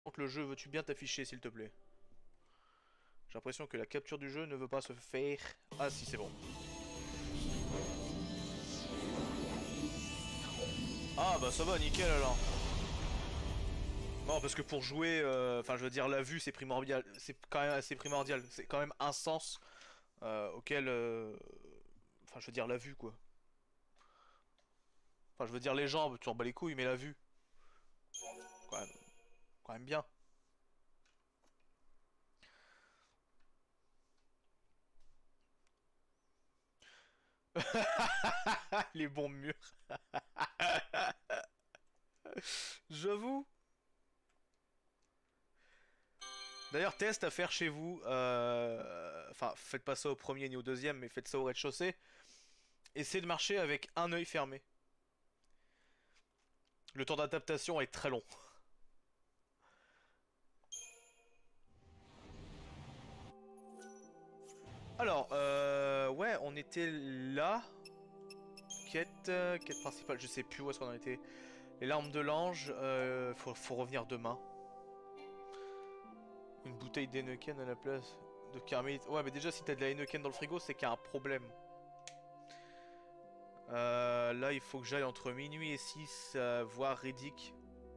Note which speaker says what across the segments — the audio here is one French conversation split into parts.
Speaker 1: Donc le jeu, veux-tu bien t'afficher s'il te plaît? J'ai l'impression que la capture du jeu ne veut pas se faire. Ah si, c'est bon. Ah bah ça va, nickel alors. Non, parce que pour jouer, enfin je veux dire la vue c'est primordial, c'est quand même assez primordial, c'est quand même un sens auquel, enfin je veux dire la vue quoi. Enfin je veux dire les jambes, tu en bats les couilles, mais la vue, quand même, quand même bien. Les bons murs, j'avoue. D'ailleurs, test à faire chez vous. Enfin, faites pas ça au premier ni au deuxième, mais faites ça au rez-de-chaussée. Essayez de marcher avec un œil fermé. Le temps d'adaptation est très long. Alors, ouais, on était là. Quête principale, je sais plus où est-ce qu'on en était. Les larmes de l'ange, faut revenir demain. Une bouteille d'Heineken à la place de Carmélite. Ouais, mais déjà, si t'as de la Heineken dans le frigo, c'est qu'il y a un problème. Là, il faut que j'aille entre minuit et 6 voir Riddick.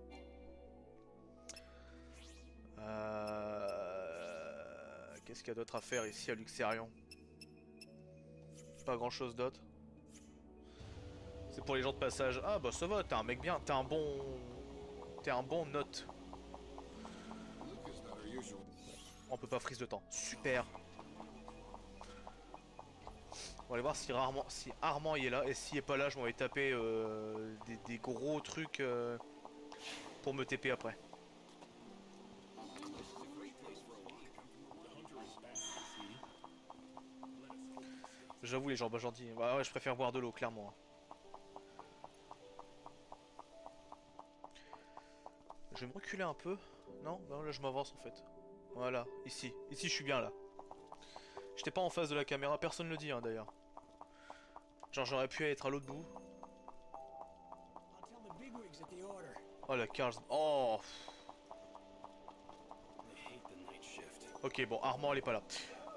Speaker 1: Qu'est-ce qu'il y a d'autre à faire ici à Luxérion? Pas grand-chose d'autre. C'est pour les gens de passage. Ah bah ça va, t'es un mec bien, t'es un bon... T'es un bon note. On peut pas freeze de temps. Super. On va aller voir si Armand il est là. Et s'il est pas là, je m'en vais taper des gros trucs pour me TP après. J'avoue les gens, bah gentils. Bah ouais, je préfère boire de l'eau, clairement. Je vais me reculer un peu. Non, bah là je m'avance en fait. Voilà, ici. Ici je suis bien là. J'étais pas en face de la caméra, personne ne le dit hein, d'ailleurs. Genre j'aurais pu être à l'autre bout. Oh la cage. Oh. Ok, bon, Armand elle est pas là.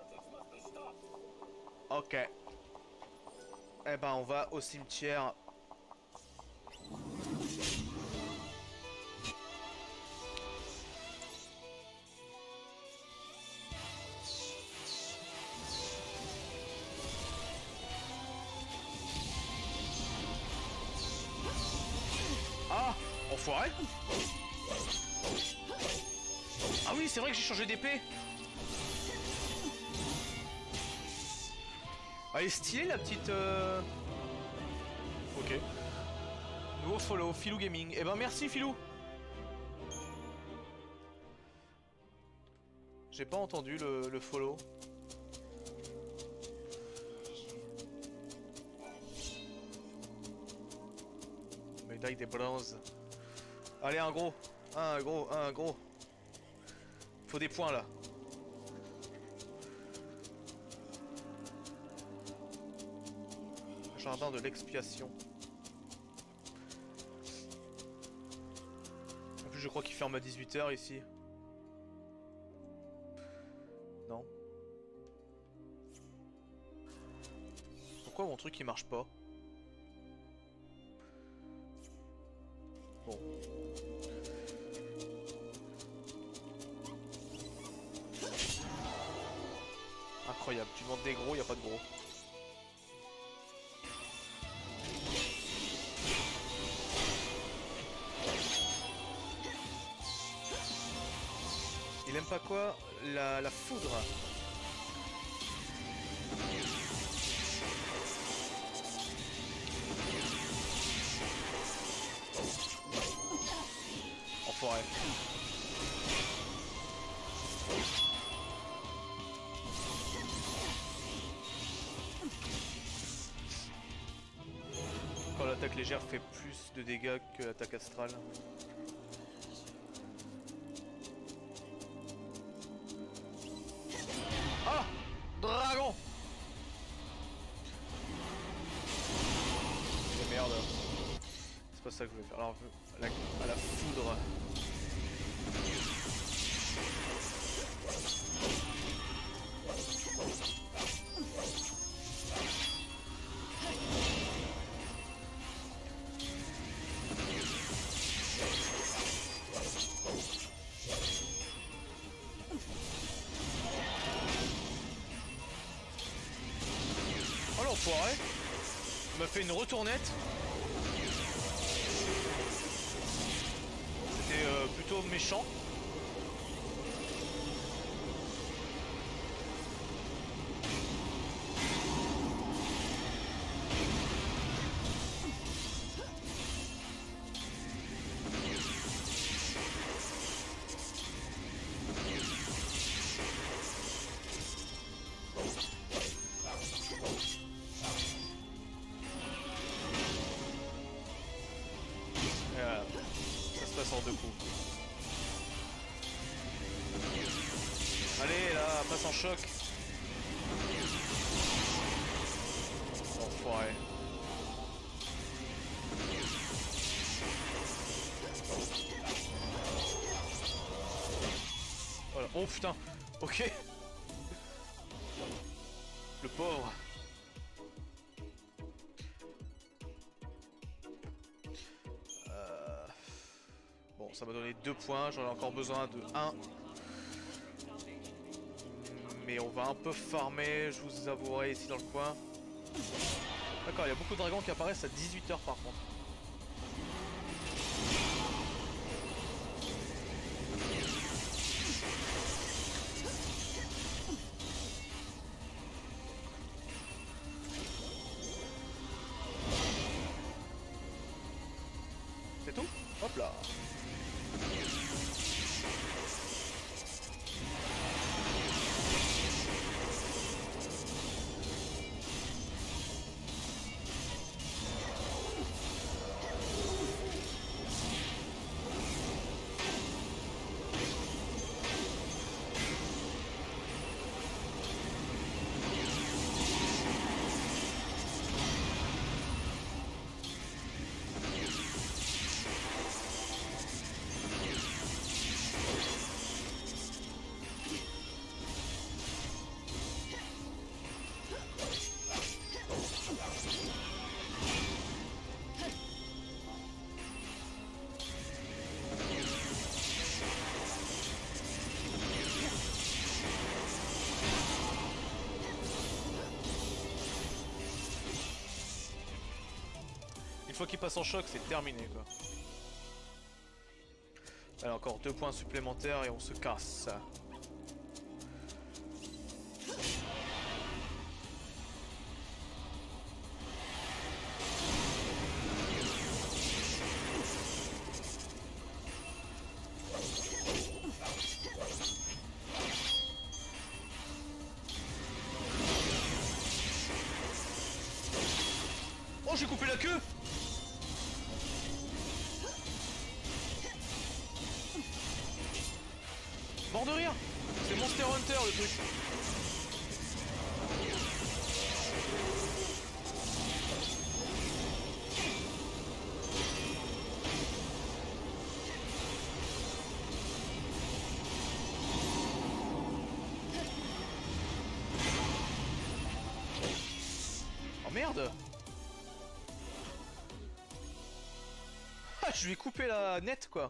Speaker 1: Ok. Eh ben on va au cimetière. Ah, enfoiré. Ah oui, c'est vrai que j'ai changé d'épée. Elle est stylée la petite... Ok. Nouveau follow, Filou Gaming. Eh ben merci Filou. J'ai pas entendu le follow. Médaille des bronzes. Allez, un gros. Un gros, un gros. Faut des points là. Jardin de l'expiation. En plus, je crois qu'il ferme à 18 h ici. Non. Pourquoi mon truc il marche pas? Bon. Incroyable, tu demandes des gros, y a pas de gros. Il aime pas quoi? La foudre. Enfoiré. Quand l'attaque légère fait plus de dégâts que l'attaque astrale. Ah! Dragon! Mais merde. C'est pas ça que je voulais faire. Alors, à la foudre. m'a fait une retournette. C'était plutôt méchant. Ça se passe en deux coups. Allez là, passe en choc. Enfoiré. Voilà. Oh putain. Ok. Le pauvre. Bon, ça m'a donné 2 points, j'en ai encore besoin de 1. Mais on va un peu farmer, je vous avouerai, ici dans le coin. D'accord, il y a beaucoup de dragons qui apparaissent à 18 h par contre. C'est tout? Hop là. Une fois qu'il passe en choc, c'est terminé quoi. Allez, encore 2 points supplémentaires et on se casse. Oh, j'ai coupé la queue! Mort de rire! C'est Monster Hunter le truc! Oh merde! Ah, je lui ai coupé la nette quoi!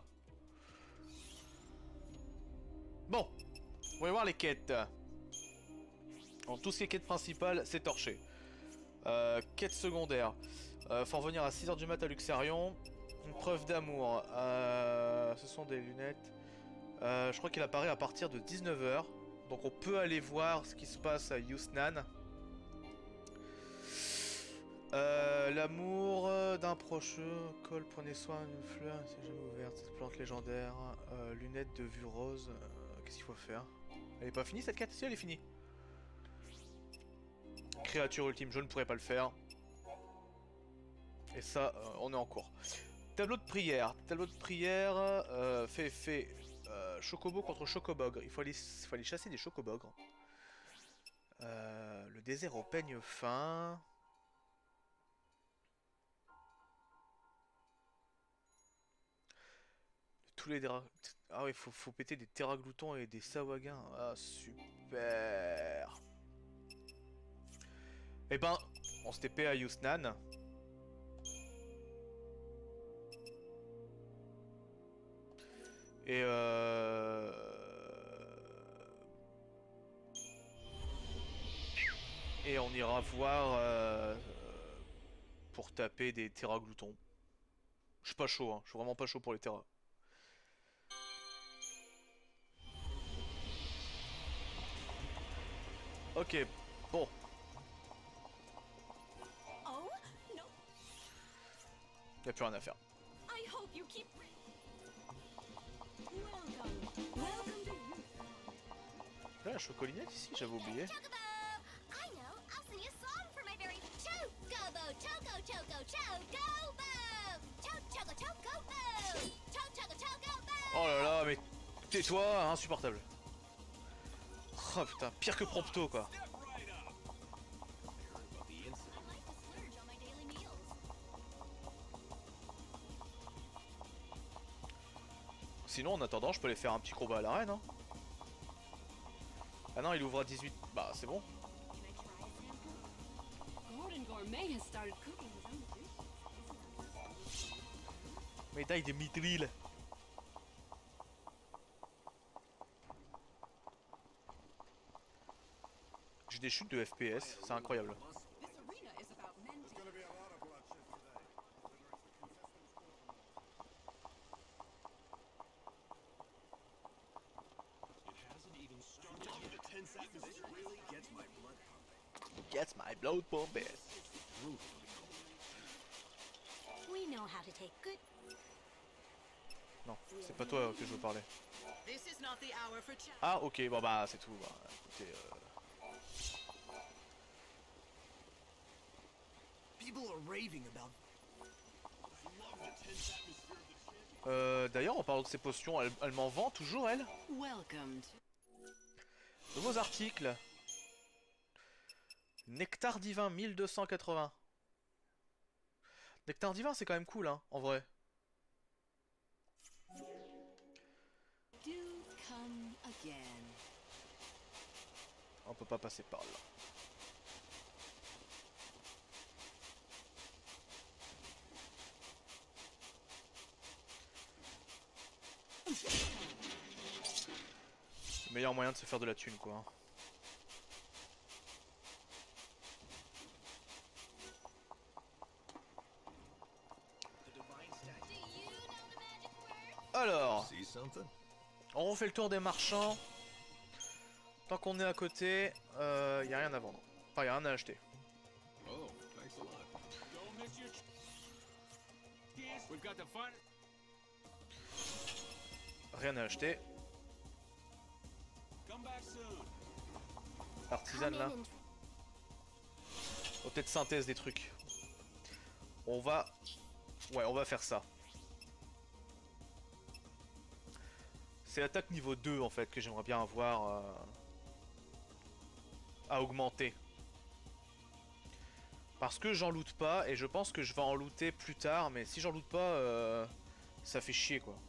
Speaker 1: Bon, on va voir les quêtes. En tout ce qui est quête principale, c'est torché. Quête secondaire. Faut revenir à 6 h du mat à Luxarion. Une preuve d'amour. Ce sont des lunettes. Je crois qu'il apparaît à partir de 19 h. Donc on peut aller voir ce qui se passe à Yusnan. L'amour d'un proche. Cole, prenez soin d'une fleur. C'est jamais ouverte. Cette plante légendaire. Lunettes de vue rose. Qu'est-ce qu'il faut faire? Elle est pas finie cette quête? Si, elle est finie. Créature ultime, je ne pourrais pas le faire. Et ça, on est en cours. Tableau de prière. Tableau de prière fait Chocobo contre Chocobogre. Il faut aller chasser des Chocobogres. Le désert au peigne fin. Tous les draps. Ah oui, faut péter des terragloutons et des sawagins. Ah, super. Eh ben, on se TP à Yusnan. Et Et on ira voir pour taper des terras gloutons. Je suis pas chaud, hein. Je suis vraiment pas chaud pour les terras. Ok, bon. Y'a plus rien à faire. Là, la chocolinette ici, j'avais oublié. Oh là là, mais tais-toi, insupportable. Oh putain, pire que Prompto quoi. Sinon, en attendant, je peux aller faire un petit combat à l'arène. Hein. Ah non, il ouvre à 18. Bah, c'est bon. Médaille de mithril. J'ai des chutes de FPS, c'est incroyable. Gets my blood pumping. Non, c'est pas toi que je veux parler. Ah ok, bon bah c'est tout. Bah, écoutez, d'ailleurs, en parlant de ces potions, elle m'en vend toujours, elle. Nouveaux articles. Nectar divin 1280. Nectar divin, c'est quand même cool, hein, en vrai. On peut pas passer par là. Le meilleur moyen de se faire de la thune, quoi. Alors, on refait le tour des marchands. Tant qu'on est à côté, y a rien à vendre. Enfin, y a rien à acheter. Rien à acheter. Artisane là. Oh, peut-être synthèse des trucs. On va... Ouais, on va faire ça. C'est l'attaque niveau 2 en fait que j'aimerais bien avoir à augmenter. Parce que j'en loot pas et je pense que je vais en looter plus tard, mais si j'en loot pas, ça fait chier quoi.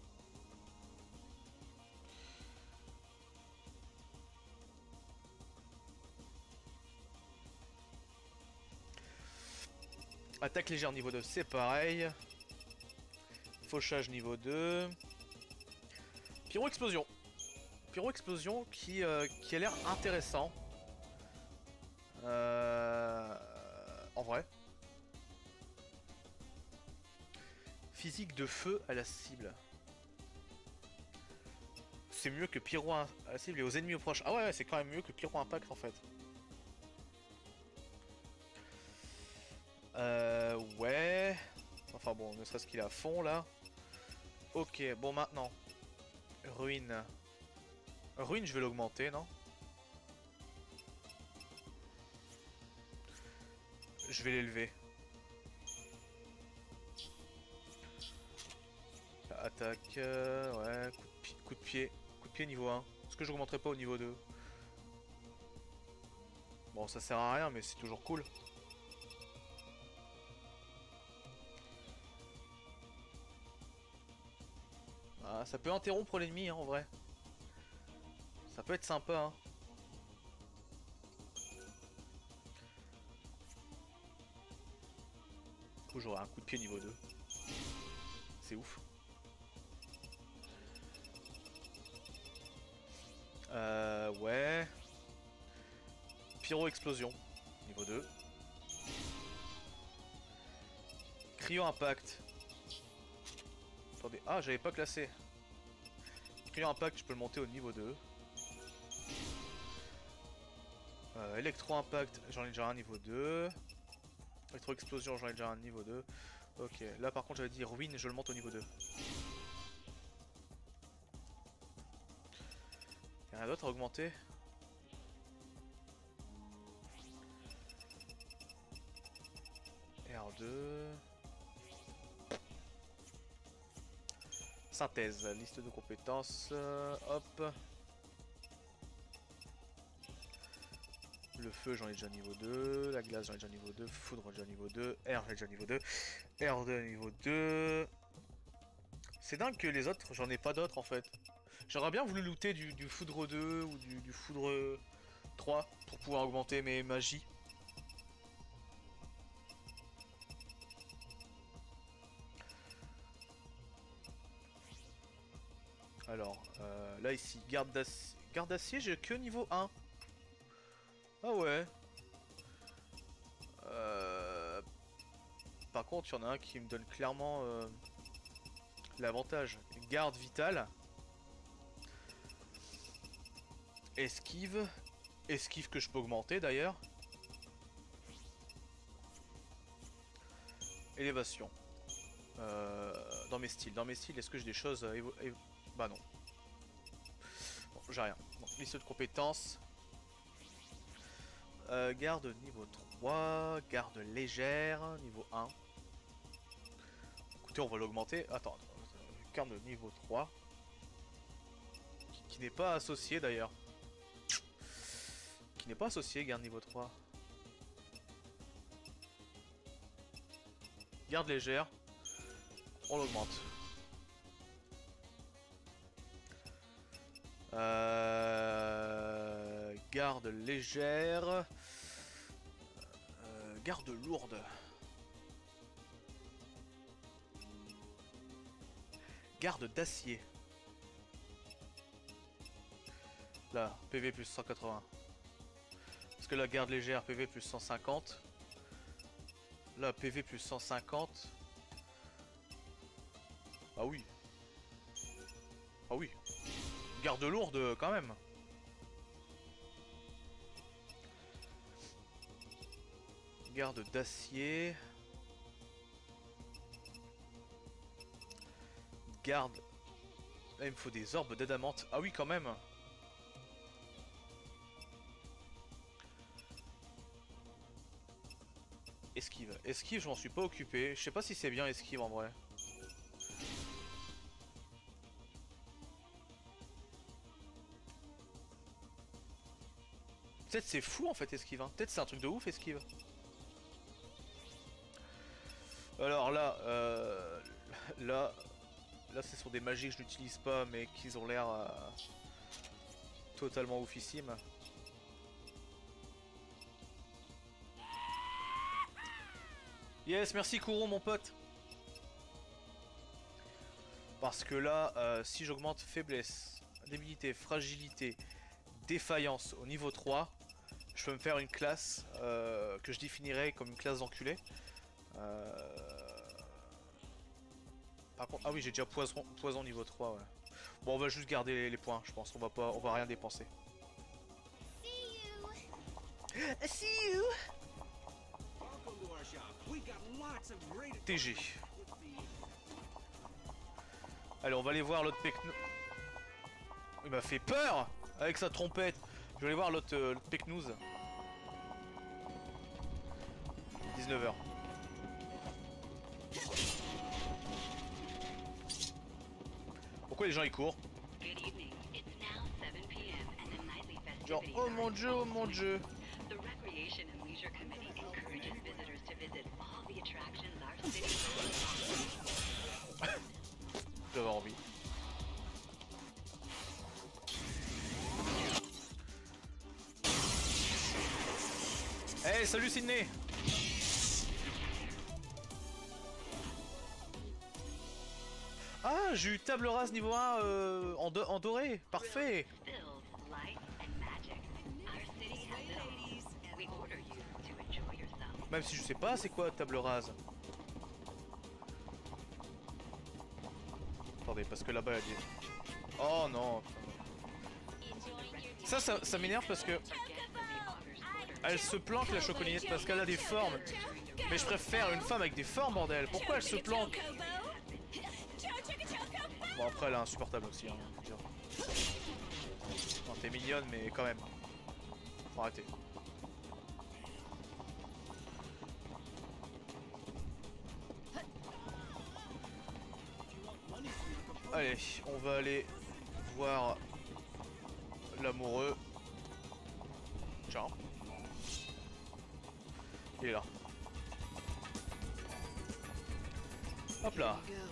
Speaker 1: Attaque légère niveau 2, c'est pareil. Fauchage niveau 2. Pyro explosion. Pyro explosion qui a l'air intéressant. En vrai. Physique de feu à la cible. C'est mieux que pyro à la cible et aux ennemis proches. Ah ouais, c'est quand même mieux que pyro impact en fait. Ouais. Enfin bon, ne serait-ce qu'il est à fond là. Ok, bon maintenant. Ruine. Ruine, je vais l'augmenter, non? Je vais l'élever. Attaque, ouais, coup de pied. Coup de pied niveau 1. Est-ce que je n'augmenterai pas au niveau 2? Bon, ça sert à rien, mais c'est toujours cool. Ah, ça peut interrompre l'ennemi, hein, en vrai. Ça peut être sympa, hein. Du coup, j'aurai un coup de pied niveau 2. C'est ouf. Ouais. Pyro explosion, niveau 2. Cryo Impact. Attendez, ah j'avais pas classé. Cryo Impact, je peux le monter au niveau 2. Electro Impact, j'en ai déjà un niveau 2. Electro Explosion, j'en ai déjà un niveau 2. Ok, là par contre j'avais dit Ruine, je le monte au niveau 2. Y'a rien d'autre à augmenter? R2. Synthèse, liste de compétences. Hop. Le feu, j'en ai déjà niveau 2. La glace, j'en ai déjà niveau 2. Foudre, j'en ai déjà niveau 2. Air, j'ai déjà niveau 2. R2, niveau 2. C'est dingue que les autres, j'en ai pas d'autres en fait. J'aurais bien voulu looter du foudre 2 ou du foudre 3 pour pouvoir augmenter mes magies. Alors, là ici, garde d'acier. Garde d'acier, j'ai que niveau 1. Ah ouais. Par contre, il y en a un qui me donne clairement l'avantage. Garde vitale. Esquive. Esquive que je peux augmenter d'ailleurs. Élévation. Dans mes styles. Dans mes styles, est-ce que j'ai des choses à bah non. Bon, j'ai rien. Bon, liste de compétences. Garde niveau 3. Garde légère. Niveau 1. Écoutez, on va l'augmenter. Attends. Garde niveau 3. Qui n'est pas associé d'ailleurs. Qui n'est pas associé, garde niveau 3. Garde légère. On l'augmente. Garde légère. Garde lourde. Garde d'acier. Là, PV plus 180. Parce que la garde légère, PV plus 150. Là, PV plus 150. Ah oui. Ah oui. Garde lourde quand même. Garde d'acier. Garde. Là, il me faut des orbes d'adamante. Ah oui, quand même. Esquive. Esquive, je m'en suis pas occupé. Je sais pas si c'est bien esquive en vrai. Peut-être c'est fou en fait esquive. Hein. Peut-être c'est un truc de ouf esquive. Alors là, là c'est sur des magies que je n'utilise pas mais qui ont l'air totalement oufissimes. Yes, merci Kourou mon pote. Parce que là, si j'augmente faiblesse, débilité, fragilité, défaillance au niveau 3, je peux me faire une classe que je définirais comme une classe d'enculé. Par contre, ah oui, j'ai déjà poison niveau 3, ouais. Bon, on va juste garder les points, je pense. On va rien dépenser. See you. TG. Allez, on va aller voir l'autre Pecno. Il m'a fait peur avec sa trompette. Je vais aller voir l'autre Pecnouz. 19h. Pourquoi les gens ils courent? Genre, oh mon dieu, oh mon dieu. J'avais envie. Hey, salut Sydney. Ah, j'ai eu table rase niveau 1 en doré. Parfait. Même si je sais pas c'est quoi table rase. attendez, parce que là-bas elle est... Oh non. Ça m'énerve parce que... Elle se planque la chocolinette parce qu'elle a des formes. Mais je préfère une femme avec des formes, bordel. Pourquoi elle se planque? Bon après elle est insupportable aussi, hein, faut dire. Non, t'es mignonne mais quand même. Faut arrêter. Allez, on va aller voir l'amoureux. Tiens. Il est là. Hop là.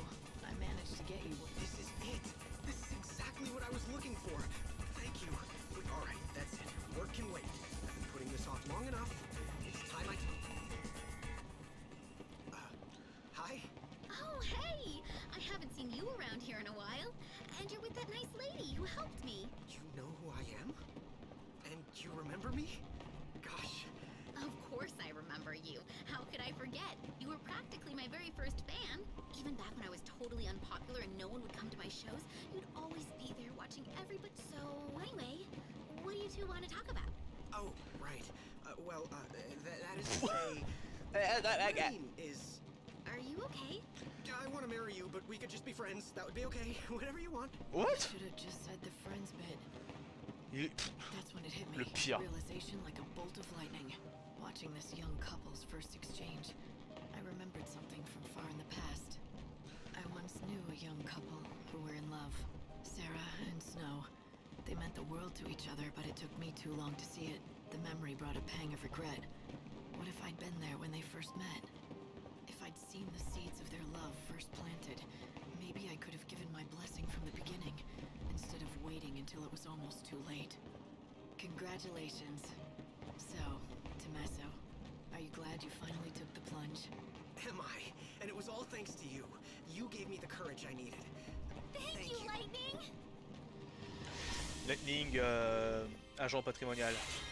Speaker 2: Hi. Oh, hey! I haven't seen you around here in a while. And you're with that nice lady who helped me.
Speaker 3: You know who I am? And you remember me? Gosh.
Speaker 2: Of course I remember you. How could I forget? You were practically my very first fan. Even back when I was totally unpopular and no one would come to my shows, you'd always be there watching everybody. So, anyway, what do you two want to talk about?
Speaker 3: Oh, right. That is to say... my name is...
Speaker 2: Are you okay?
Speaker 3: I want to marry you, but we could just be friends. That would be okay. Whatever you want.
Speaker 1: What?
Speaker 4: Should have just said the friends bit. That's when it hit me.
Speaker 1: Le pire.
Speaker 4: Realization like a bolt of lightning. Watching this young couple's first exchange, I remembered something from far in the past. I once knew a young couple who were in love. Sarah and Snow. They meant the world to each other, but it took me too long to see it. The memory brought a pang of regret. What if I'd been there when they first met? If I'd seen the seeds of their love first planted, maybe I could have given my blessing from the beginning, instead of waiting until it was almost too late. Congratulations. So, Tommaso, are you glad you finally took the plunge?
Speaker 3: Am I? And it was all thanks to you. You gave me the courage I needed.
Speaker 2: Thank you, Lightning!
Speaker 1: Lightning, agent patrimonial.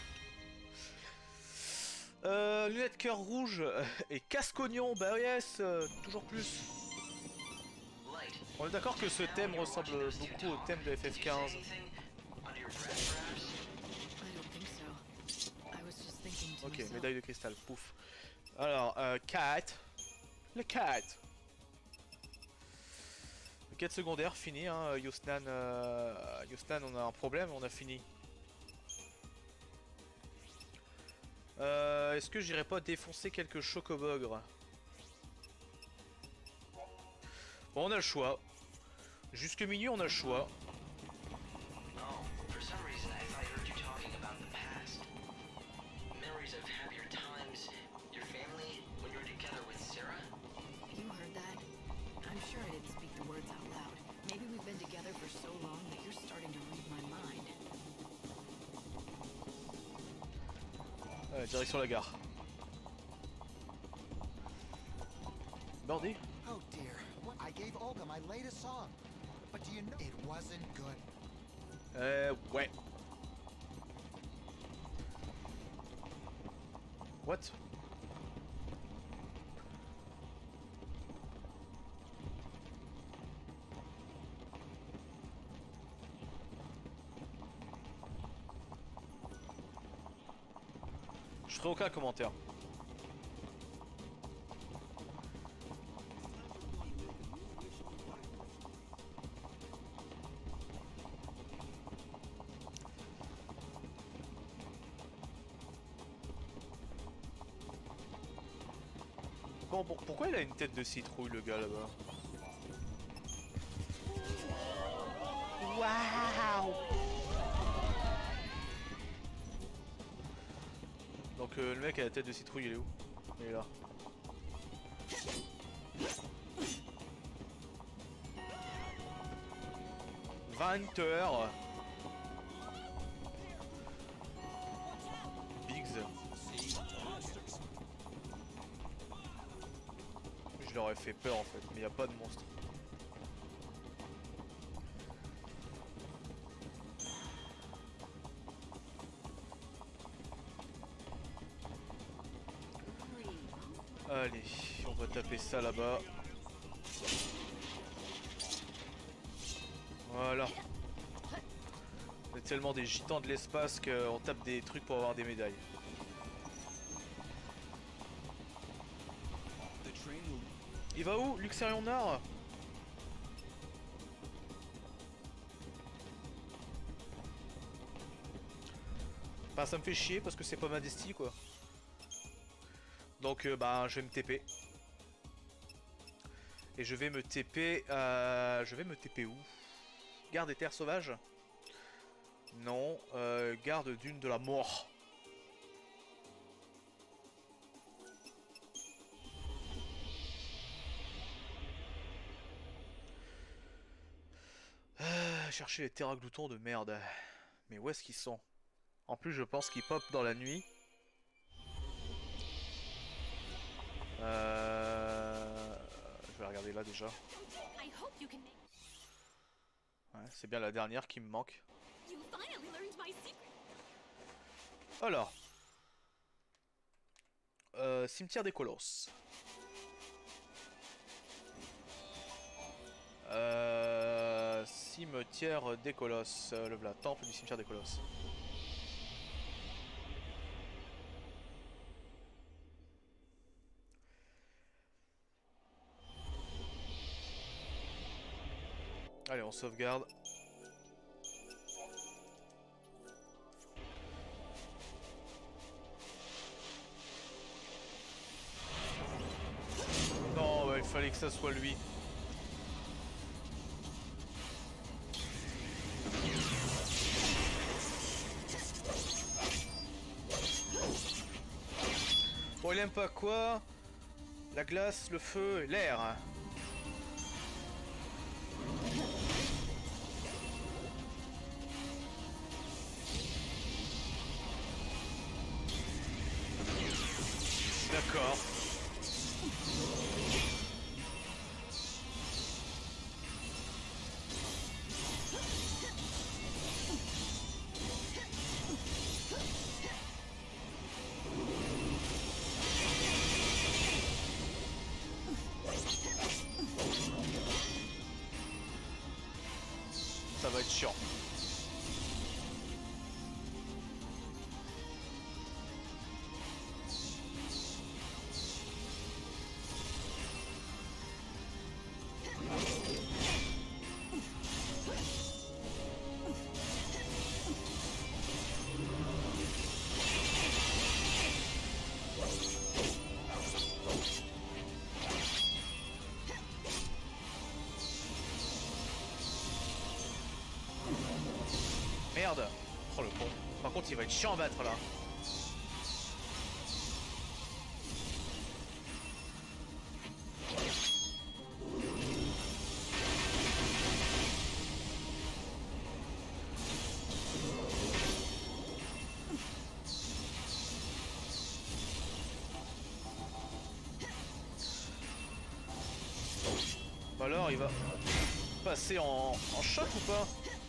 Speaker 1: Lunettes cœur rouge et casque oignon, bah yes, toujours plus. On est d'accord que ce thème ressemble beaucoup au thème de FF15. Ok, médaille de cristal, pouf. Alors, Cat. Le Cat. Le quête secondaire, fini, hein. Yosnan, on a un problème, on a fini. Est-ce que j'irais pas défoncer quelques chocobogres? Bon, on a le choix. Jusque minuit, on a le choix. Direction la gare. Bordé.
Speaker 5: Oh dear, I gave Olga my latest song, but do you know it wasn't good?
Speaker 1: Ouais. What? Je ferai aucun commentaire. Bon, pourquoi il a une tête de citrouille le gars là-bas? Waouh! Donc le mec a la tête de citrouille, il est où? Il est là. Vinteur. Biggs. Je leur ai fait peur en fait, mais il n'y a pas de monstre. Allez, on va taper ça là-bas. Voilà. On est tellement des gitans de l'espace qu'on tape des trucs pour avoir des médailles. Il va où, Luxerion Nord? Bah ça me fait chier parce que c'est pas ma destie quoi. Donc bah je vais me TP. Et je vais me TP je vais me TP où? Garde des terres sauvages? Non, garde dune de la mort. Chercher les terragloutons de merde. Mais où est-ce qu'ils sont? En plus je pense qu'ils pop dans la nuit. Je vais regarder là déjà. Ouais, c'est bien la dernière qui me manque. Alors. Cimetière des Colosses. Cimetière des Colosses. Le voilà, temple du cimetière des Colosses. Allez, on sauvegarde. Non, ouais, il fallait que ça soit lui. Bon, il aime pas quoi? La glace, le feu et l'air. D'accord. Ça va être chiant. Merde. Oh le con. Par contre il va être chiant à battre là. Bah alors il va passer en choc ou pas?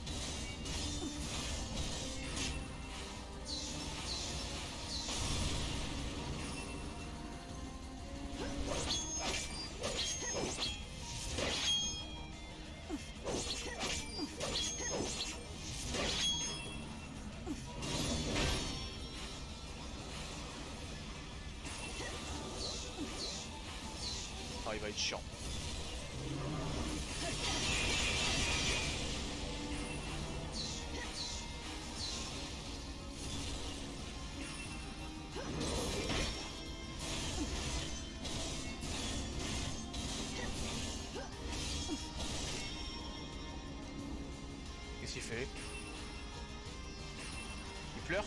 Speaker 1: Ah, il va être chiant. Qu'est-ce qu'il fait? Il pleure?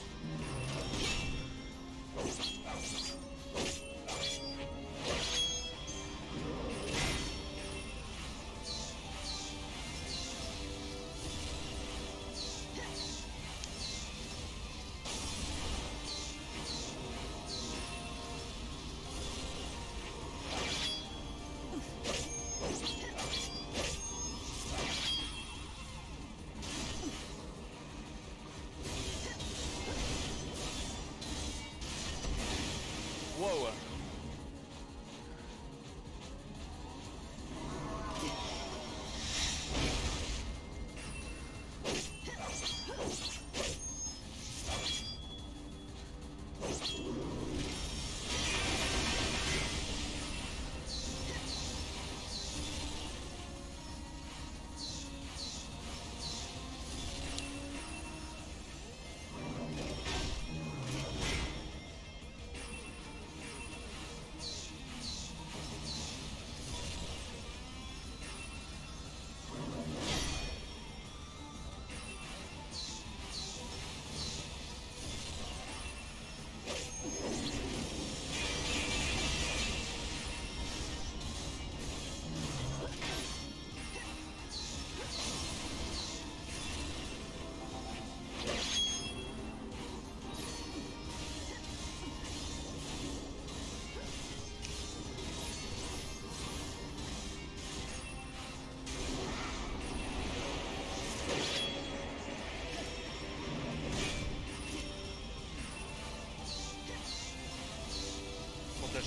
Speaker 1: Wow.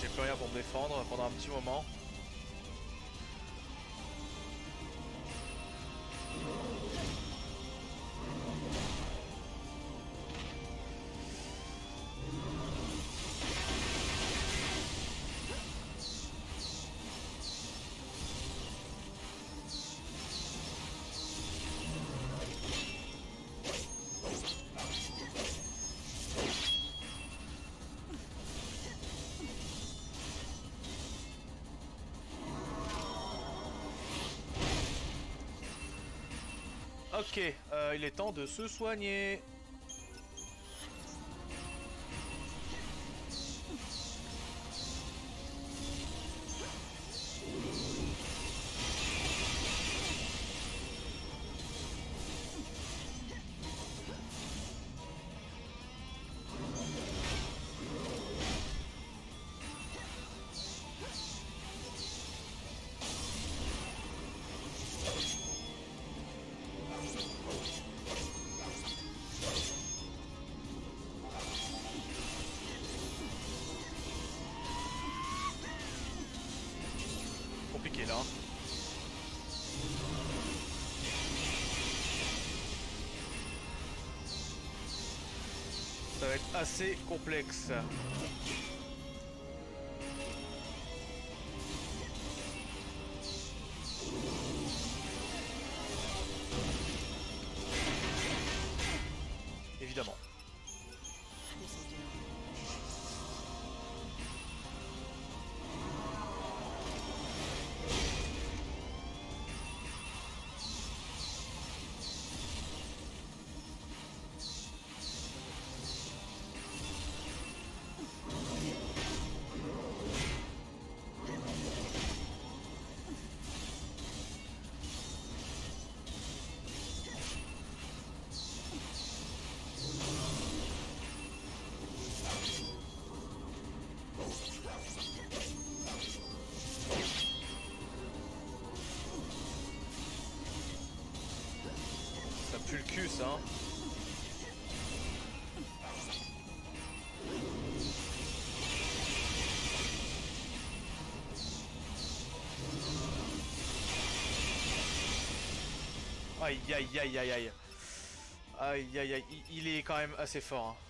Speaker 1: J'ai plus rien pour me défendre pendant un petit moment. Ok, il est temps de se soigner. Compliqué là. Ça va être assez complexe. Évidemment. Ça pue le cul ça. Aïe aïe aïe aïe aïe. Aïe aïe aïe, il est quand même assez fort. Hein.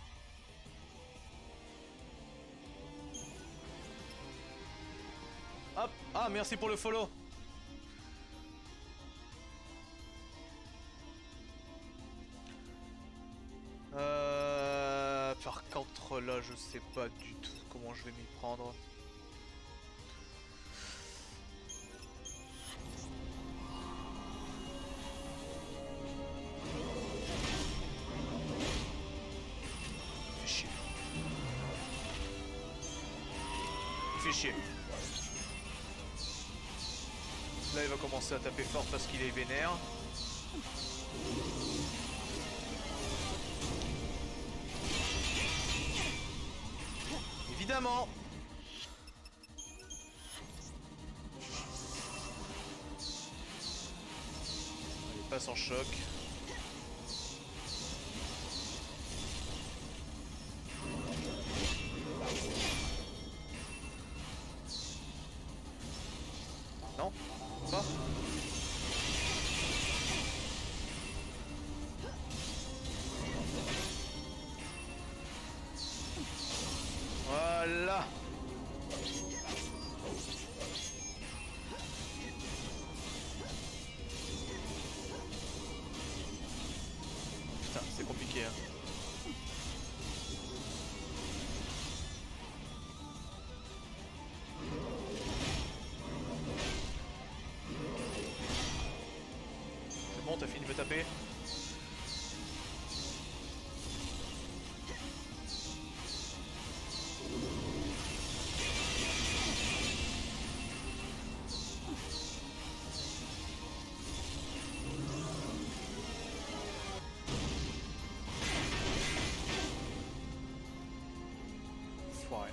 Speaker 1: Hop, ah merci pour le follow. Par contre là je sais pas du tout comment je vais m'y prendre. Fais chier. Fais chier. Là il va commencer à taper fort parce qu'il est vénère. Évidemment. Il passe en choc. Non, pas. Voilà. Putain, c'est compliqué hein. C'est bon, t'as fini de me taper? Foiré.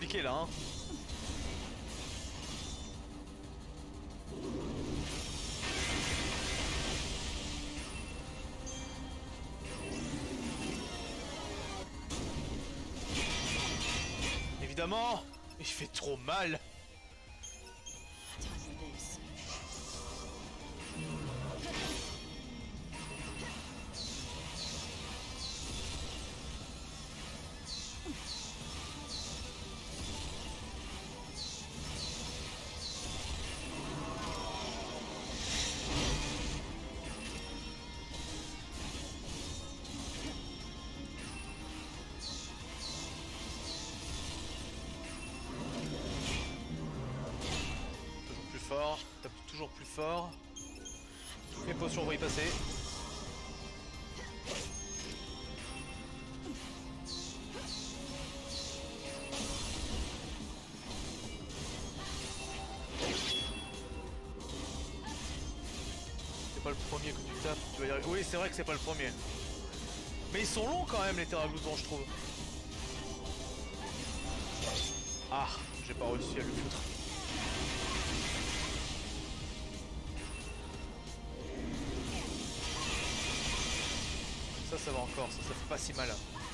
Speaker 1: compliqué là, hein. Évidemment, il fait trop mal. Tape toujours plus fort. Toutes mes potions vont y passer. C'est pas le premier que tu tapes, tu vas y arriver. Oui, c'est vrai que c'est pas le premier. Mais ils sont longs quand même les terragloutons, je trouve. Ah, j'ai pas réussi à le foutre. Ça va encore, ça fait pas si mal.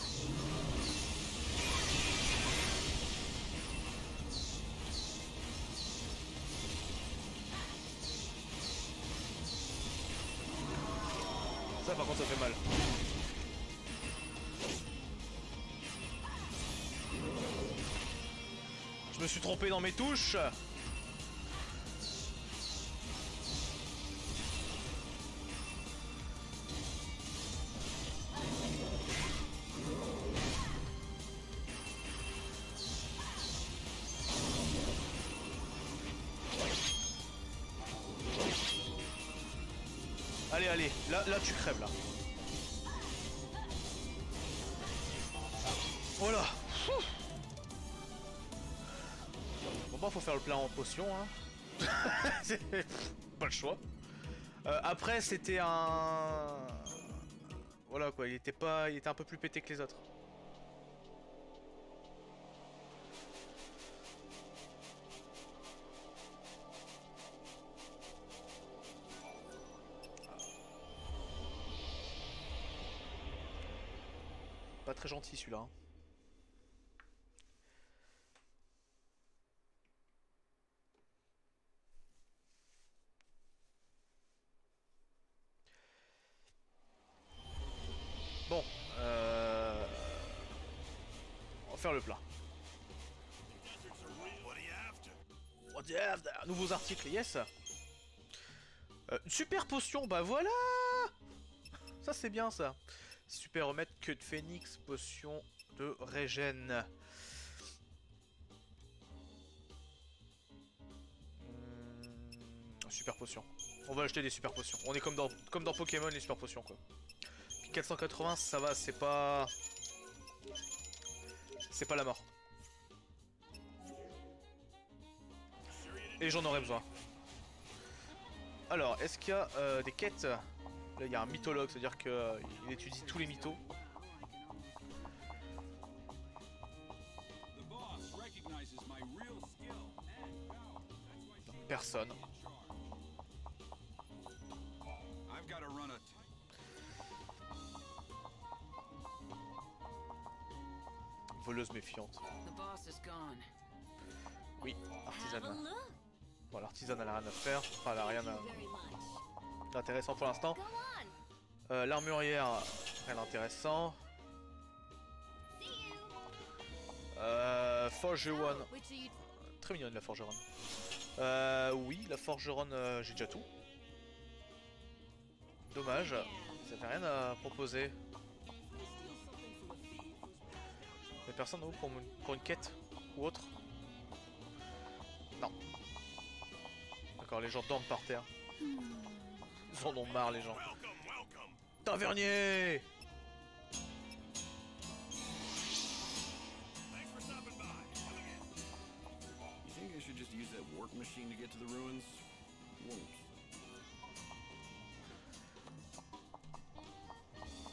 Speaker 1: Ça par contre ça fait mal. Je me suis trompé dans mes touches. Allez, là tu crèves là. Oh là. Bon bah faut faire le plein en potion hein. C'est pas le choix. Après c'était un... Voilà quoi, il était un peu plus pété que les autres. Pas très gentil celui-là. Hein. Bon, on va faire le plat. Nouveaux articles, yes. Une super potion, bah voilà. Ça c'est bien ça. Super remède, queue de phénix, potion de régène. Super potion. On va acheter des super potions. On est comme dans Pokémon, les super potions quoi. Puis 480, ça va, c'est pas la mort. Et j'en aurais besoin. Alors, est-ce qu'il y a des quêtes? Là, il y a un mythologue, c'est-à-dire qu'il étudie tous les mythos. Personne. Voleuse méfiante. Oui, artisanat. Bon, l'artisan elle a rien à faire. Enfin, elle a rien d'intéressant pour l'instant. L'armurière, rien d'intéressant. Forgeronne. Très mignonne la forgeronne. Oui, la forgeronne, j'ai déjà tout. Dommage, ça fait rien à proposer. Y'a personne pour une quête ou autre? Non. D'accord, les gens dorment par terre. Ils en ont marre les gens. Tavernier!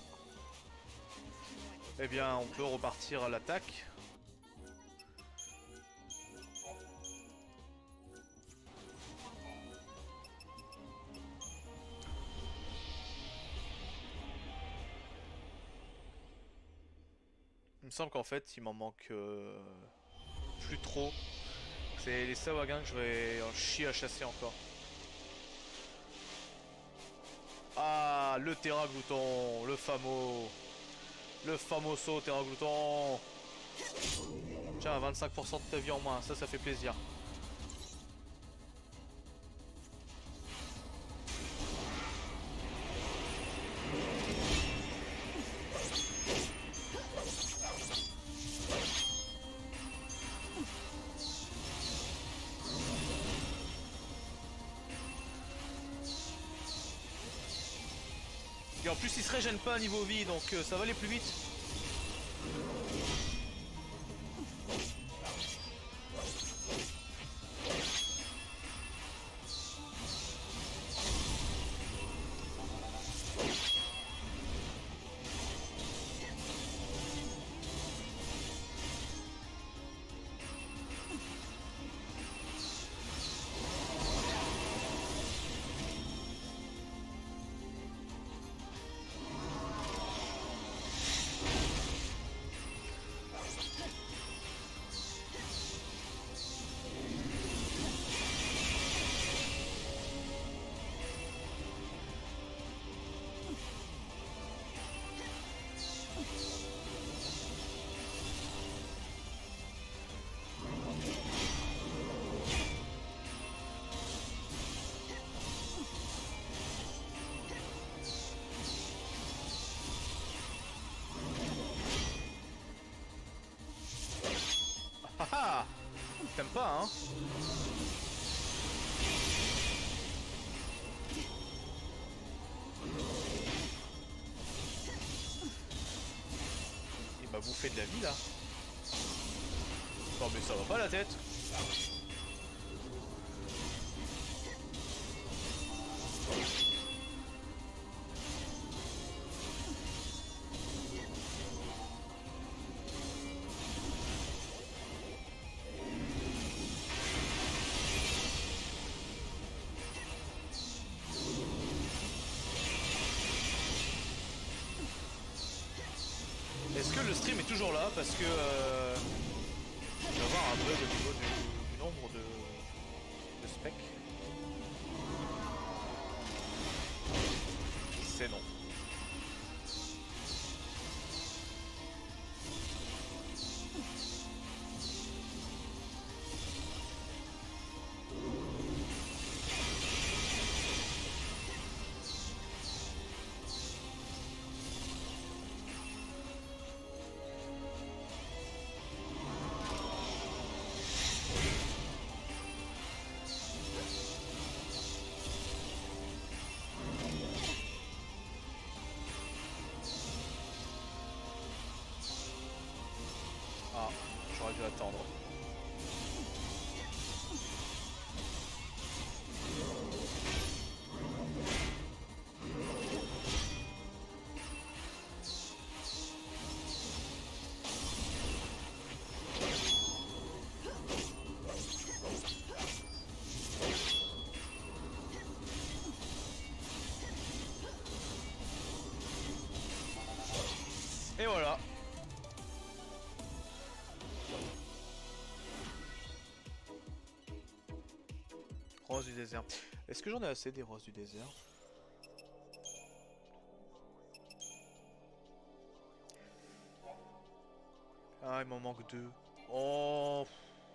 Speaker 1: Eh bien, on peut repartir à l'attaque. Il me semble qu'en fait il m'en manque plus trop. C'est les Sahuagins que je vais en chier à chasser encore. Ah, le Terraglouton, le fameux. Le famoso Terraglouton. Tiens, 25% de ta vie en moins, ça fait plaisir. Et en plus il se régène pas niveau vie, donc ça va aller plus vite. Ah, t'aimes pas, hein? Il m'a bouffé de la vie là. Non mais ça va pas la tête. Est-ce que le stream est toujours là? Parce que je vais avoir un bug au niveau du nombre de specs. C'est non. Ah, j'aurais dû attendre. Et voilà. Rose du désert. Est-ce que j'en ai assez des roses du désert? Ah, il m'en manque 2. Oh.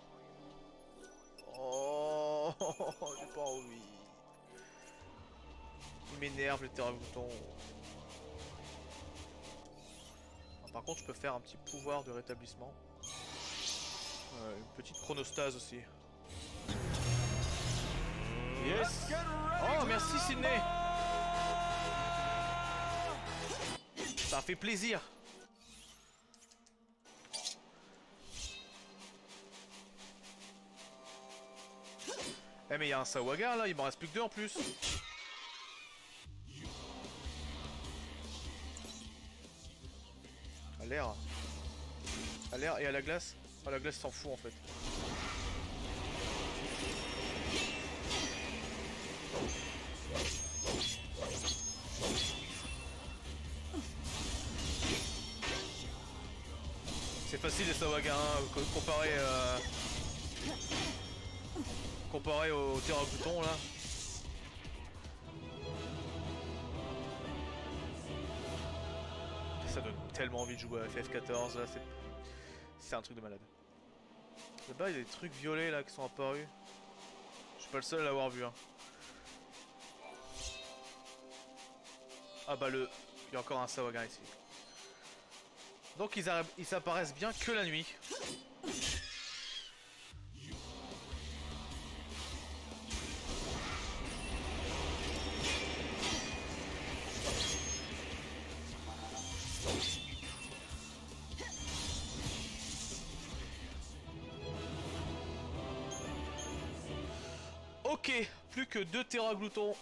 Speaker 1: Oh. J'ai pas envie. Il m'énerve le Terraglouton. Par contre, je peux faire un petit pouvoir de rétablissement. Une petite chronostase aussi. Yes! Oh, merci Sydney! Ça fait plaisir! Eh mais il y a un Sahuagin là, il m'en reste plus que 2 en plus! À l'air. À l'air et à la glace. Ah, la glace s'en fout en fait. facile les Sawaga, hein, comparé au Terragluton là. Ça donne tellement envie de jouer à FF14 là, c'est un truc de malade. Là-bas il y a des trucs violets là qui sont apparus. Je suis pas le seul à l'avoir vu hein. Ah bah il y a encore un Sawaga ici. Donc ils s'apparaissent bien que la nuit. Ok, plus que 2 Terragloutons.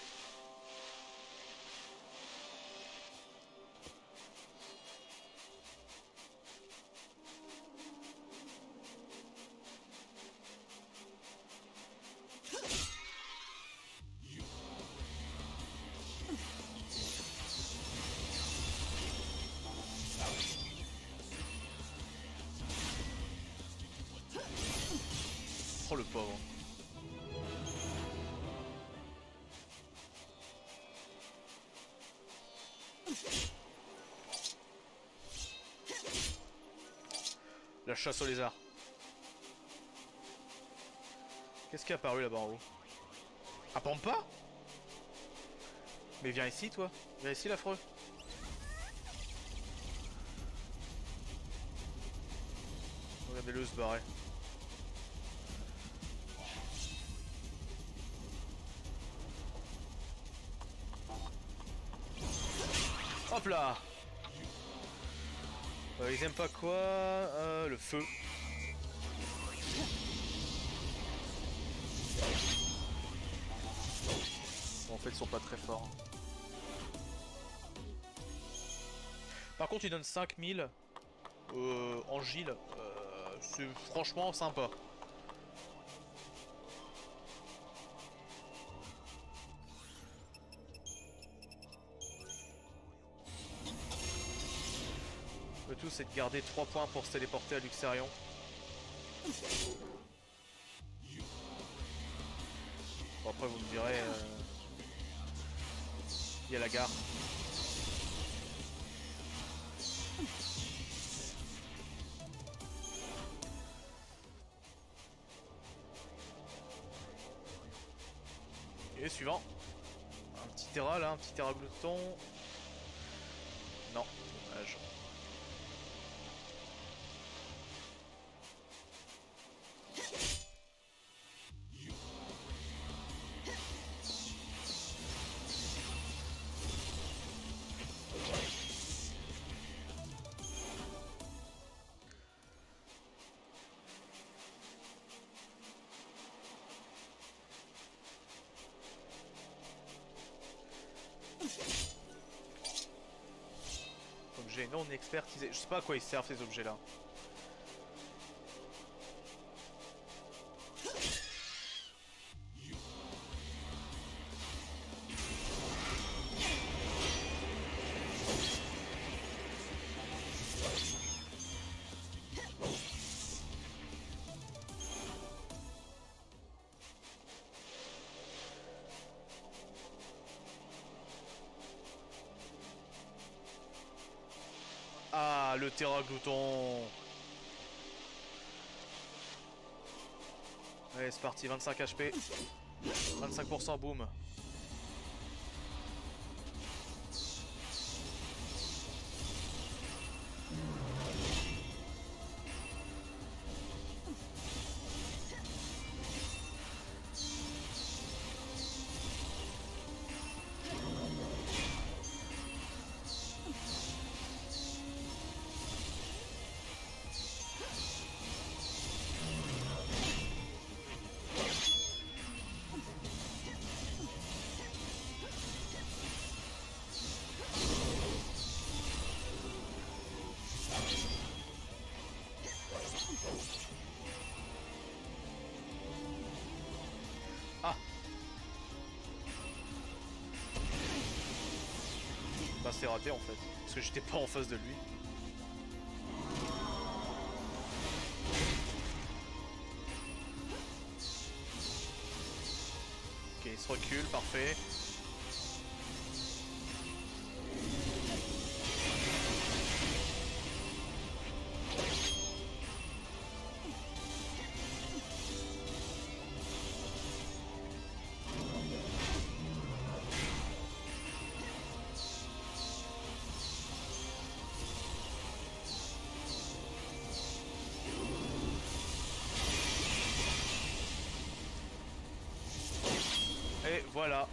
Speaker 1: Oh le pauvre. La chasse aux lézards. Qu'est-ce qui est apparu là-bas en haut? Ah, Pampa? Mais viens ici toi. Viens ici l'affreux. Regardez-le se barrer. Hop là. Ils aiment pas quoi? Le feu. Bon, en fait ils sont pas très forts. Par contre ils donnent 5000 en Gilles. C'est franchement sympa. Le tout c'est de garder 3 points pour se téléporter à Luxerion. Bon après vous me direz il y a la gare. Et suivant. Un petit Terra là, un petit Terragluton. Non, dommage. Objet non expertisé. Je sais pas à quoi ils servent ces objets là. Ah, le Terragluton. Allez, c'est parti, 25 HP. 25% boom. Ah. Bah c'est raté en fait, parce que j'étais pas en face de lui. se recule, parfait. Et voilà.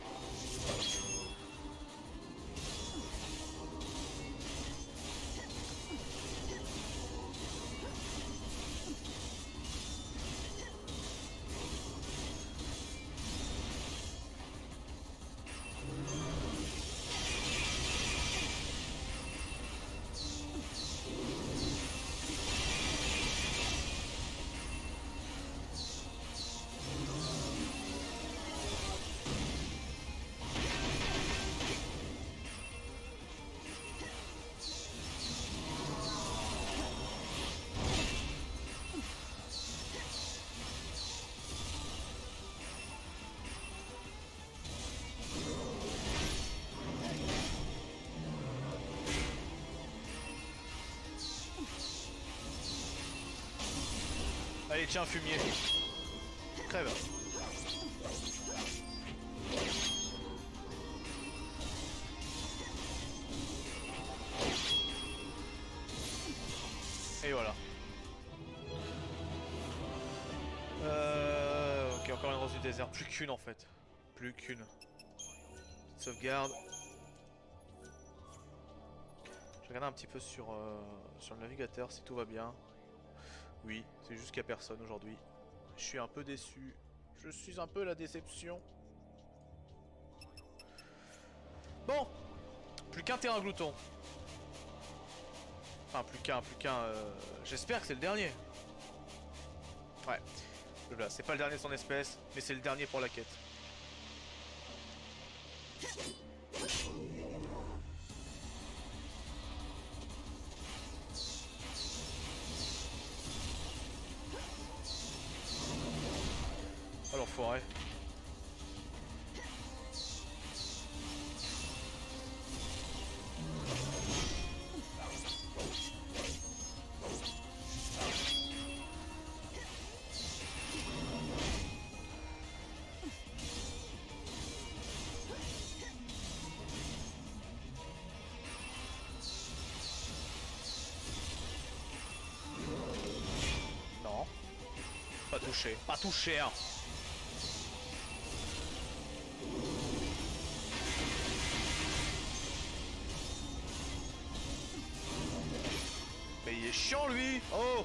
Speaker 1: Allez, tiens, fumier. Crève. Et voilà. Ok, encore une rose du désert. Plus qu'une en fait. Plus qu'une. Sauvegarde. Je regarde un petit peu sur le navigateur si tout va bien. Oui, c'est juste qu'il n'y a personne aujourd'hui. Je suis un peu déçu. Je suis un peu la déception. Bon, plus qu'un terrain glouton. Enfin, plus qu'un. J'espère que c'est le dernier. Ouais. Là, c'est pas le dernier de son espèce, mais c'est le dernier pour la quête. Oh l'enfoiré. Non. Pas touché. Pas touché hein. Il est chiant lui. Oh.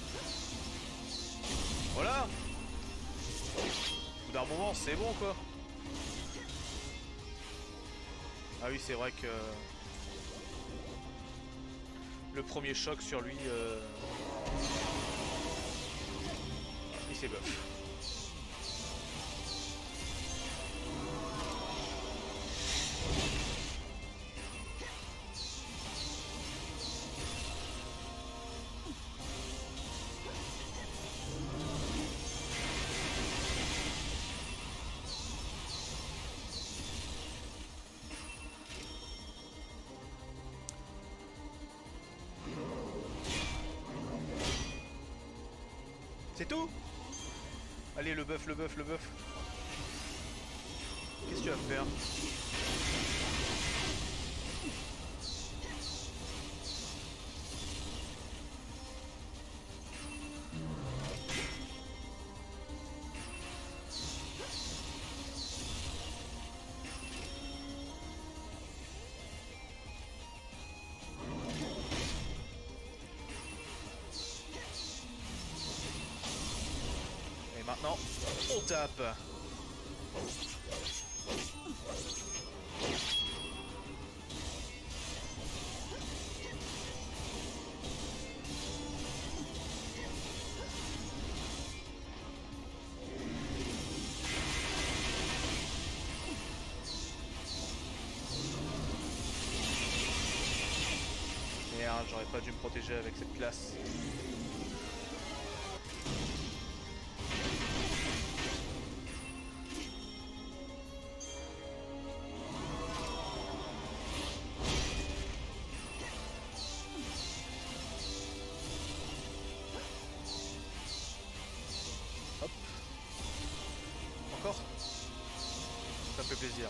Speaker 1: Voilà. Au bout d'un moment c'est bon quoi. Ah oui c'est vrai que le premier choc sur lui il s'est buff. C'est tout? Allez le bœuf, le bœuf, le bœuf. Qu'est-ce que tu vas faire? Maintenant, on tape. Merde, j'aurais pas dû me protéger avec cette classe. Encore? Ça me fait plaisir.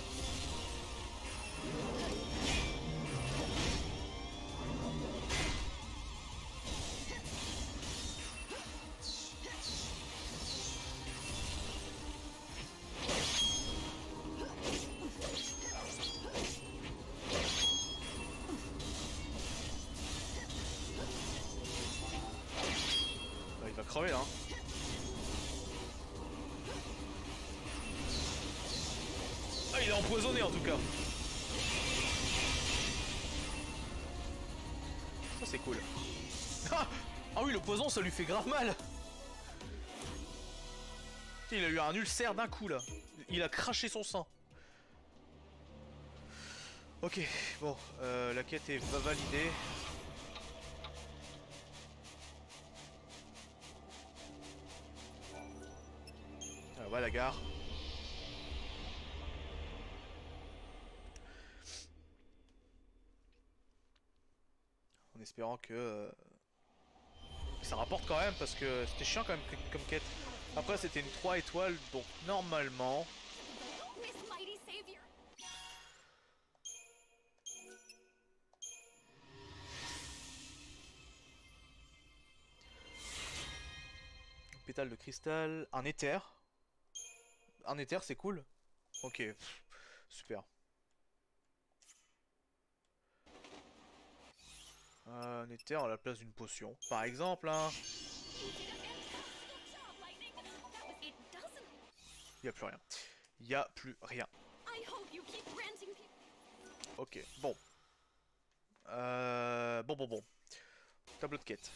Speaker 1: Bah, il va crever là. Hein. Ah, il est empoisonné en tout cas. Ça c'est cool. Ah oui, le poison ça lui fait grave mal. Il a eu un ulcère d'un coup là. Il a craché son sang. Ok, bon, la quête est validée. Ah, voilà la gare. En espérant que ça rapporte quand même, parce que c'était chiant quand même comme quête. Après c'était une 3 étoiles, donc normalement... Pétale de cristal, un éther. Un éther c'est cool. Ok, pff, super. Un éther à la place d'une potion, par exemple. Hein. Il n'y a plus rien. Il n'y a plus rien. Ok, bon. Bon. Tableau de quête.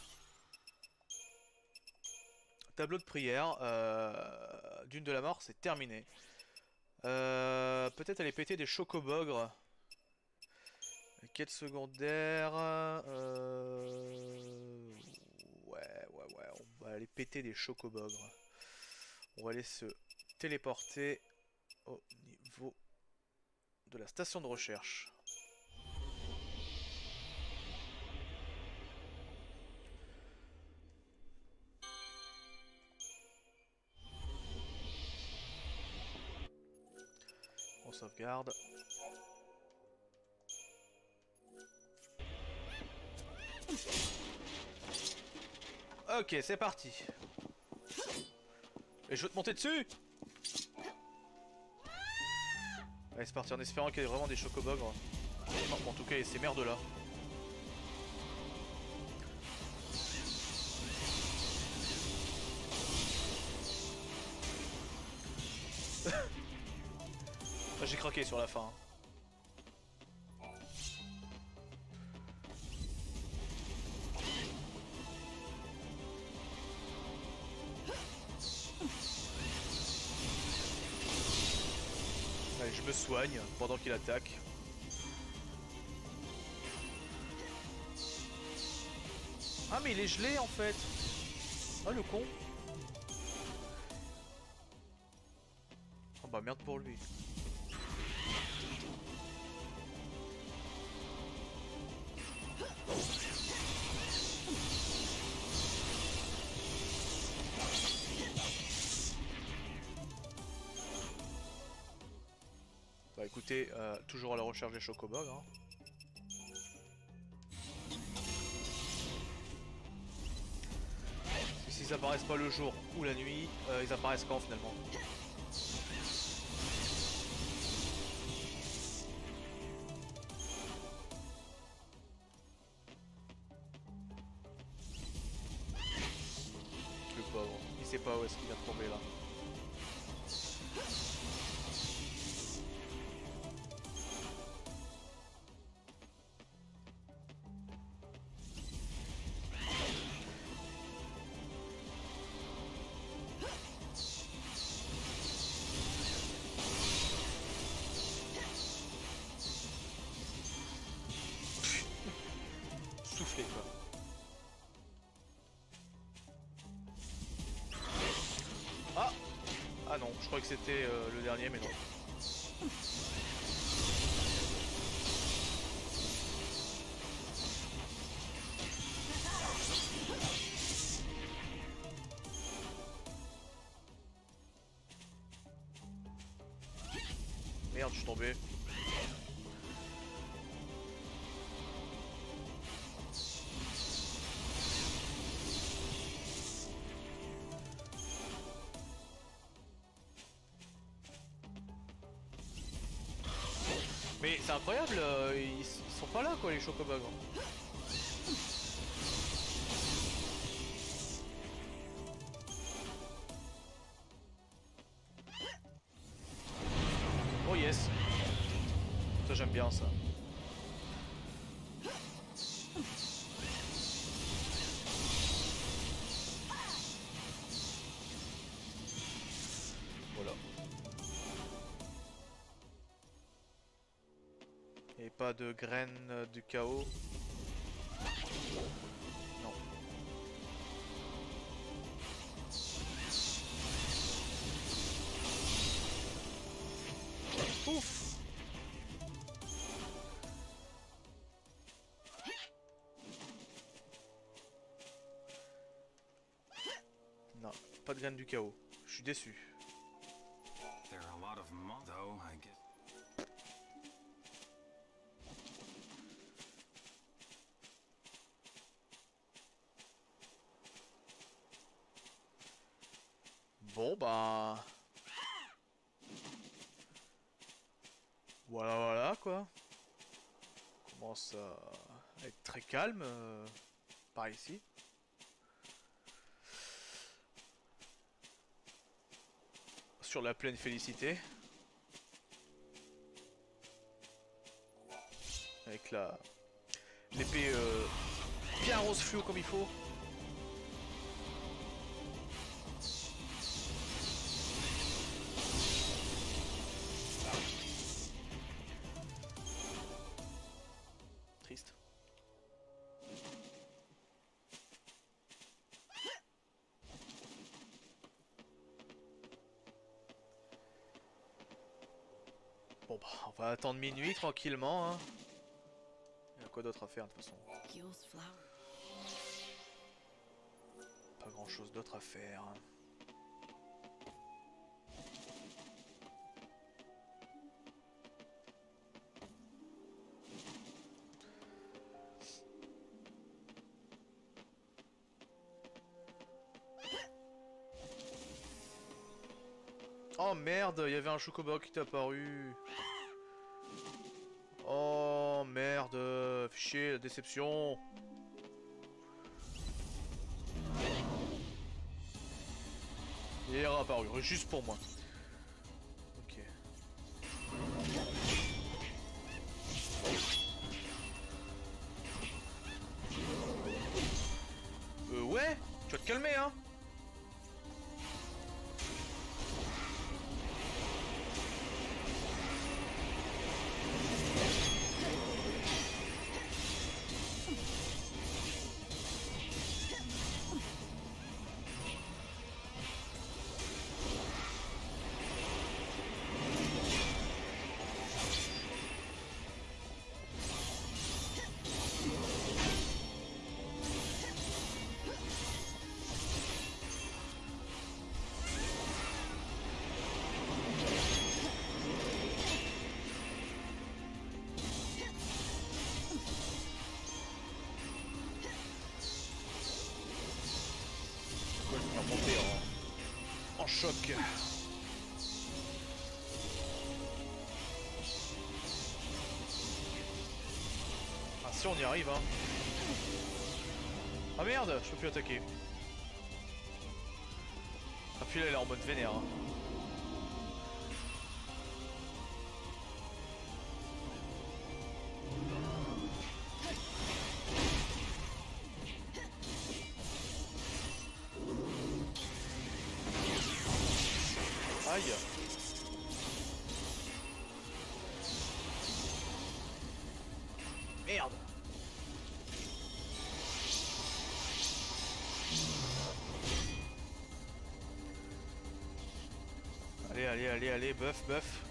Speaker 1: Tableau de prière. Dune de la mort, c'est terminé. Peut-être aller péter des chocobogres. Quête secondaire. Ouais. On va aller péter des chocobogres. On va aller se téléporter au niveau de la station de recherche. On sauvegarde. Ok, c'est parti. Et je veux te monter dessus. Allez, c'est parti en espérant qu'il y ait vraiment des chocobogres. Non, bon, en tout cas, il y a ces merdes là. J'ai craqué sur la fin. Allez, je me soigne pendant qu'il attaque. Ah mais il est gelé en fait. Ah le con. Oh bah merde pour lui. Bah écoutez, toujours à la recherche des chocobogres. Hein. S'ils apparaissent pas le jour ou la nuit, ils apparaissent quand finalement? Le pauvre, il sait pas où est-ce qu'il va tomber là. Souffler quoi. Ah! Ah non, je croyais que c'était le dernier mais non. Merde, je suis tombé. Mais c'est incroyable, ils sont pas là quoi les chocobas. Oh yes. Ça j'aime bien ça. Voilà. Et pas de graines du chaos. Non. Ouf. Non, pas de graines du chaos. Je suis déçu.
Speaker 6: There are a lot of moths, though, I guess.
Speaker 1: Bon bah... Voilà voilà quoi. On commence à être très calme par ici. Sur la pleine félicité. Avec la l'épée bien rose fluo comme il faut. Triste. Bon bah on va attendre minuit tranquillement hein. Il y a quoi d'autre à faire de toute façon? Pas grand chose d'autre à faire. Oh merde, il y avait un chocobo qui t'est apparu. Oh merde, chier, la déception. Il est réapparu, juste pour moi. Ok. Ouais, tu vas te calmer hein. Choc. Ah si on y arrive hein. Ah merde, je peux plus attaquer. Ah puis là elle est en mode vénère hein. Aïe. Merde. Allez, allez, allez, allez, buff, buff.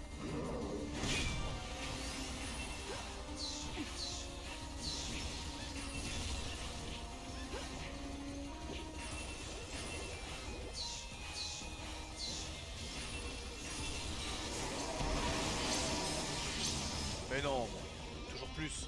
Speaker 1: Mais non, toujours plus.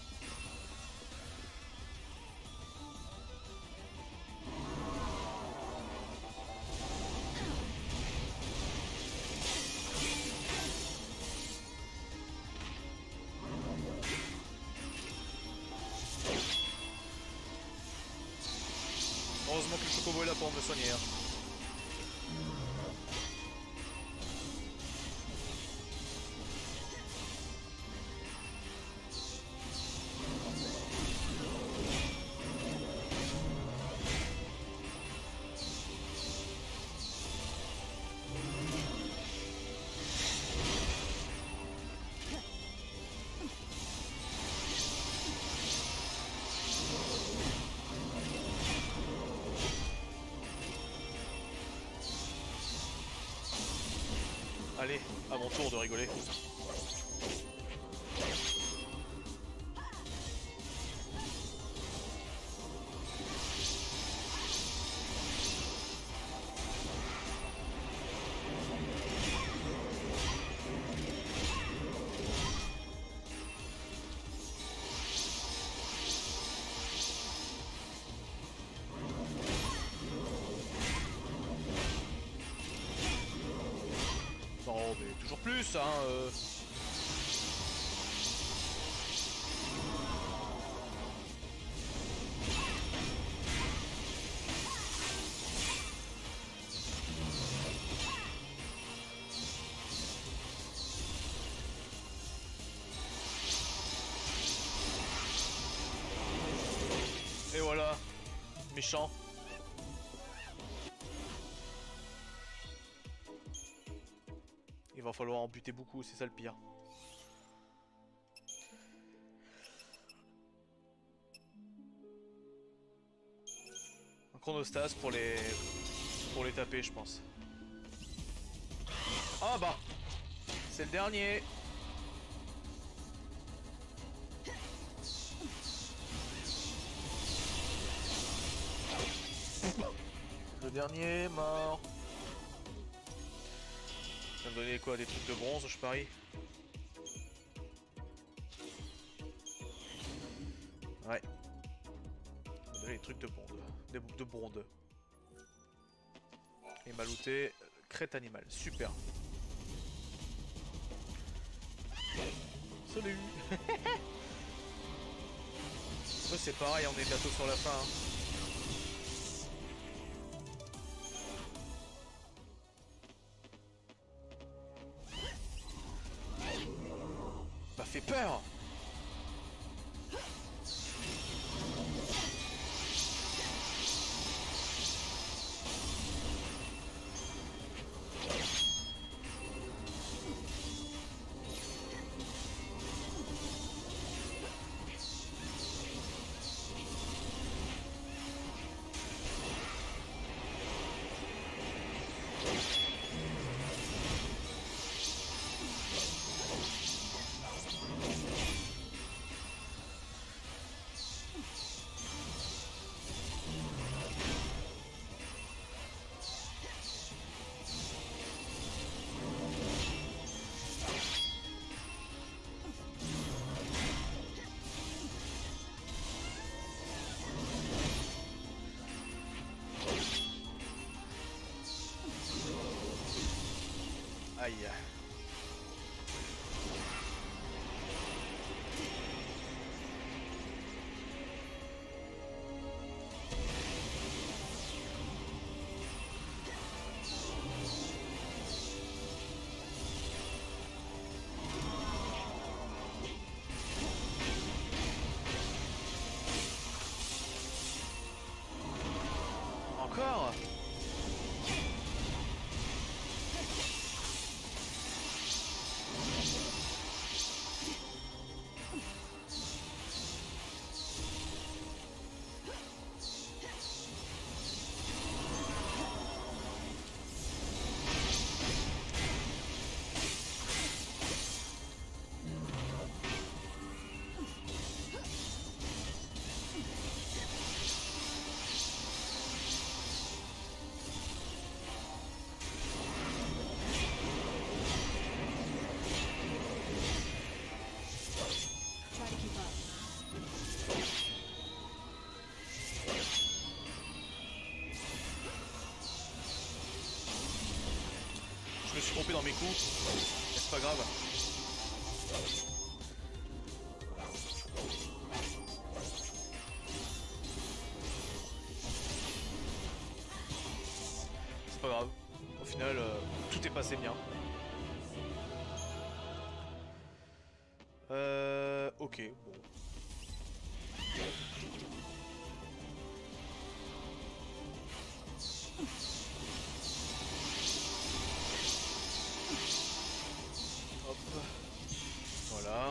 Speaker 1: Heureusement que le chocobo est là pour me soigner. Hein. Allez, à mon tour de rigoler. Non mais toujours plus hein Et voilà, méchant. Il va falloir en buter beaucoup, c'est ça le pire. Un chronostas pour les taper, je pense. Ah bah, c'est le dernier. Le dernier mort. Ça me donnait quoi, des trucs de bronze, je parie. Ouais. Ça me donnait des trucs de bronze. De bronze. Et m'a looté crête animale. Super. Salut. Ça c'est pareil, on est bientôt sur la fin. Hein. Fait peur. Aïe. Encore? coup. Mais c'est pas grave. C'est pas grave. Au final, tout est passé bien. Ok, bon. Hop. Voilà.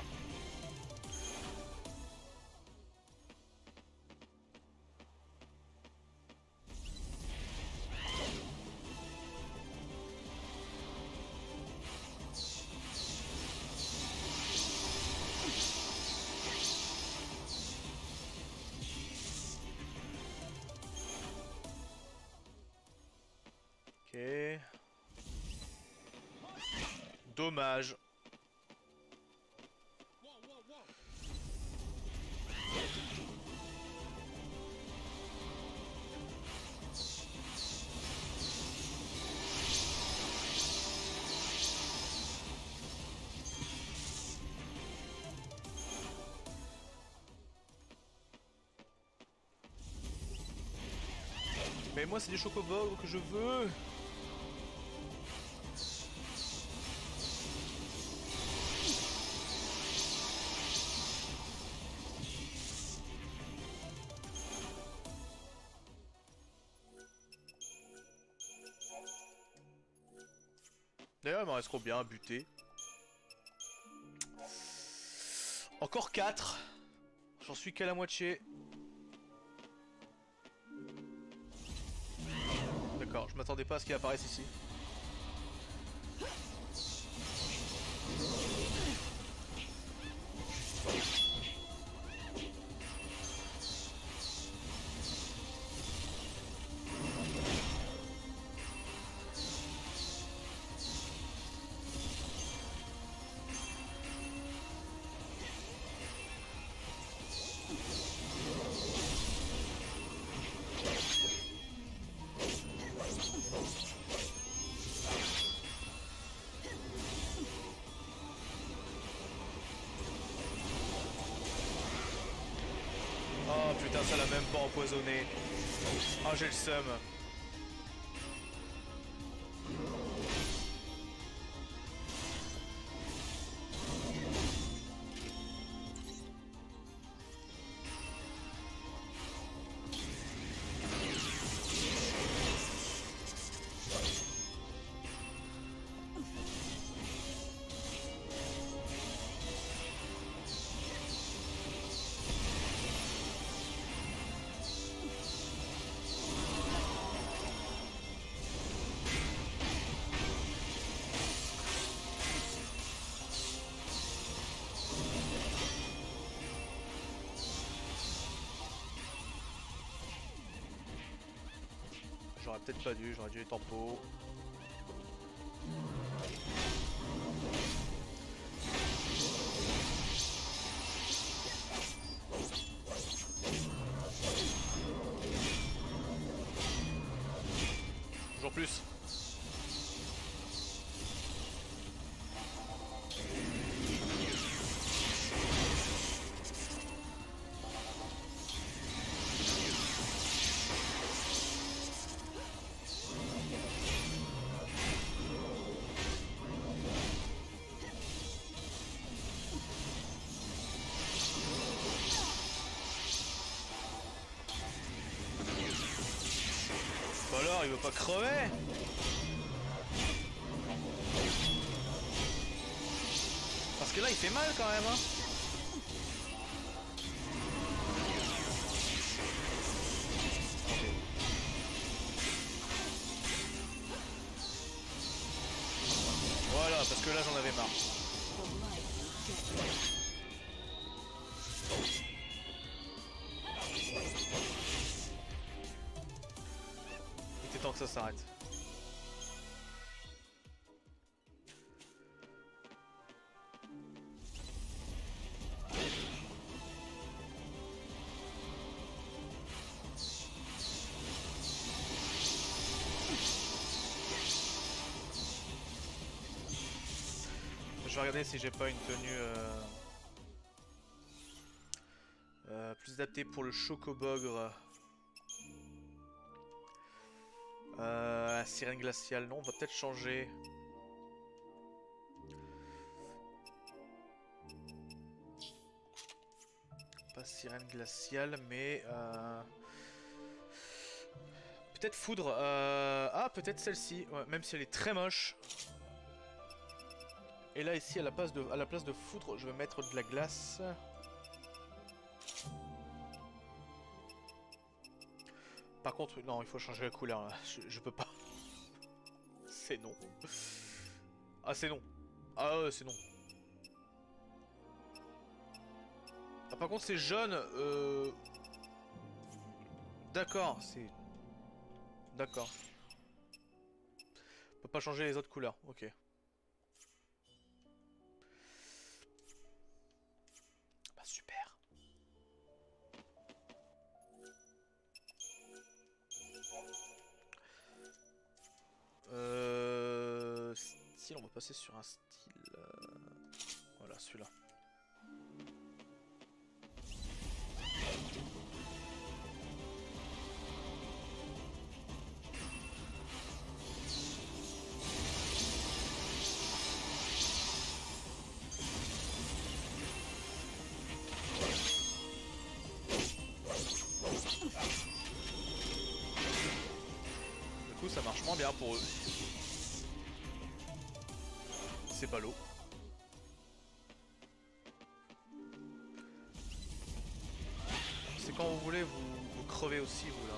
Speaker 1: Ok. Dommage. Mais moi c'est des chocobos que je veux. D'ailleurs il m'en reste combien à buter? Encore 4. J'en suis qu'à la moitié. D'accord, je m'attendais pas à ce qu'il apparaisse ici. Oh putain, ça l'a même pas empoisonné. Oh, j'ai le seum. J'aurais peut-être pas dû, j'aurais dû les tempo. Toujours plus. Alors, il veut pas crever? Parce que là, il fait mal quand même, hein. Okay. Voilà, parce que là, j'en avais marre. Il était temps que ça s'arrête. vais regarder si j'ai pas une tenue plus adaptée pour le Chocobogre. Sirène glaciale, non, on va peut-être changer. Pas sirène glaciale, mais peut-être foudre. Ah, peut-être celle-ci, ouais, même si elle est très moche. Et là, ici, à la place de foudre, je vais mettre de la glace. Par contre, non, il faut changer la couleur là. Je peux pas. C'est non. Ah, c'est non. Ah, ouais, c'est non. Ah, par contre, c'est jaune. D'accord, c'est. D'accord. On peut pas changer les autres couleurs. Ok. Bah, super. Style, on va passer sur un style. Voilà, celui-là. Du coup, ça marche moins bien pour eux. C'est pas l'eau. C'est quand vous voulez, vous crevez aussi, vous là.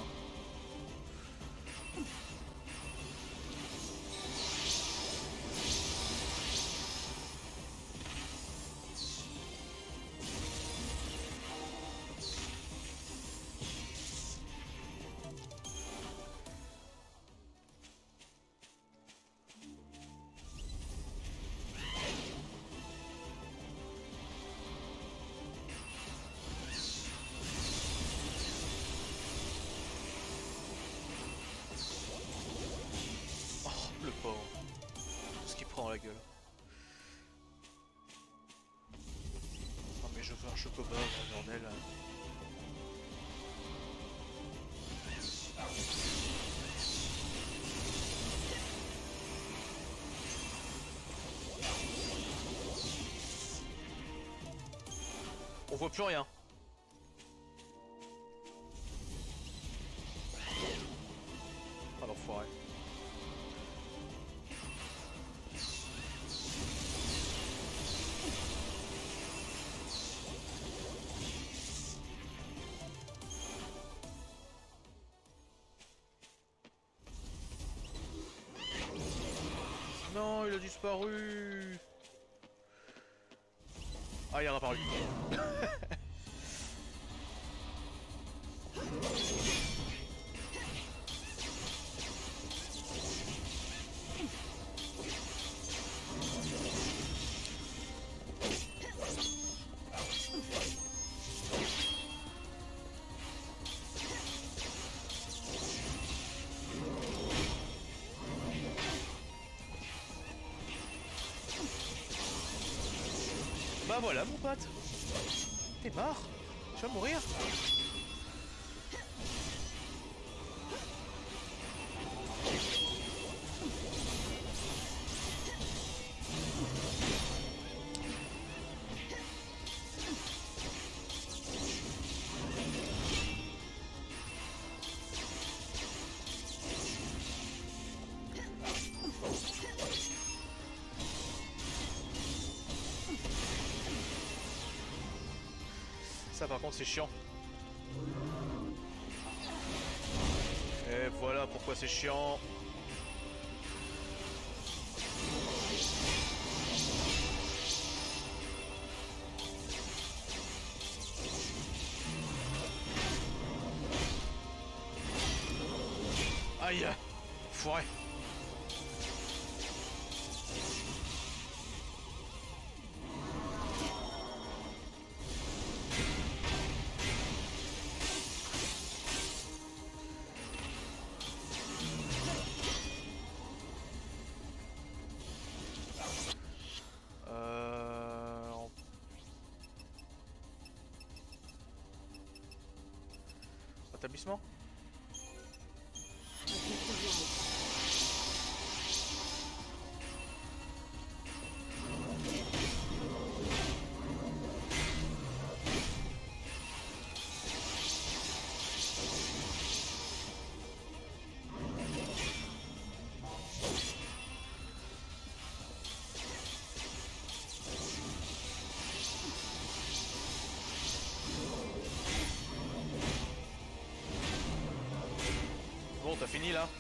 Speaker 1: Le pauvre. Tout ce qu'il prend à la gueule. Oh mais je veux un chocobo, bordel. On voit plus rien. Ah l'enfoiré. Non, il a disparu. Ah, il est réapparu. Bah voilà mon pote. T'es mort. Tu vas mourir. Ça par contre c'est chiant. Et voilà pourquoi c'est chiant. Aïe, foiré. accomplissement. Bon, t'as fini là?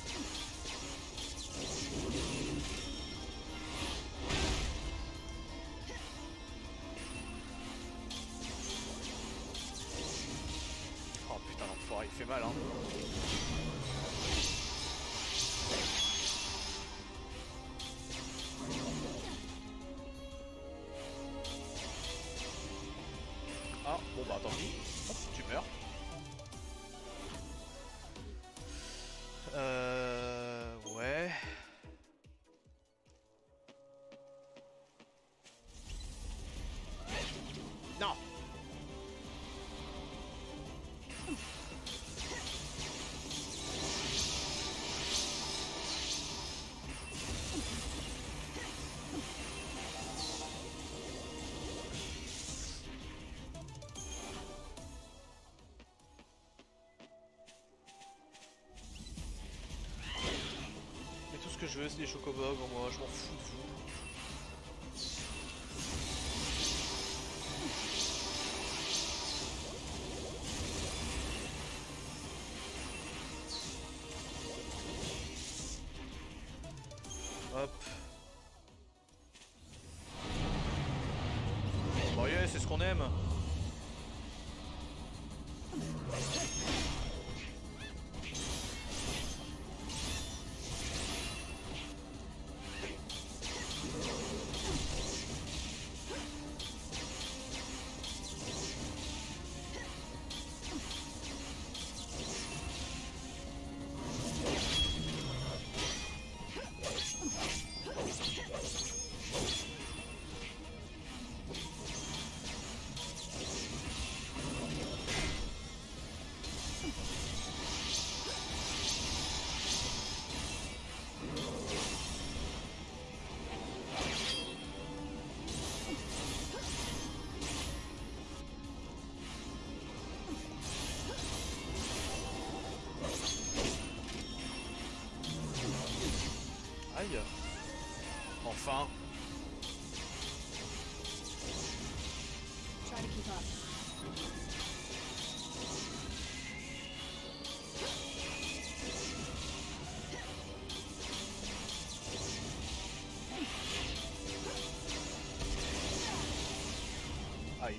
Speaker 1: Oh putain, l'enfoiré, il fait mal hein. Ah, bon bah tant pis. Hop, tu meurs. Ouais. Non. Mais tout ce que je veux c'est des chocobos, moi je m'en fous de vous. Hop. Bon yeah, c'est ce qu'on aime. Aïe. Enfin.
Speaker 7: Try to keep up.
Speaker 1: Aïe.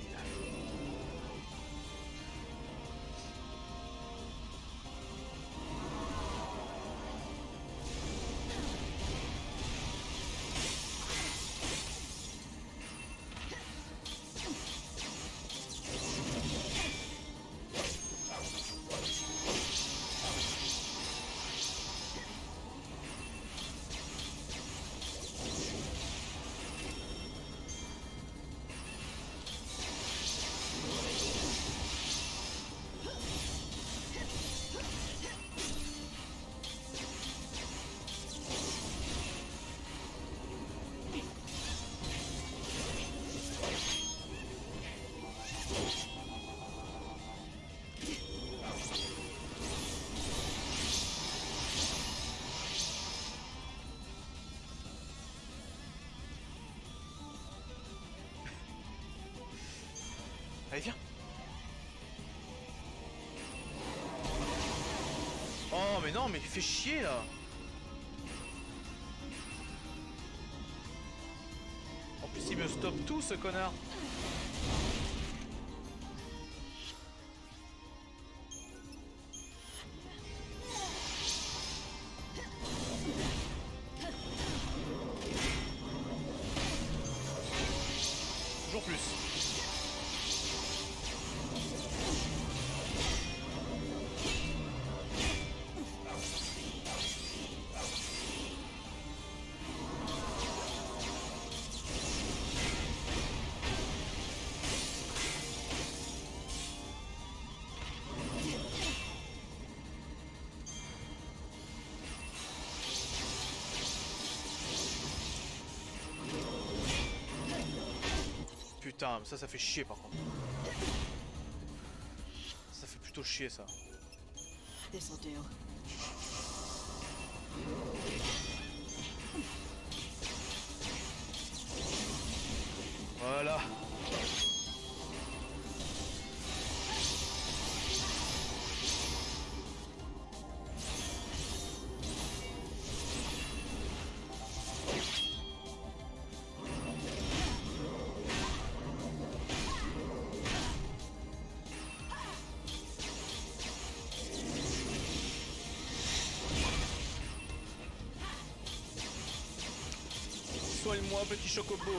Speaker 1: Allez, viens. Oh, mais non, mais il fait chier là. En plus, il me stoppe tout, ce connard. Toujours plus. putain, ça fait chier par contre. Ça fait plutôt chier ça.
Speaker 4: This'll do.
Speaker 1: Voilà. Soigne-moi, petit chocobo.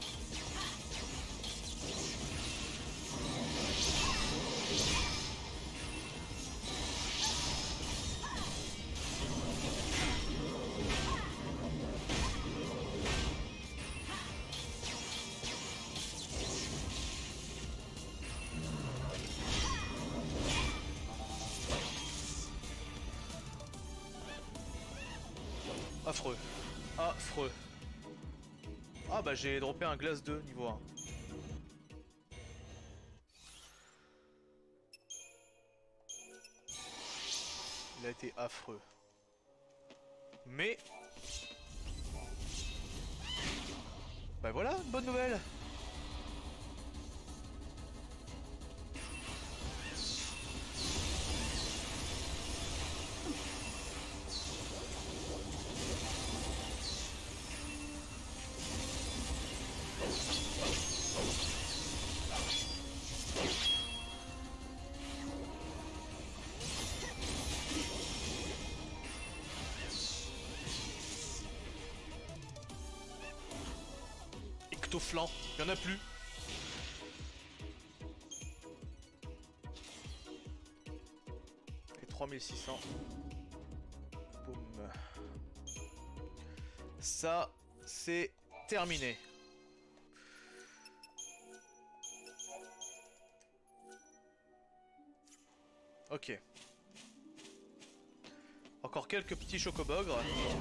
Speaker 1: Affreux. Affreux. Ah bah j'ai droppé un glace 2 niveau 1. Il a été affreux. Mais... bah voilà, une bonne nouvelle. Flanc, il y en a plus. Et 3600. Boum. Ça, c'est terminé. Ok. Encore quelques petits chocobogres.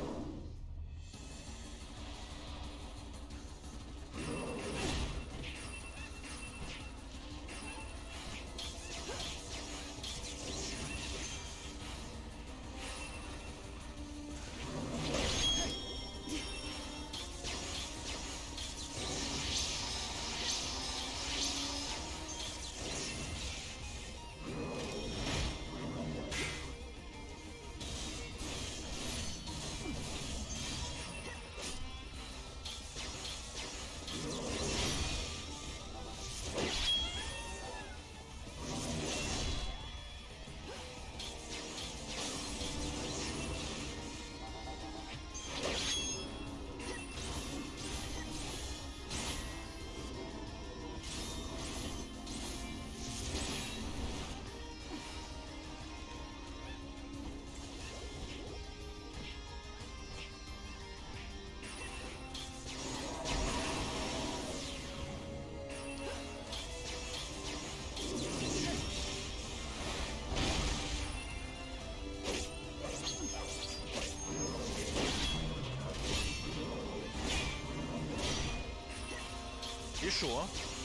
Speaker 1: Il est chaud, hein.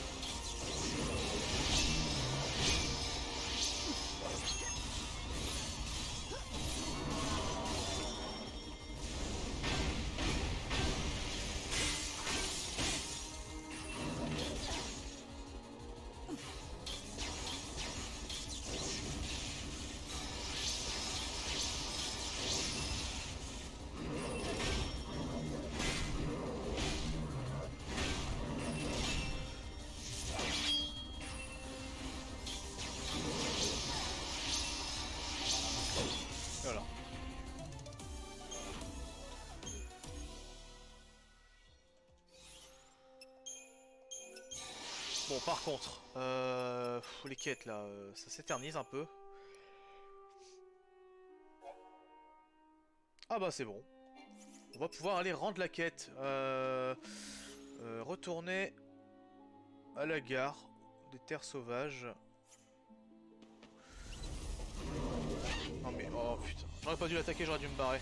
Speaker 1: Voilà. Bon, par contre, les quêtes là, ça s'éternise un peu. Ah bah c'est bon. On va pouvoir aller rendre la quête. Retourner à la gare des terres sauvages. Non mais oh putain, j'aurais pas dû l'attaquer, j'aurais dû me barrer.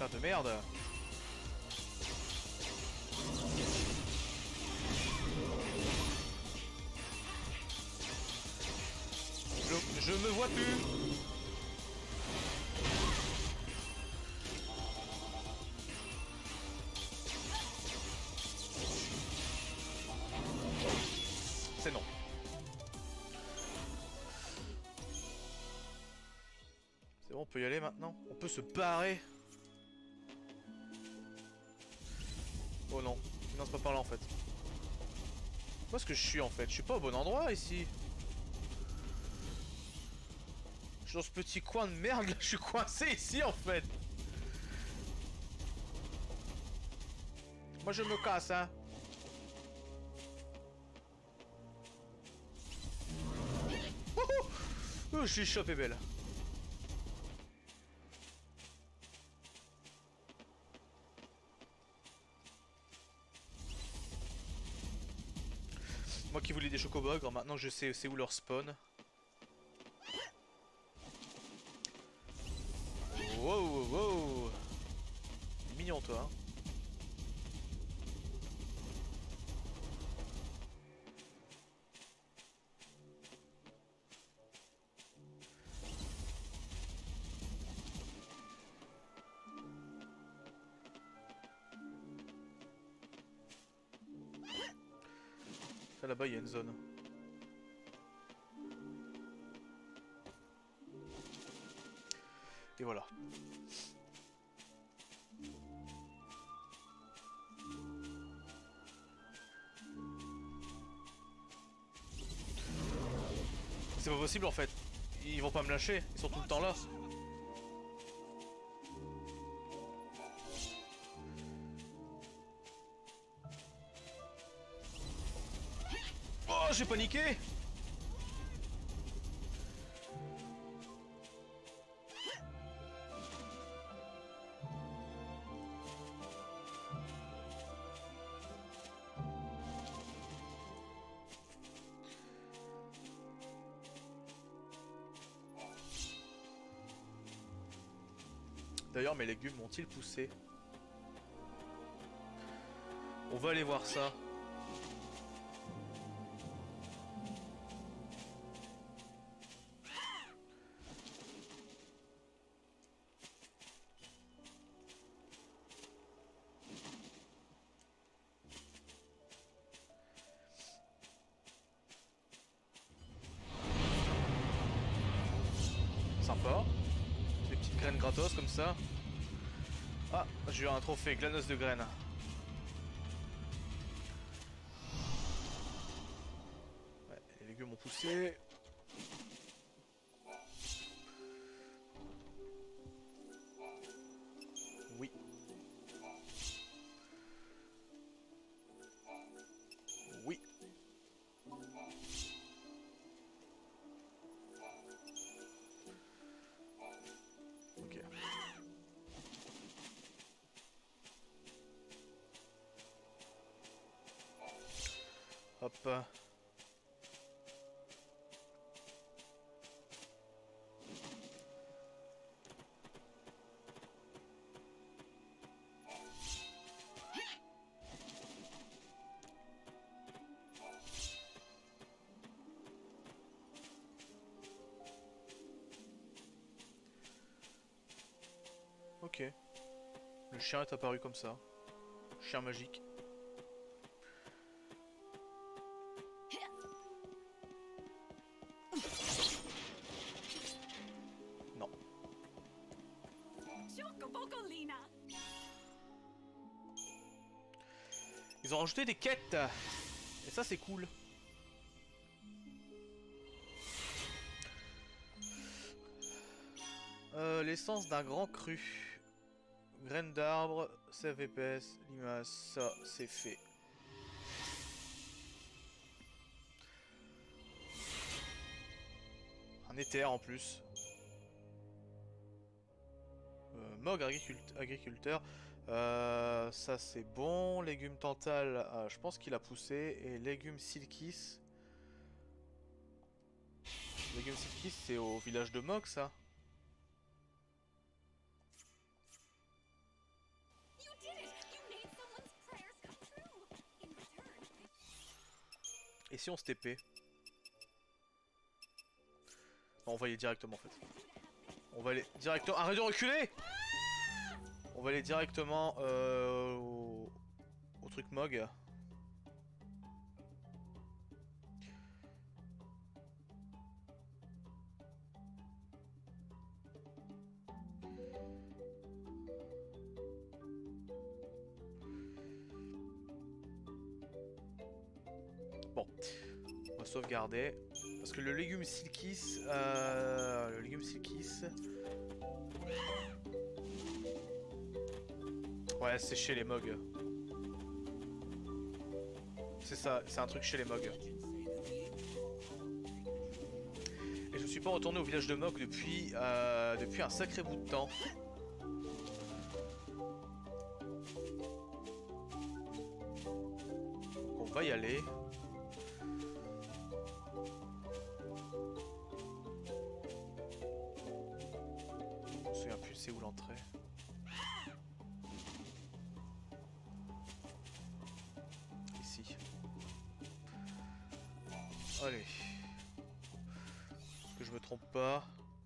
Speaker 1: Putain de merde. Je me vois plus. C'est non. C'est bon, on peut y aller maintenant. On peut se barrer. Oh non. Non, c'est pas par là en fait. Où est-ce que je suis en fait? Je suis pas au bon endroit ici. Je suis dans ce petit coin de merde là, je suis coincé ici en fait. Moi je me casse hein. Oh, je suis chopé belle. Moi qui voulais des chocobogres, maintenant je sais c'est où leur spawn. Wow, wow, wow. Mignon toi hein. Là-bas il y a une zone. Et voilà. C'est pas possible en fait. Ils vont pas me lâcher, ils sont tout le temps là. Oh, j'ai paniqué. D'ailleurs, mes légumes m'ont-ils poussé? On va aller voir ça. Sympa. Des petites graines gratos comme ça. Ah, j'ai eu un trophée, glaneuse de graines. Ouais, les légumes ont poussé. Oui. Oui. Ok. Hop. Ok. Le chien est apparu comme ça. Chien magique. Non. Ils ont rajouté des quêtes. Et ça c'est cool. L'essence d'un grand cru. Graines d'arbre, sève épaisse, limace, ça c'est fait. Un éther en plus. Mog agriculteur. Ça c'est bon. Légumes tantale, je pense qu'il a poussé. Et légumes silkis. Légumes silkis c'est au village de Mog ça. si on se TP? Non, on va y aller directement en fait. On va aller directement... Arrête de reculer! On va aller directement au truc Mog. Bon, on va sauvegarder. Parce que le légume Silkis... Ouais, c'est chez les Mogs. C'est ça, c'est un truc chez les Mogs. Et je suis pas retourné au village de Mog depuis un sacré bout de temps. On va y aller. Je me souviens plus c'est où l'entrée. Allez. Est-ce que je me trompe pas?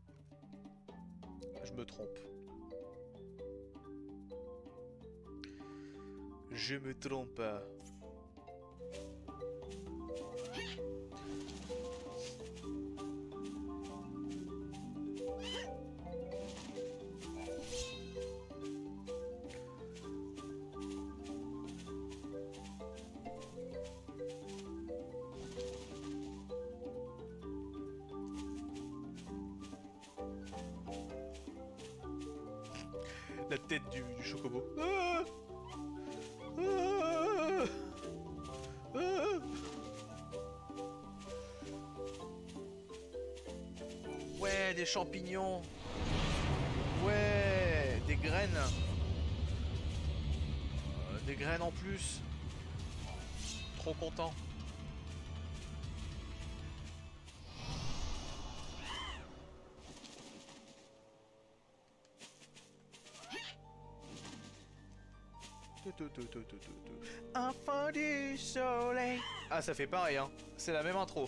Speaker 1: Je me trompe. Je me trompe pas. La tête du chocobo. Ah ah ah. Ouais, des champignons. Ouais, des graines. Des graines en plus. Trop content. Enfant du soleil. Ah, ça fait pareil, hein. C'est la même intro.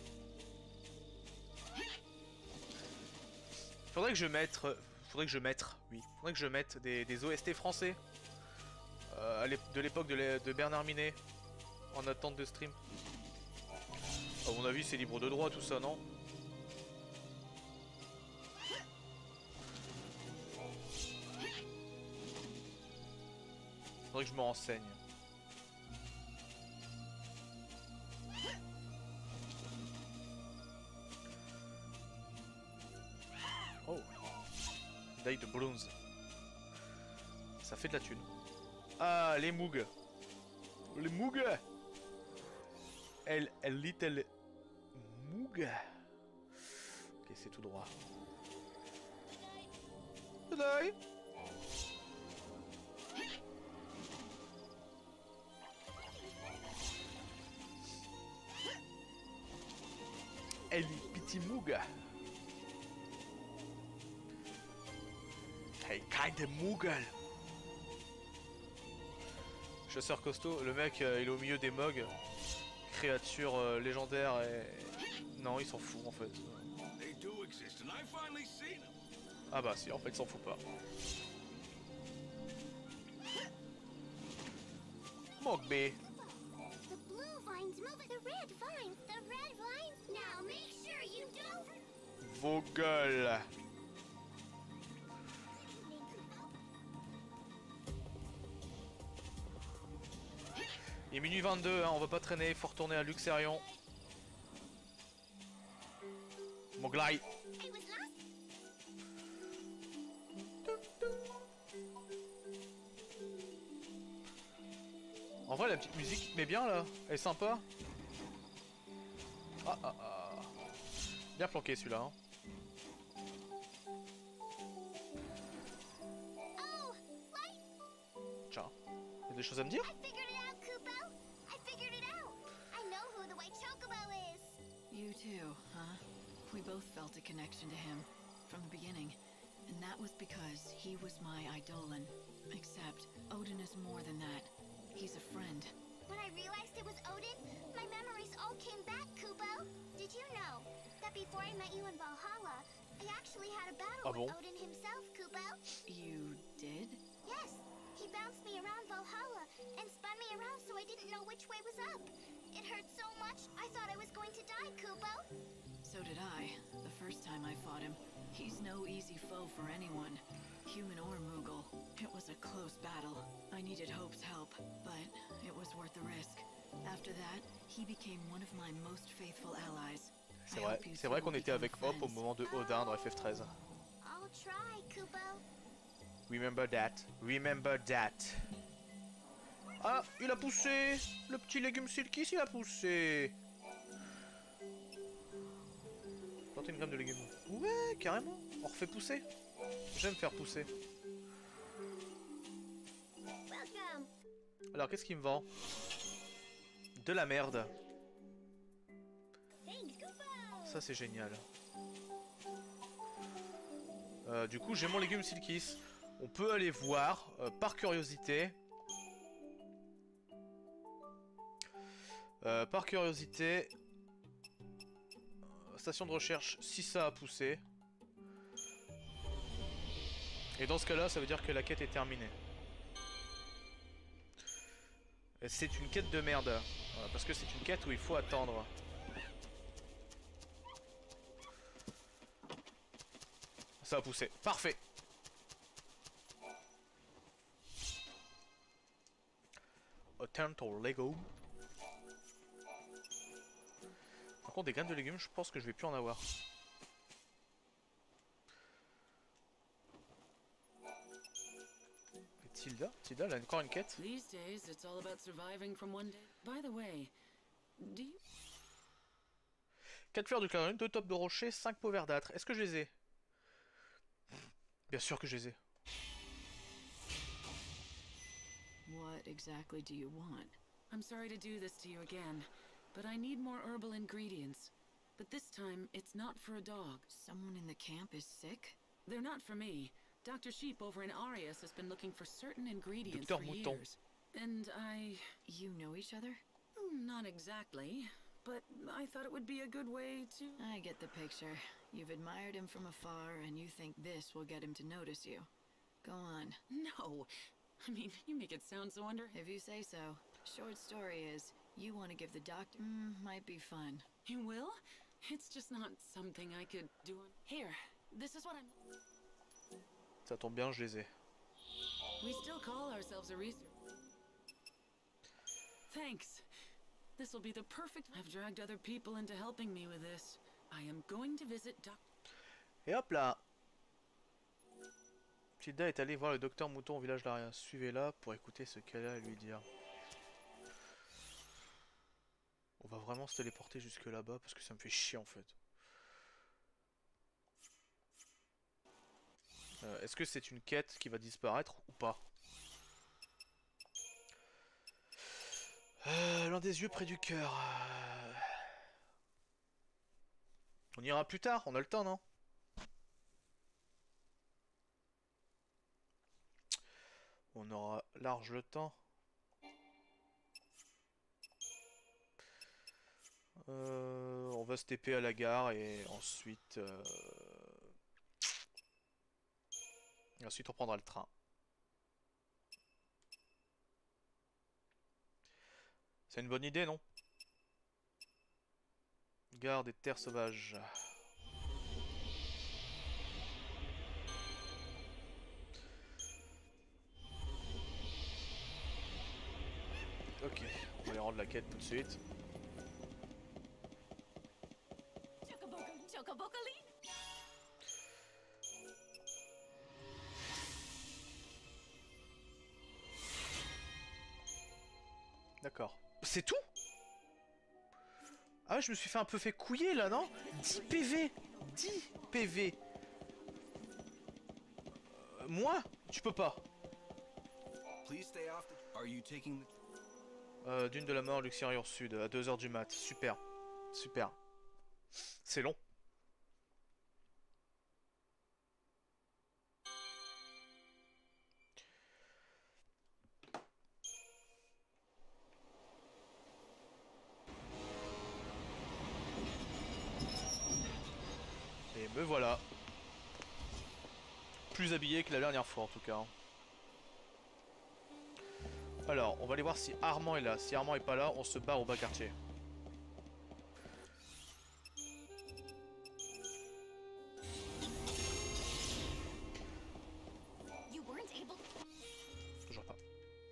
Speaker 1: Faudrait que je mette, oui. Faudrait que je mette des OST français de l'époque de Bernard Minet en attente de stream. À mon avis, c'est libre de droit tout ça, non? Faudrait que je me renseigne. Oh, médaille de bronze. Ça fait de la thune. Ah, les Moog. Les Moog. Little Moog. Ok, c'est tout droit. Good night. Elle est petit Mooga. Hey, kind of Moogle. Chasseur costaud, le mec il est au milieu des Mogs. Créature légendaire et... Non, il s'en fout en fait. Ah bah si, en fait il s'en fout pas. Mogbe. Vos gueules. Il est minuit 22, hein, on va pas traîner, faut retourner à Luxerion. Moglai. En vrai la petite musique met bien là, elle est sympa. Ah ah ah. Bien planqué celui-là. Hein. Tiens, il y a des choses à me dire?
Speaker 4: You too, huh? We both felt a connection to him from the beginning, and that was because he was my Eidolon. Except Odin is more than that. He's a friend.
Speaker 7: When I realized it was Odin, my memories all came back, Kubo. Did you know that before I met you in Valhalla, I actually had a battle with Odin himself, Kubo?
Speaker 4: You did?
Speaker 7: Yes. He bounced me around Valhalla and spun me around so I didn't know which way was up. It hurt so much, I thought I was going to die, Kubo.
Speaker 4: So did I, the first time I fought him. He's no easy foe for anyone, human or Moogle. It was a close battle. I needed Hope's help, but it was worth the risk. After that, he became one of my most faithful allies.
Speaker 1: C'est vrai qu'on était avec Hope au moment de Odin dans FF13.
Speaker 7: I'll try, Kubo.
Speaker 1: Remember that. Remember that. Ah, il a poussé. Le petit légume Silkis, il a poussé. Planter une graine de légumes. Ouais, carrément. On refait pousser. J'aime faire pousser.
Speaker 7: Welcome.
Speaker 1: Alors, qu'est-ce qu'il me vend? De la merde.
Speaker 7: Thanks, Kubo.
Speaker 1: Ça, c'est génial. Du coup, j'ai mon légume Silkis. On peut aller voir, par curiosité. Par curiosité. Station de recherche, si ça a poussé. Et dans ce cas-là, ça veut dire que la quête est terminée. C'est une quête de merde. Parce que c'est une quête où il faut attendre. Ça a poussé. Parfait. Attempt or Lego. Par contre, des graines de légumes, je pense que je vais plus en avoir. Et Tilda, elle a encore une quête.
Speaker 8: These days, it's all about surviving from one day. By the way, do you...
Speaker 1: 4 fleurs de clarine, 2 tops de rocher, 5 pots verdâtres. Est-ce que je les ai? Bien sûr que je les ai.
Speaker 4: What exactly do you want?
Speaker 8: I'm sorry to do this to you again, but I need more herbal ingredients. But this time, it's not for a dog.
Speaker 4: Someone in the camp is sick?
Speaker 8: They're not for me. Dr. Sheep over in Arius has been looking for certain ingredients
Speaker 1: Dr.
Speaker 8: for
Speaker 1: Mouton.
Speaker 8: years. And I...
Speaker 4: You know each other?
Speaker 8: Not exactly, but I thought it would be a good way to...
Speaker 4: I get the picture. You've admired him from afar, and you think this will get him to notice you. Go on.
Speaker 8: No! I mean, you make it sound so under...
Speaker 4: If you say so. Short story is, you want to give the doctor... might be fun.
Speaker 8: You will? It's just not something I could do on... Here, this is what I'm...
Speaker 1: Ça tombe bien, je les ai.
Speaker 8: We still call ourselves a research... Thanks. This will be the perfect... I've dragged other people into helping me with this. I am going to visit Doc...
Speaker 1: Et hop là. Tilda est allée voir le docteur Mouton au village d'Aria. Suivez-la pour écouter ce qu'elle a à lui dire. On va vraiment se téléporter jusque là-bas parce que ça me fait chier en fait. Est-ce que c'est une quête qui va disparaître ou pas? L'un des yeux près du cœur. On ira plus tard, on a le temps, non? On aura large le temps. On va se TP à la gare et ensuite... ensuite on prendra le train. C'est une bonne idée, non? Gare des terres sauvages. Ok, on va aller rendre la quête tout de suite. D'accord. C'est tout? Ah ouais, je me suis fait un peu fait couiller là, non? 10 PV! 10 PV! Moi? Tu peux pas. Dune de la mort, Luxérieur Sud, à 2h du mat. Super. Super. C'est long. me voilà. Plus habillé que la dernière fois en tout cas. Alors, on va aller voir si Armand est là. Si Armand est pas là, on se barre au bas quartier. Toujours pas.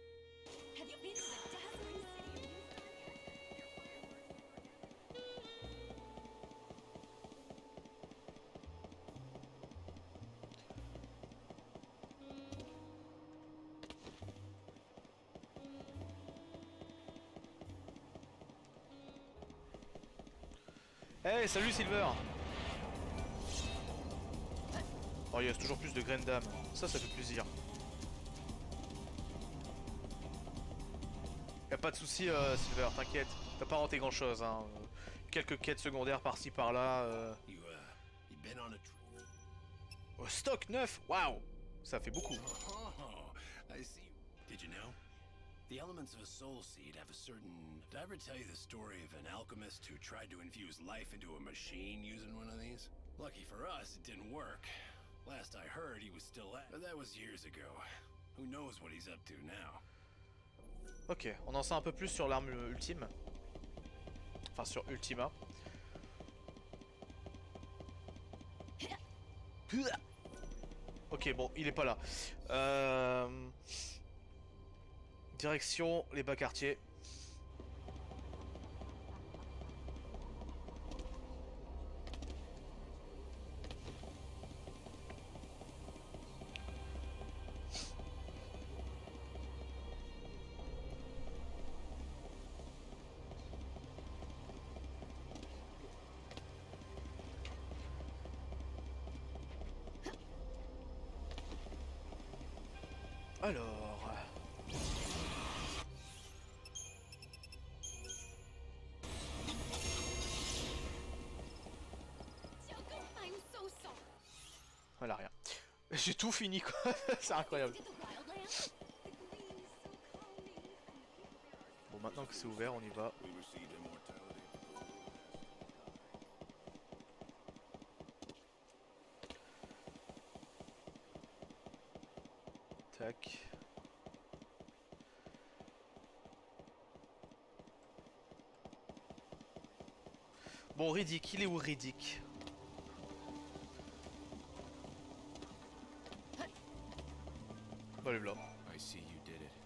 Speaker 1: Hey, salut Silver. Oh, il y a toujours plus de graines d'âme. Ça fait plaisir. Y'a pas de soucis, Silver, t'inquiète. T'as pas raté grand chose, hein. Quelques quêtes secondaires par-ci par-là. Oh, stock neuf. Waouh. Ça fait beaucoup.
Speaker 9: I see. Did you know? The elements of a soul seed have a certain... Did I ever tell you the story of an alchemist who tried to infuse life into a machine using one of these? Lucky for us, it didn't work. Last I heard, he was still at... But that was years ago. Who knows what he's up to now?
Speaker 1: Ok, on en sait un peu plus sur l'arme ultime. Enfin, sur Ultima. Ok, bon, il est pas là. Direction les bas quartiers. Alors... Voilà, rien. J'ai tout fini quoi, c'est incroyable. Bon, maintenant que c'est ouvert, on y va. Tac. Bon, Riddick, il est où Riddick? Bah, le blanc.
Speaker 10: I see you did it.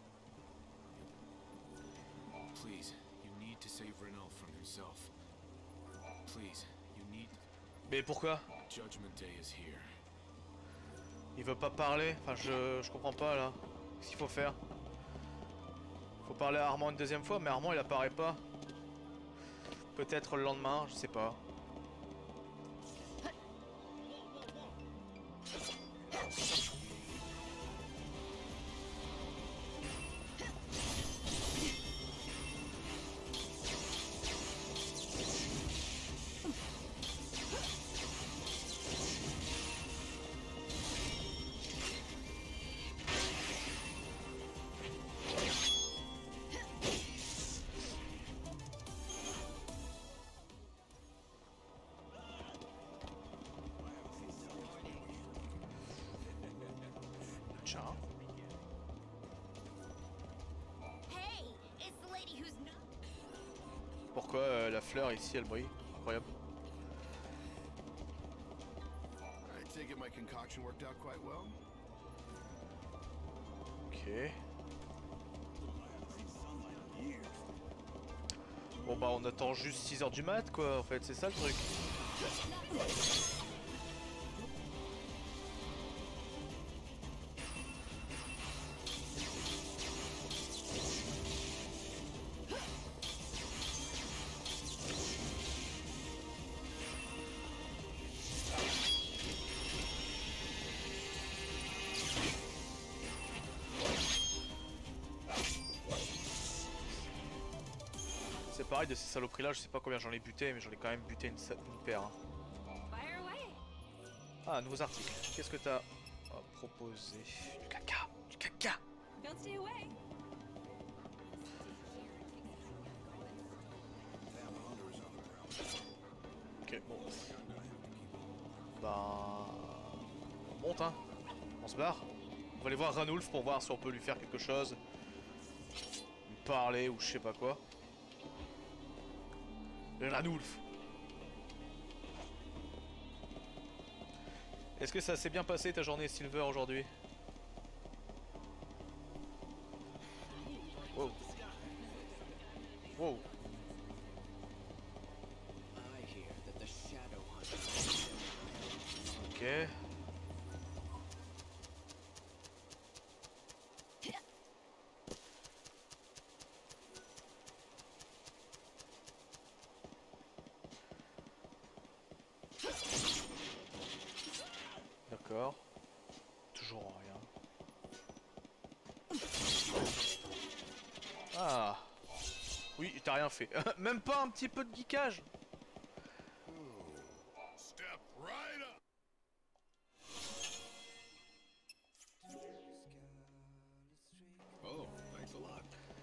Speaker 10: Please, you need to save Renal from himself. Please, you need...
Speaker 1: Mais pourquoi?
Speaker 10: Judgment Day is here.
Speaker 1: Il veut pas parler, enfin je comprends pas là. Qu'est-ce qu'il faut faire? Faut parler à Armand une deuxième fois, mais Armand il apparaît pas. Peut-être le lendemain, je sais pas. Pourquoi la fleur ici elle brille? Incroyable. Ok. Bon bah on attend juste 6 h du mat quoi en fait, c'est ça le truc. C'est pareil de ces saloperies là, je sais pas combien j'en ai buté, mais j'en ai quand même buté une paire. Hein. Ah, nouveaux articles. Qu'est-ce que t'as à proposer? Du caca! Du caca! Ok, bon. bah... on monte hein. On se barre. On va aller voir Ranulf pour voir si on peut lui faire quelque chose. Lui parler ou je sais pas quoi. Ranulf. Est-ce que ça s'est bien passé ta journée Silver aujourd'hui? Wow. Wow. Ok. D'accord. Toujours rien. Ah. Oui, t'as rien fait. Même pas un petit peu de geekage.
Speaker 9: Oh, thanks a lot.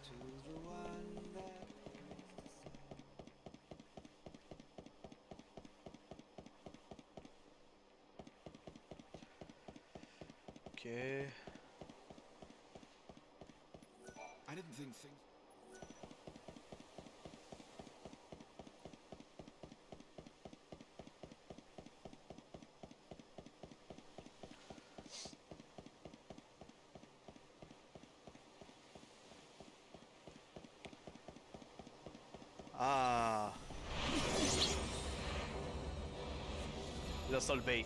Speaker 1: Ok.
Speaker 10: I didn't think things.
Speaker 1: Ah. La seule bait.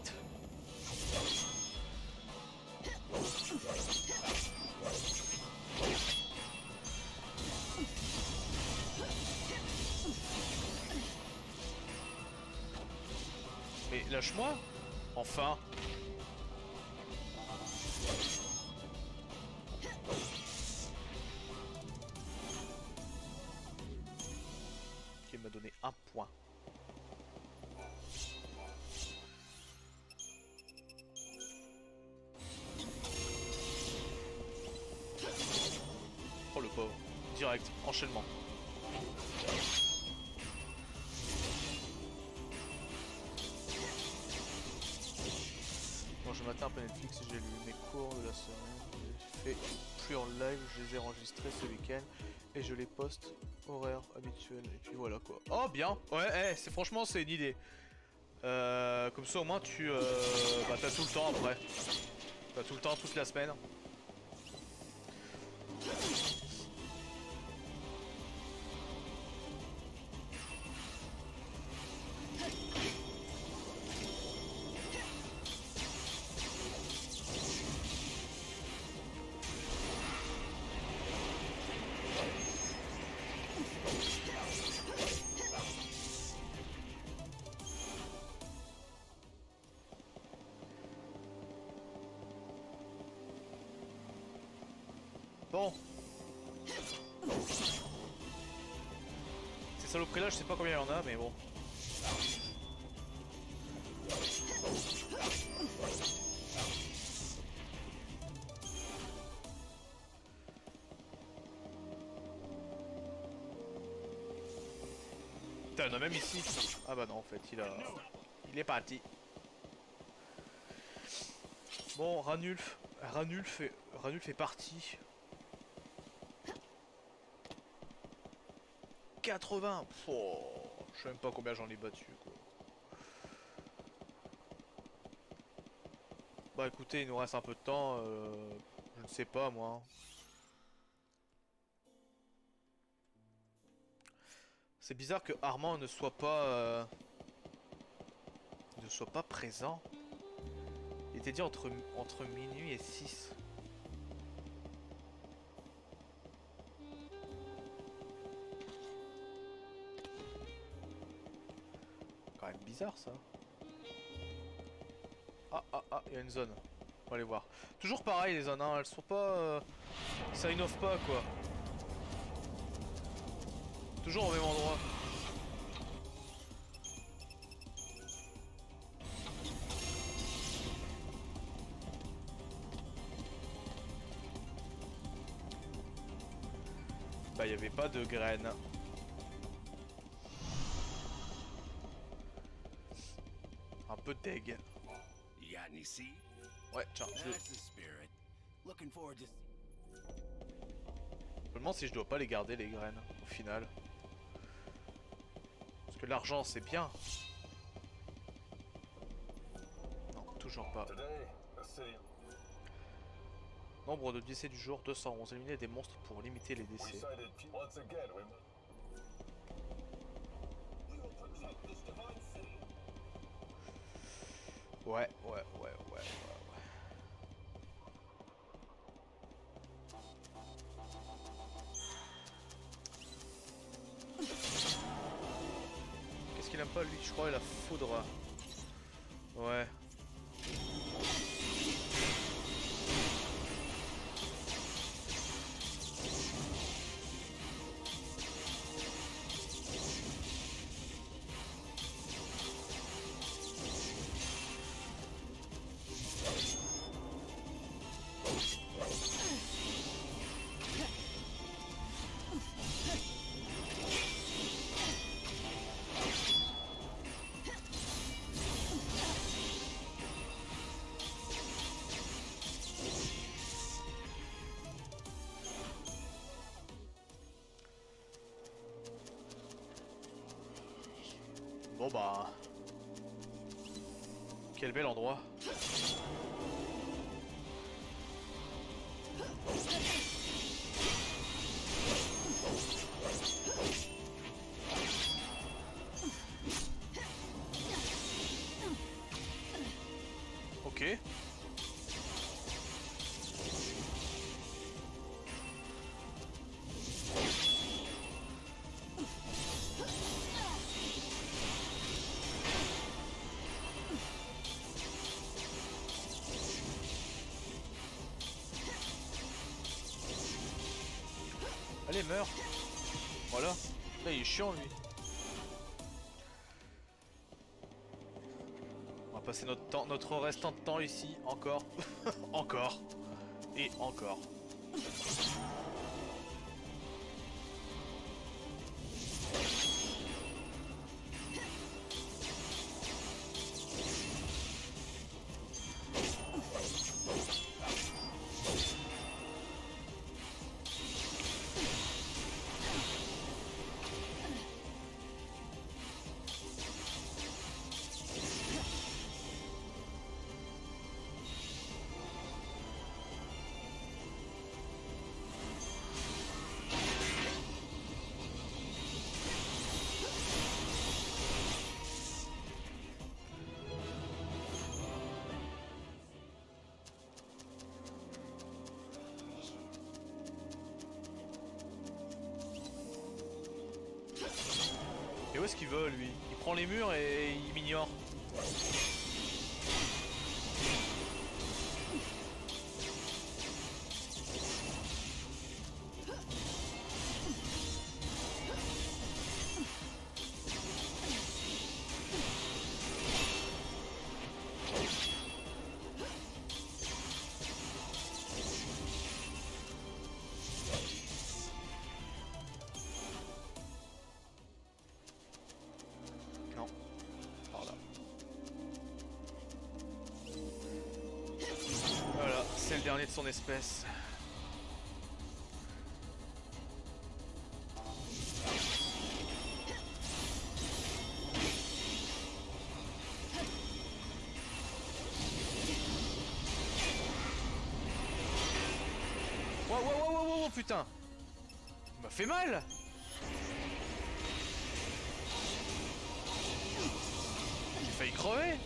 Speaker 1: Mais lâche-moi. Enfin. Qui m'a donné un point. Oh le pauvre. Direct. Enchaînement. Je matin un peu Netflix et j'ai lu mes cours de la semaine. J'ai fait plus en live, je les ai enregistrés ce week-end et je les poste horaire habituel. Et puis voilà quoi. Oh bien. Ouais, c'est franchement c'est une idée. Comme ça au moins tu bah, t'as tout le temps après. T'as tout le temps toute la semaine. Bon. Ces saloperies là, je sais pas combien il y en a, mais bon. Putain, il y en a même ici. Ah bah non, en fait, il est parti. Bon, Ranulf est parti. 80. Oh, je sais même pas combien j'en ai battu quoi. Bah écoutez, il nous reste un peu de temps, je ne sais pas moi. C'est bizarre que Armand ne soit pas présent. Il était dit entre minuit et 6. Quand même bizarre ça. Ah, il y a une zone. On va aller voir. Toujours pareil les zones, hein, elles sont pas... ça innove pas quoi. Toujours au même endroit. Bah il n'y avait pas de graines. Un peu deg.
Speaker 9: You got any seed?
Speaker 1: Ouais, tiens.
Speaker 9: That's the spirit. Looking forward to.
Speaker 1: Je me demande si je dois pas les garder les graines au final. Parce que l'argent c'est bien. Non, toujours pas. Nombre de décès du jour 211. Éliminer des monstres pour limiter les décès. Ouais. Qu'est-ce qu'il aime pas lui? Je crois la foudre. Ouais. Bon bah... Quel bel endroit. Ok. Allez, meurs. Voilà. Là, il est chiant, lui. On va passer notre restant de temps ici, encore. Encore. Et encore. Et où est-ce qu'il veut lui? Il prend les murs et il m'ignore. C'est le dernier de son espèce. Wow, putain! Il m'a fait mal! J'ai failli crever!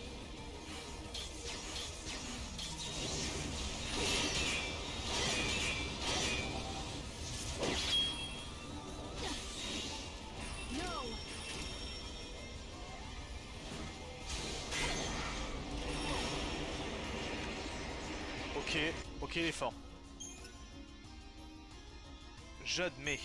Speaker 1: Ok, il est fort. J'admets.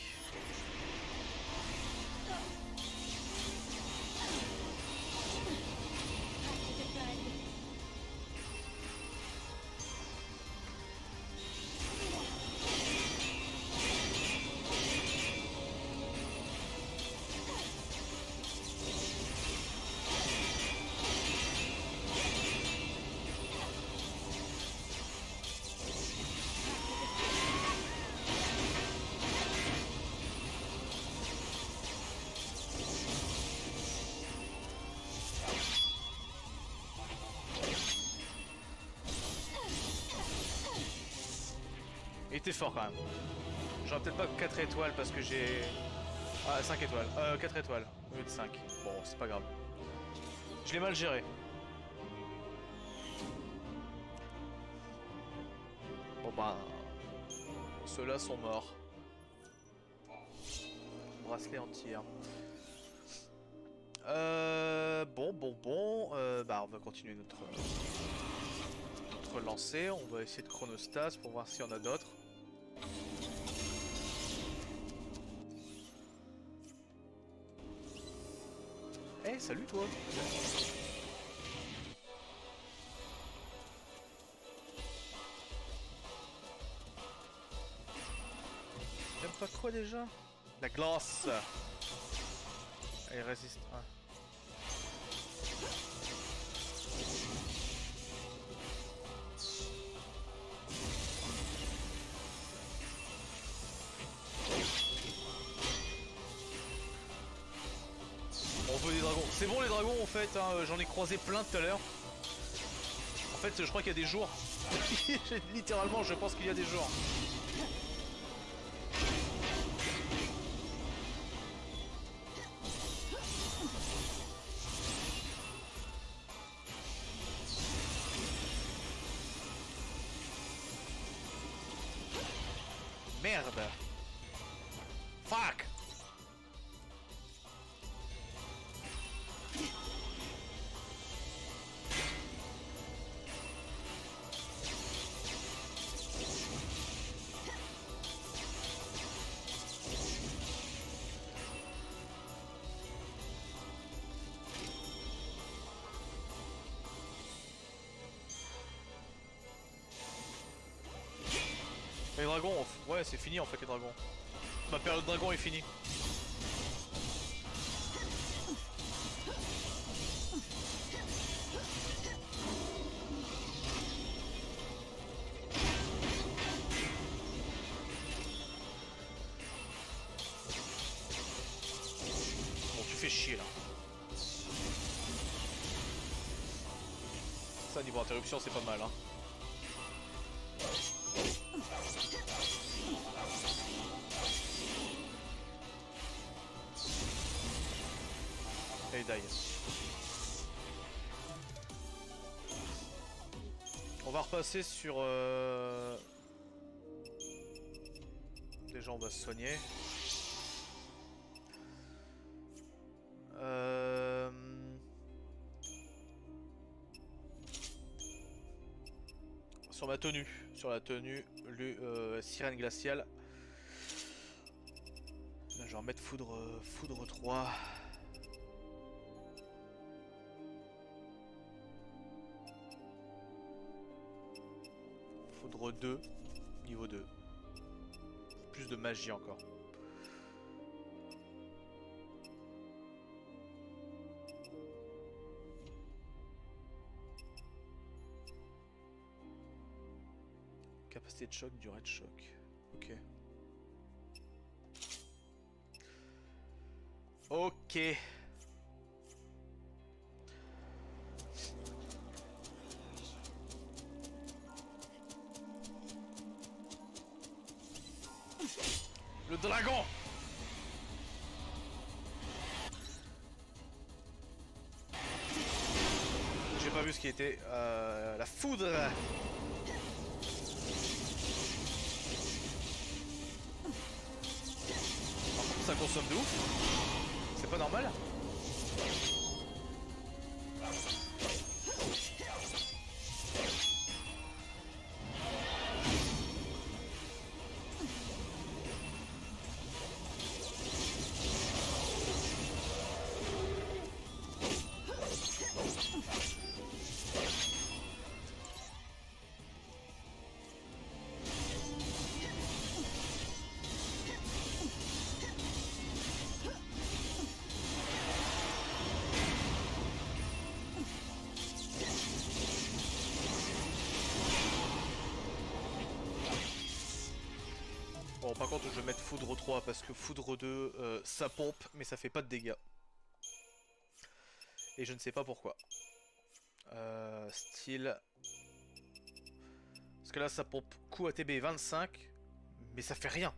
Speaker 1: était fort quand même. J'aurais peut-être pas 4 étoiles parce que j'ai... Ah, 5 étoiles. 4 étoiles au lieu de 5. Bon, c'est pas grave. Je l'ai mal géré. Bon bah... Ceux-là sont morts. Bracelet en tir. Bon. Bah on va continuer notre lancée. On va essayer de chronostas pour voir s'il y en a d'autres. Eh, salut toi. T'aimes pas quoi déjà? La glace. Elle résiste. Ouais. On veut des dragons. C'est bon les dragons en fait, hein, j'en ai croisé plein tout à l'heure. En fait je crois qu'il y a des jours. Littéralement je pense qu'il y a des jours. Merde. Fuck. Les dragons, ouais c'est fini en fait les dragons. Ma période dragon est finie. Bon tu fais chier là. Ça niveau interruption c'est pas mal hein. Die. On va repasser sur... Déjà on va se soigner. Sur ma tenue. Sur la tenue, sirène glaciale. Là, je vais remettre foudre 3. Foudre 2, niveau 2. Plus de magie encore. Capacité de choc, durée de choc. Ok. Ok. Le dragon. J'ai pas vu ce qui était la foudre. Par contre ça consomme de ouf. C'est pas normal. Bon par contre je vais mettre foudre 3 parce que foudre 2 ça pompe mais ça fait pas de dégâts. Et je ne sais pas pourquoi. Style... Parce que là ça pompe coup ATB 25, Mais ça fait rien.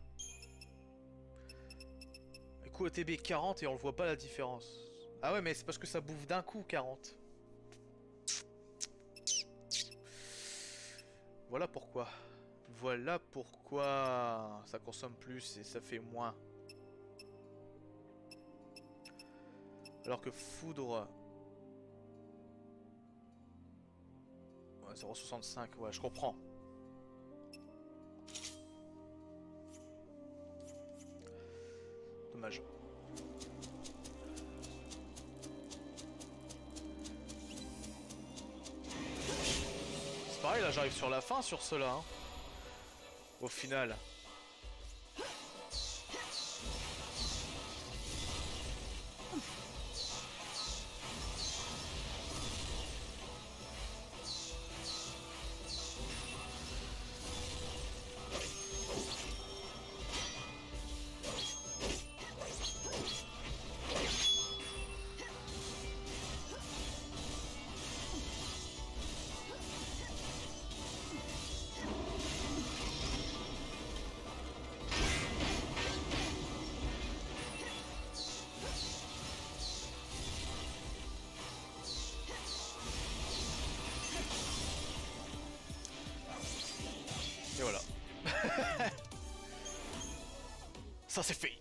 Speaker 1: Un coup ATB 40 et on le voit pas la différence. Ah ouais mais c'est parce que ça bouffe d'un coup 40. Voilà pourquoi. Voilà pourquoi ça consomme plus et ça fait moins. Alors que foudre... Ouais, 0,65, ouais, je comprends. Dommage. C'est pareil, là j'arrive sur la fin sur cela. Hein. Au final. Et voilà. Ça c'est fait.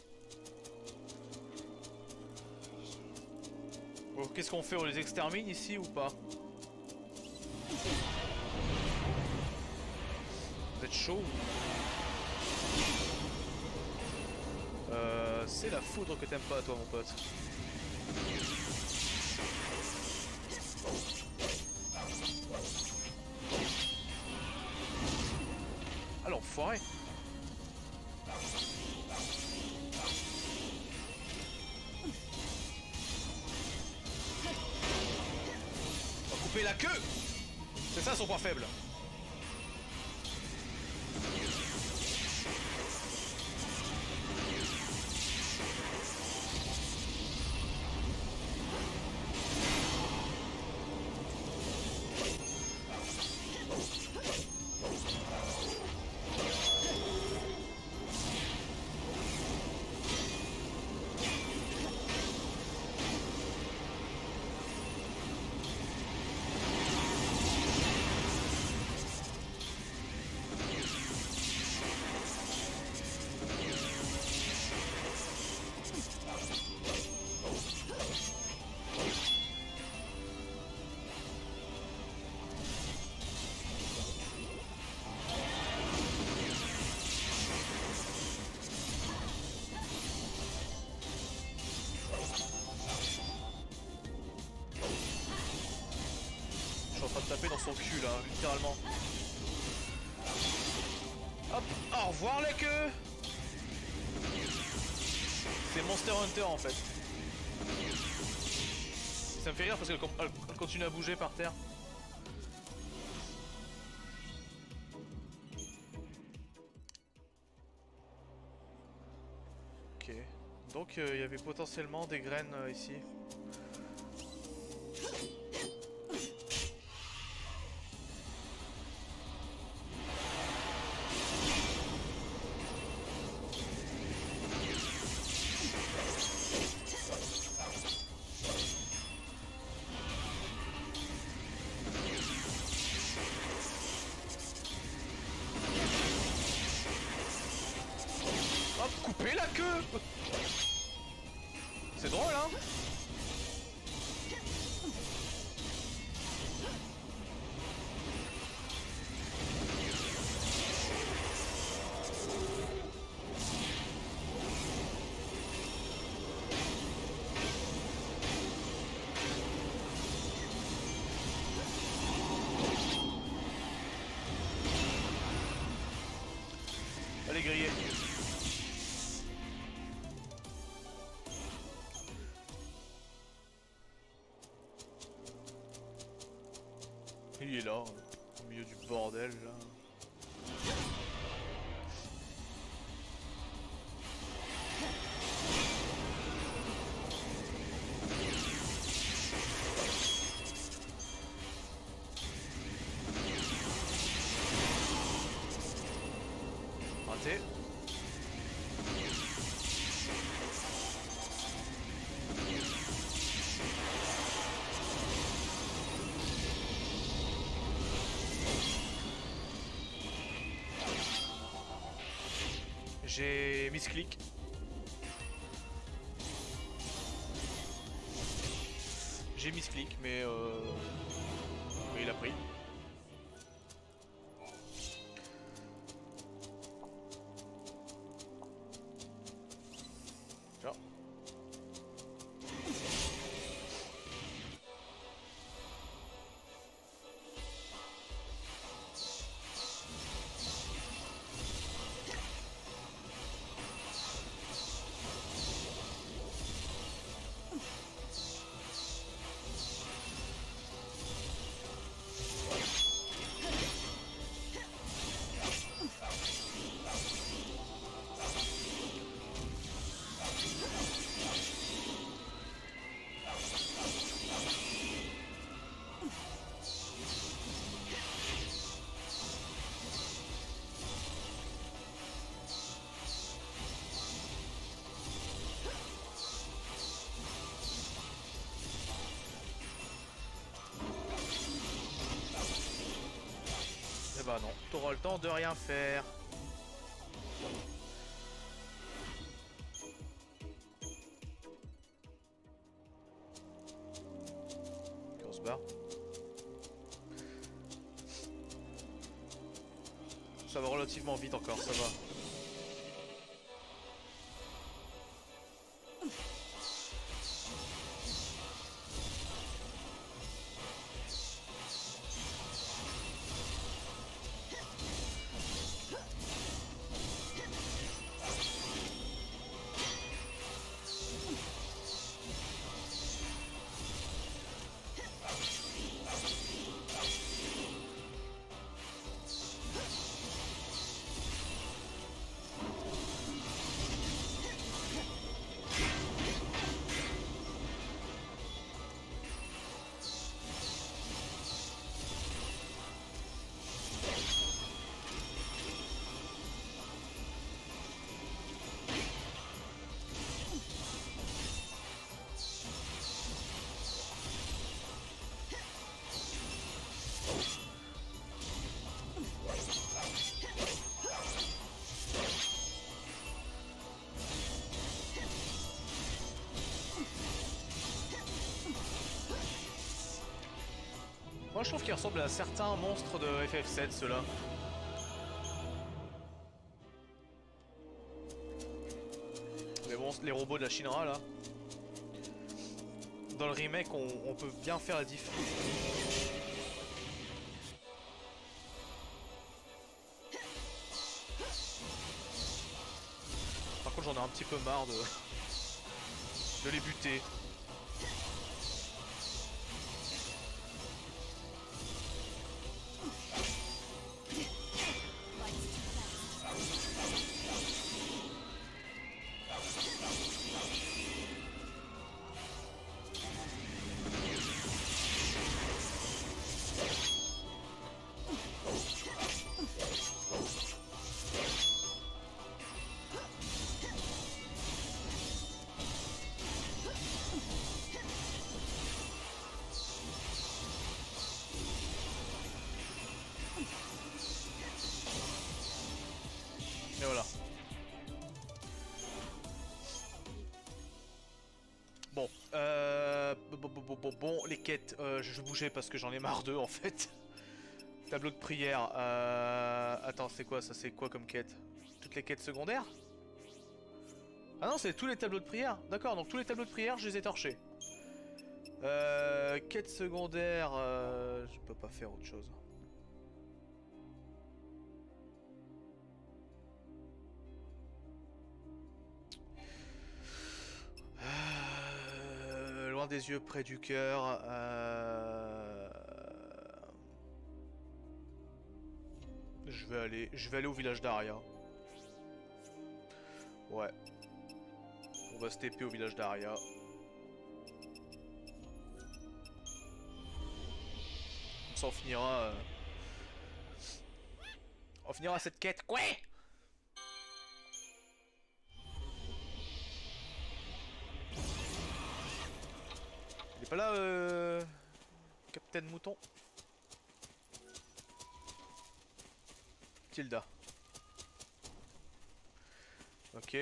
Speaker 1: Bon, qu'est-ce qu'on fait? On les extermine ici ou pas? Vous êtes chaud? C'est la foudre que t'aimes pas toi mon pote. Ah l'enfoiré. On va couper la queue. C'est ça son point faible. Taper dans son cul là, littéralement. Hop, au revoir les queues. C'est Monster Hunter en fait. Ça me fait rire parce qu'elle continue à bouger par terre. Ok, donc il y avait potentiellement des graines ici. Couper la queue. C'est drôle hein. Allez griller. Il est là, au milieu du bordel là. Ah raté. J'ai misclick. J'ai misclick, mais il a pris. Tiens. Eh bah non, t'auras le temps de rien faire. On se barre. Ça va relativement vite encore, ça va. Moi je trouve qu'il ressemble à certains monstres de FF7 ceux-là. Les robots de la Shinra là. Dans le remake on peut bien faire la diff. Par contre j'en ai un petit peu marre de les buter. Et voilà. Bon, les quêtes, je vais bouger parce que j'en ai marre d'eux en fait. Tableau de prière, attends, c'est quoi ça? C'est quoi comme quête? Toutes les quêtes secondaires? Ah non, c'est tous les tableaux de prière. D'accord, donc tous les tableaux de prière, je les ai torchés. Quête secondaire, je peux pas faire autre chose. Loin des yeux, près du cœur. Je vais aller au village d'Aria. Ouais. On va se TP au village d'Aria. Ça on finira cette quête. Quoi? pas là, Capitaine Mouton? Tilda. Ok.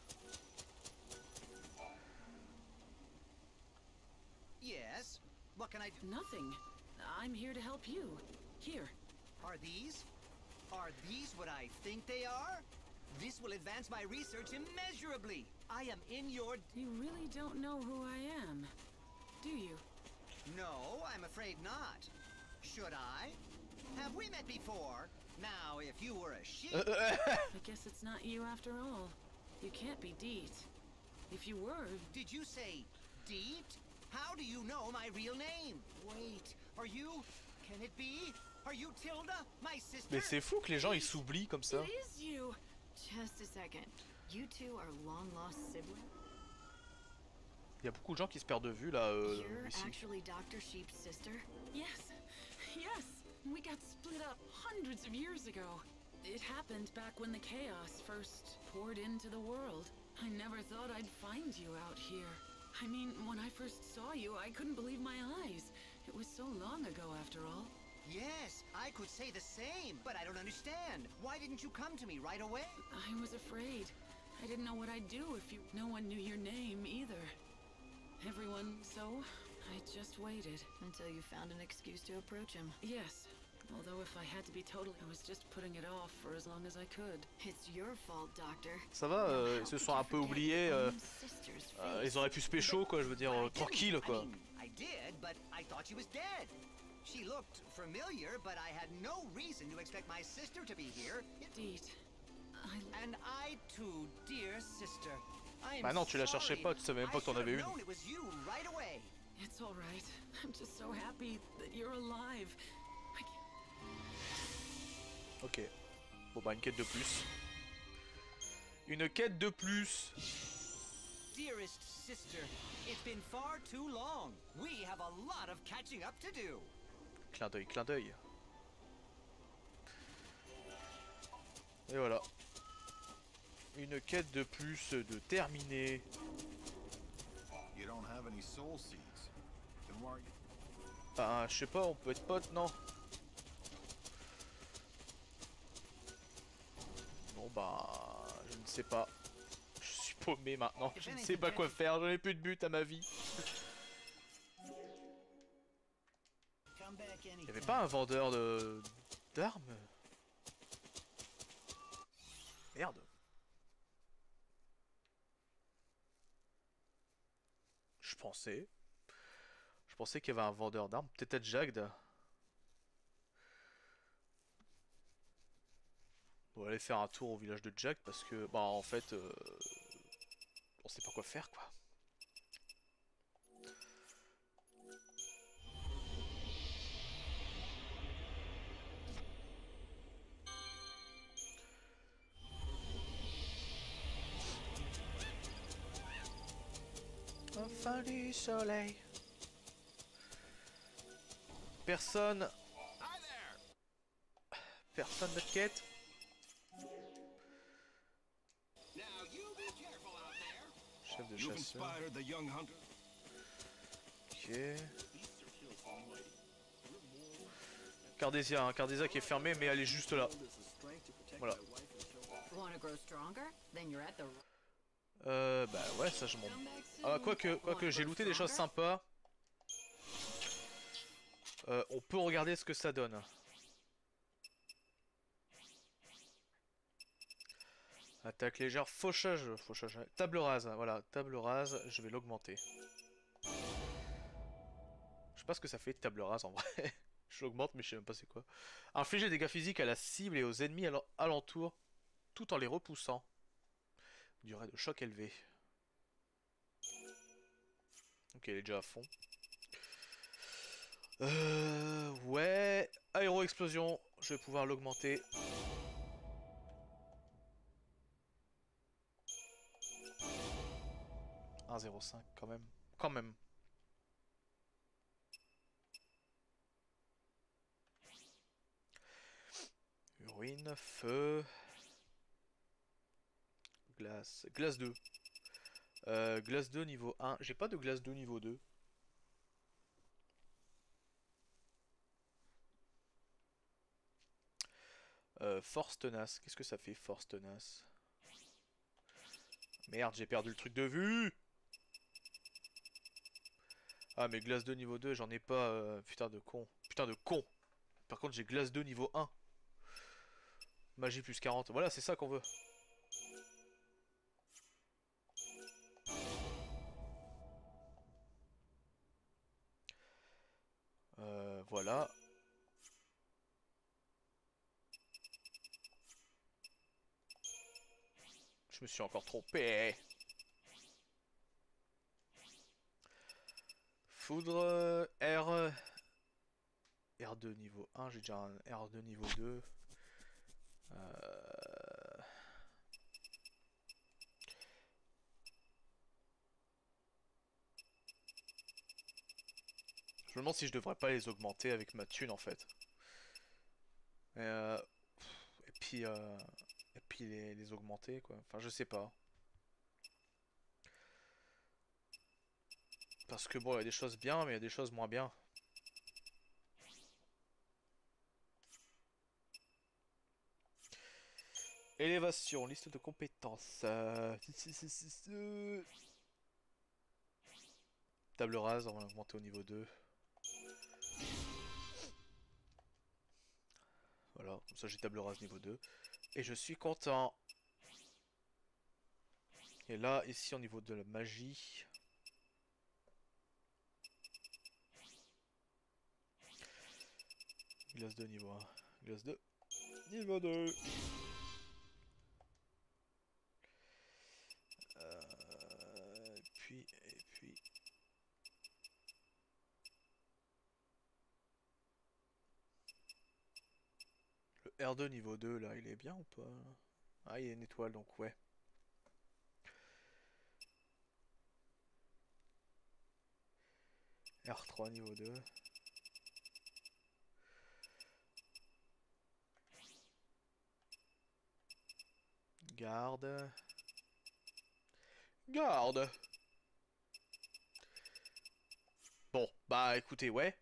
Speaker 3: Yes. What can I do?
Speaker 8: Nothing. I'm here to help you. Here.
Speaker 3: Are these what I think they are? This will advance my research immeasurably. I am in your...
Speaker 8: You really don't know who I am, do you?
Speaker 3: No, I'm afraid not. Should I? Have we met before? Now, if you were a sheep...
Speaker 8: I guess it's not you after all. You can't be Deet. If you were...
Speaker 3: Did you say Deet? How do you know my real name? Wait, are you... Can it be? Are you Tilda, my sister?
Speaker 1: Mais c'est fou que les gens ils s'oublient comme ça.
Speaker 4: It is you. Just a second. You two are long lost siblings?
Speaker 1: Il y a beaucoup de gens qui se perdent de vue là
Speaker 4: You're
Speaker 1: ici.
Speaker 4: actually Dr. Sheep's sister?
Speaker 8: Yes. Yes. We got split up hundreds of years ago. It happened back when the chaos first poured into the world. I never thought I'd find you out here. I mean, when I first saw you, I couldn't believe my eyes. It was so long ago after all.
Speaker 3: Yes, I could say the same, but I don't understand. Why didn't you come to me right away?
Speaker 8: I was afraid. I didn't know what I'd do if you... No one knew your name either. Everyone, so I just waited.
Speaker 4: Until you found an excuse to approach him.
Speaker 8: Yes. Although if I had to be totally... I was just putting it off for as long as I could.
Speaker 4: It's your fault, Doctor.
Speaker 1: Ça va, ils se sont un peu oubliés. Ils auraient pu se pécho quoi, je veux dire, tranquille quoi.
Speaker 3: I did, but I thought she was dead. She looked familiar, but I had no reason to expect my sister to be here.
Speaker 8: Deet,
Speaker 3: And I too, dear sister.
Speaker 1: Bah non, tu la cherchais pas, tu savais même pas que t'en avais une.
Speaker 8: It's all right. I'm just so happy that you're alive.
Speaker 1: Ok. Bon bah une quête de plus. Une quête de plus.
Speaker 3: Dearest sister, it's been far too long. We have a lot of catching up to do.
Speaker 1: Clin d'œil, clin d'œil. Et voilà. Une quête de plus de terminer. Bah je sais pas, on peut être potes, non? Bon bah je ne sais pas. Je suis paumé maintenant, je ne sais pas quoi faire, j'en ai plus de but à ma vie. Il y avait pas un vendeur d'armes? Merde. Je pensais qu'il y avait un vendeur d'armes, peut-être à Jagd. On va aller faire un tour au village de Jagd parce que bah en fait on sait pas quoi faire quoi. Enfin du soleil. Personne de quête. Chef de chasseur. Ok. Cardésia, hein, Cardésia qui est fermée mais elle est juste là. Voilà. Bah ouais, ça je m'en... Ah, quoique j'ai looté des choses sympas. On peut regarder ce que ça donne. Attaque légère, fauchage, table rase, voilà, table rase, je vais l'augmenter. Je sais pas ce que ça fait table rase en vrai. Je l'augmente mais je sais même pas c'est quoi. Infliger des dégâts physiques à la cible et aux ennemis alentour tout en les repoussant. Durée de choc élevée. Ok, elle est déjà à fond. Ouais. Aéro-explosion. Je vais pouvoir l'augmenter. « 1,05 quand même. Quand même. Urine, feu. Glace. Glace 2. Glace 2 niveau 1. J'ai pas de glace 2 niveau 2. Force tenace. Qu'est-ce que ça fait, force tenace? Merde, j'ai perdu le truc de vue. Ah, mais glace 2 niveau 2, j'en ai pas. Putain de con. Putain de con. Par contre, j'ai glace 2 niveau 1. Magie plus 40. Voilà, c'est ça qu'on veut. Voilà. Je me suis encore trompé. Foudre R2 niveau 1, j'ai déjà un R2 niveau 2. Je me demande si je devrais pas les augmenter avec ma thune en fait. Et puis les augmenter quoi. Enfin je sais pas. Parce que bon il y a des choses bien mais il y a des choses moins bien. Élévation, liste de compétences. Table rase, on va augmenter au niveau 2. Voilà, comme ça j'ai table rase niveau 2. Et je suis content. Et là, ici au niveau de la magie. Glace 2 niveau 1. Glace 2 niveau 2. Et puis... Le R2 niveau 2 là, il est bien ou pas? Ah, il y a une étoile donc ouais. R3 niveau 2. Garde. Garde. Bon, bah écoutez, ouais.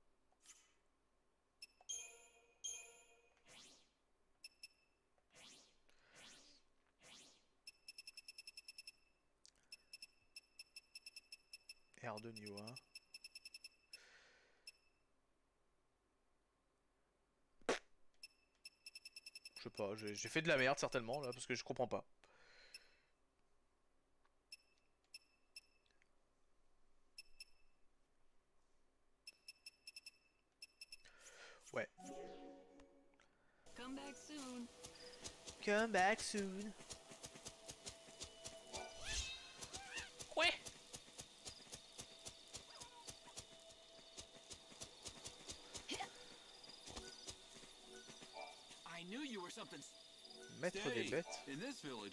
Speaker 1: R2 niveau 1. Je sais pas, j'ai fait de la merde certainement là parce que je comprends pas. Ouais.
Speaker 8: Come back soon.
Speaker 1: Come back soon. Ouais.
Speaker 10: I knew you were something.
Speaker 1: Maître des bêtes.
Speaker 10: In this village.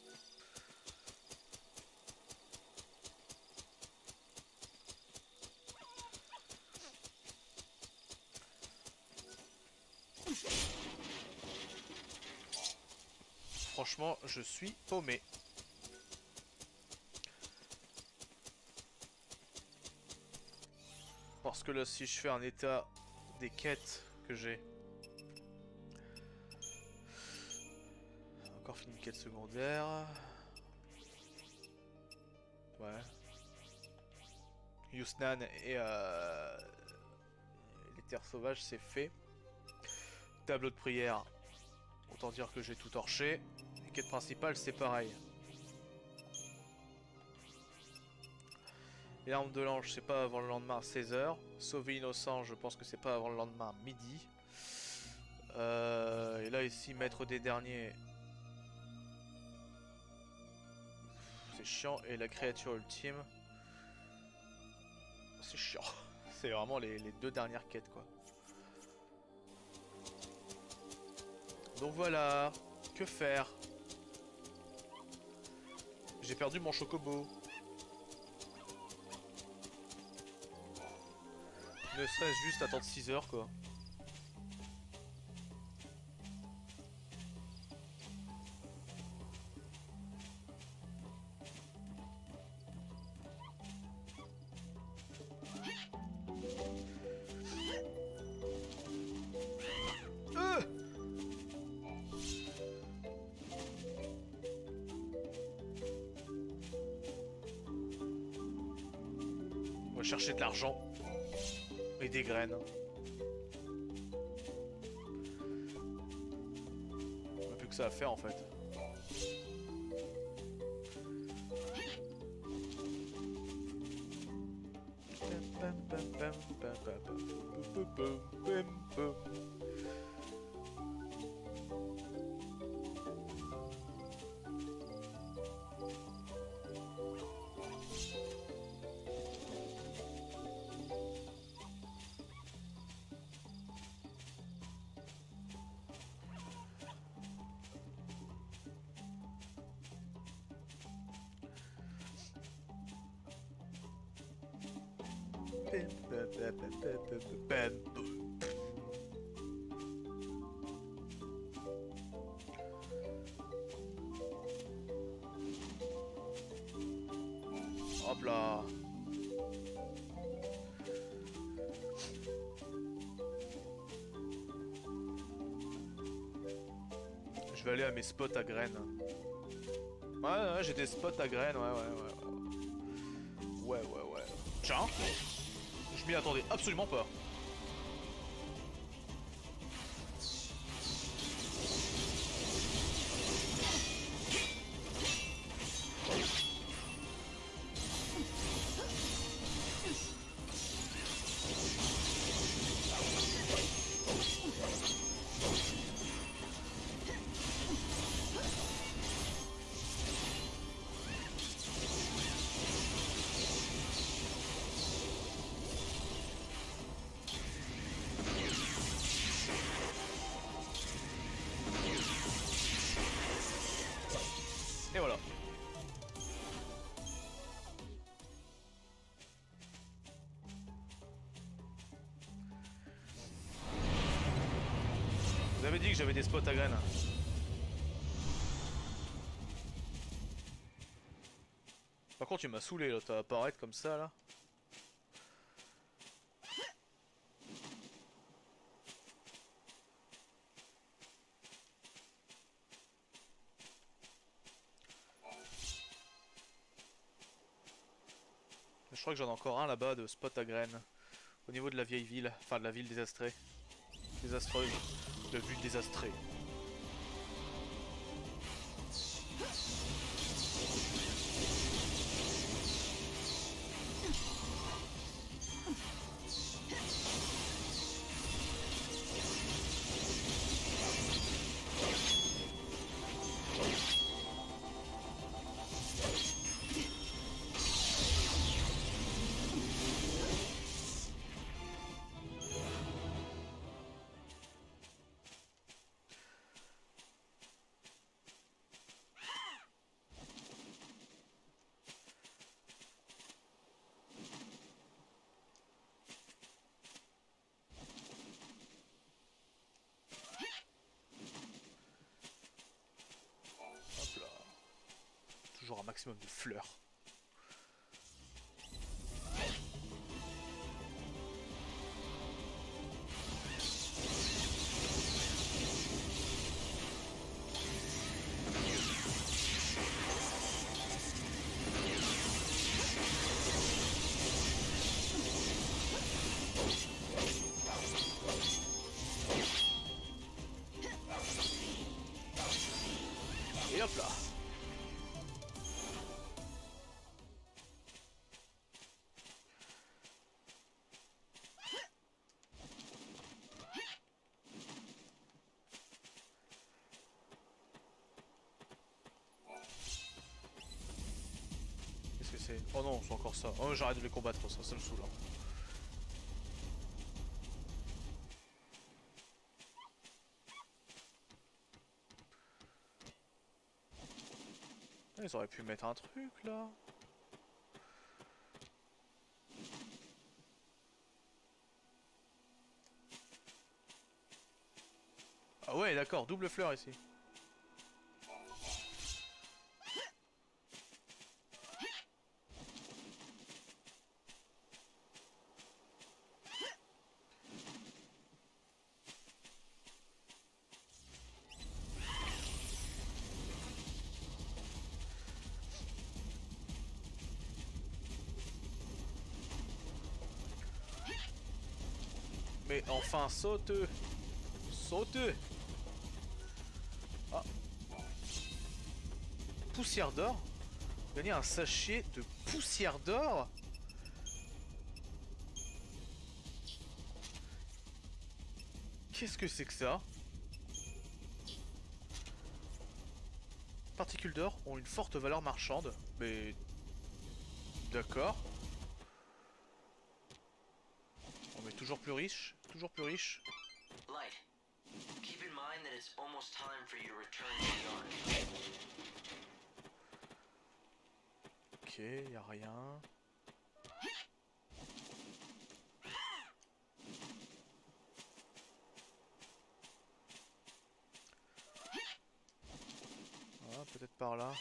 Speaker 1: Franchement, je suis paumé. Parce que là, si je fais un état des quêtes que j'ai... Encore fini une quête secondaire. Ouais. Yusnan et les terres sauvages, c'est fait. Tableau de prière. Autant dire que j'ai tout torché. Les quêtes principales, c'est pareil. Les armes de l'ange, c'est pas avant le lendemain à 16h. Sauver innocent, je pense que c'est pas avant le lendemain à midi. Et là, ici, maître des derniers. C'est chiant. Et la créature ultime. C'est chiant. C'est vraiment les deux dernières quêtes, quoi. Donc voilà. Que faire? J'ai perdu mon chocobo. Ne serait-ce juste attendre 6 heures, quoi. chercher de l'argent. Et des graines. On n'a plus que ça à faire en fait. Hop là. Je vais aller à mes spots à graines. Ouais, j'ai des spots à graines, ouais. Tiens, je m'y attendais absolument pas. Et voilà. Vous avez dit que j'avais des spots à graines. Par contre, tu m'as saoulé là, tu vas apparaître comme ça là. Je crois que j'en ai encore un là-bas de spot à graines. Au niveau de la vieille ville, enfin de la ville désastrée. Désastreuse. De ville désastrée. Toujours un maximum de fleurs. Et hop là. Qu'est-ce que c'est? Oh non, c'est encore ça. Oh, j'arrête de les combattre, ça me saoule. Ils auraient pu mettre un truc là. Ah ouais, d'accord, double fleur ici. Mais enfin, saute! Saute! Ah. Poussière d'or? Gagner un sachet de poussière d'or? Qu'est-ce que c'est que ça? Particules d'or ont une forte valeur marchande, mais... D'accord. On est toujours plus riche, toujours plus riche.
Speaker 11: Light, keep in mind that it's almost time for you to return to the Ark.
Speaker 1: Ok, y a rien. Ah, peut-être par là.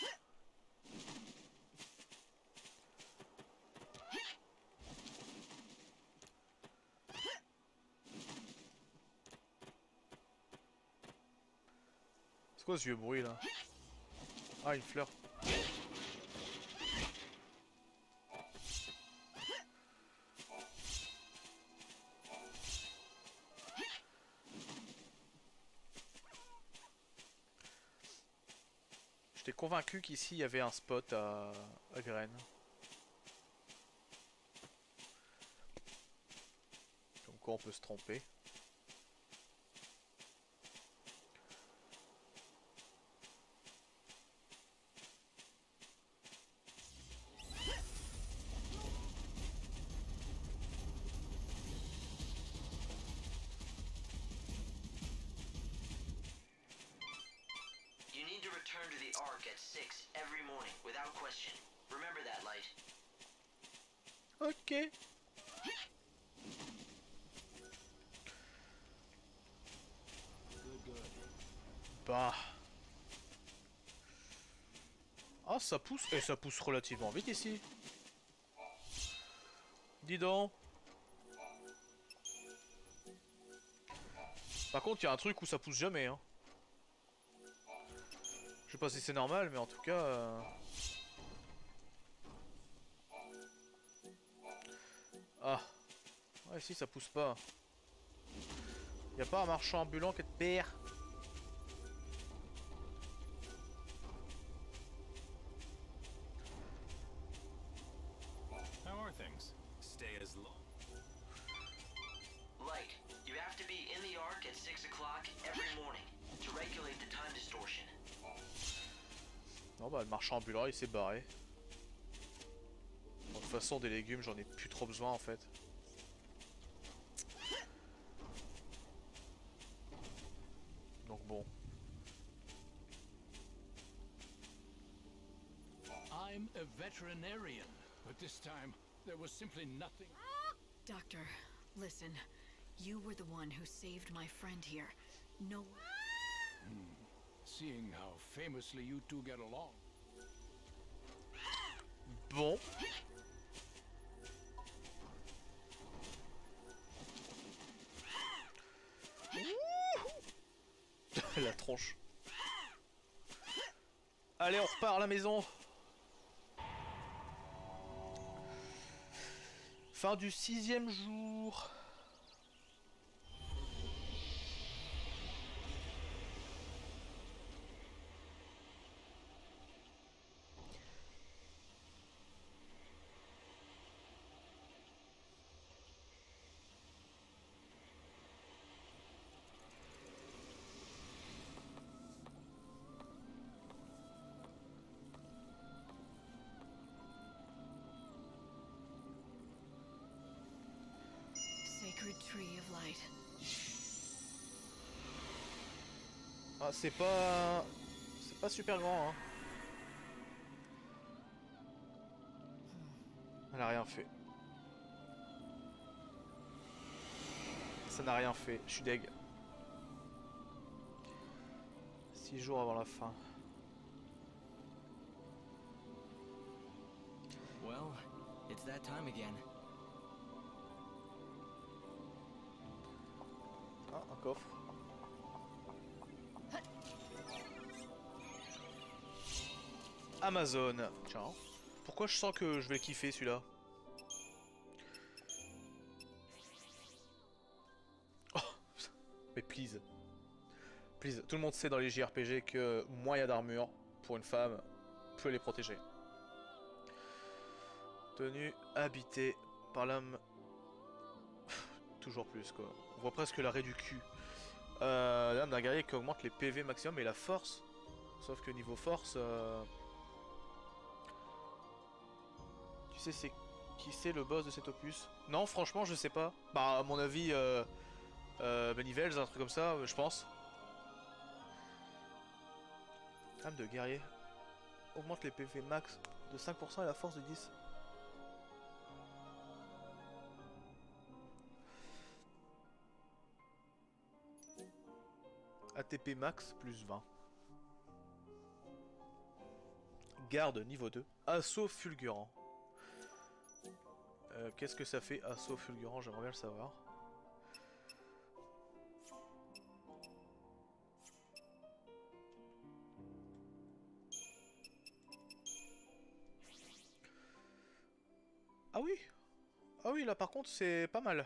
Speaker 1: C'est quoi ce vieux bruit là? Ah, une fleur. J'étais convaincu qu'ici il y avait un spot à graines. Comme quoi on peut se tromper.
Speaker 11: You need to return to the Ark at 6 every morning, without question. Remember that, Light.
Speaker 1: Ok. Bah. Ah, ça pousse. Et ça pousse relativement vite ici. Dis donc. Par contre, il y a un truc où ça pousse jamais, hein. Je sais pas si c'est normal, mais en tout cas... Ah. Ouais, si, ça pousse pas. Y a pas un marchand ambulant qui est de père.
Speaker 6: How are things? Stay as long.
Speaker 11: Light, you have to be in the Ark at 6 o'clock every morning to regulate the time distortion.
Speaker 1: Non bah le marchand ambulant il s'est barré. Bon, de toute façon des légumes j'en ai plus trop besoin en fait. Donc bon.
Speaker 12: I'm a veterinarian, but this time there was simply nothing.
Speaker 4: Doctor, listen. You were the one who saved my friend here. No...
Speaker 12: Seeing how famously you two get along.
Speaker 1: Bon. La tronche. Allez, on repart à la maison. Fin du 6e jour.
Speaker 4: Sacred Tree of Light.
Speaker 1: Ah, c'est pas super grand, hein. Elle a rien fait. Ça n'a rien fait, je suis deg. 6 jours avant la fin.
Speaker 13: Well, it's that time again.
Speaker 1: Ah, un coffre. Amazon. Tiens. Pourquoi je sens que je vais le kiffer celui-là? Mais please. Please. Tout le monde sait dans les JRPG que moins il y a d'armure pour une femme, plus elle est protégée. Tenue habitée par l'homme. Toujours plus quoi. On voit presque l'arrêt du cul. L'âme d'un guerrier qui augmente les PV maximum et la force. Sauf que niveau force... Tu sais c'est qui c'est le boss de cet opus? Non franchement je sais pas. Bah à mon avis Benivels, un truc comme ça je pense. Âme de guerrier. Augmente les PV max de 5% et la force de 10. ATP max plus 20. Garde niveau 2. Assaut fulgurant. Qu'est-ce que ça fait assaut fulgurant? J'aimerais bien le savoir. Ah oui! Ah oui, là par contre c'est pas mal.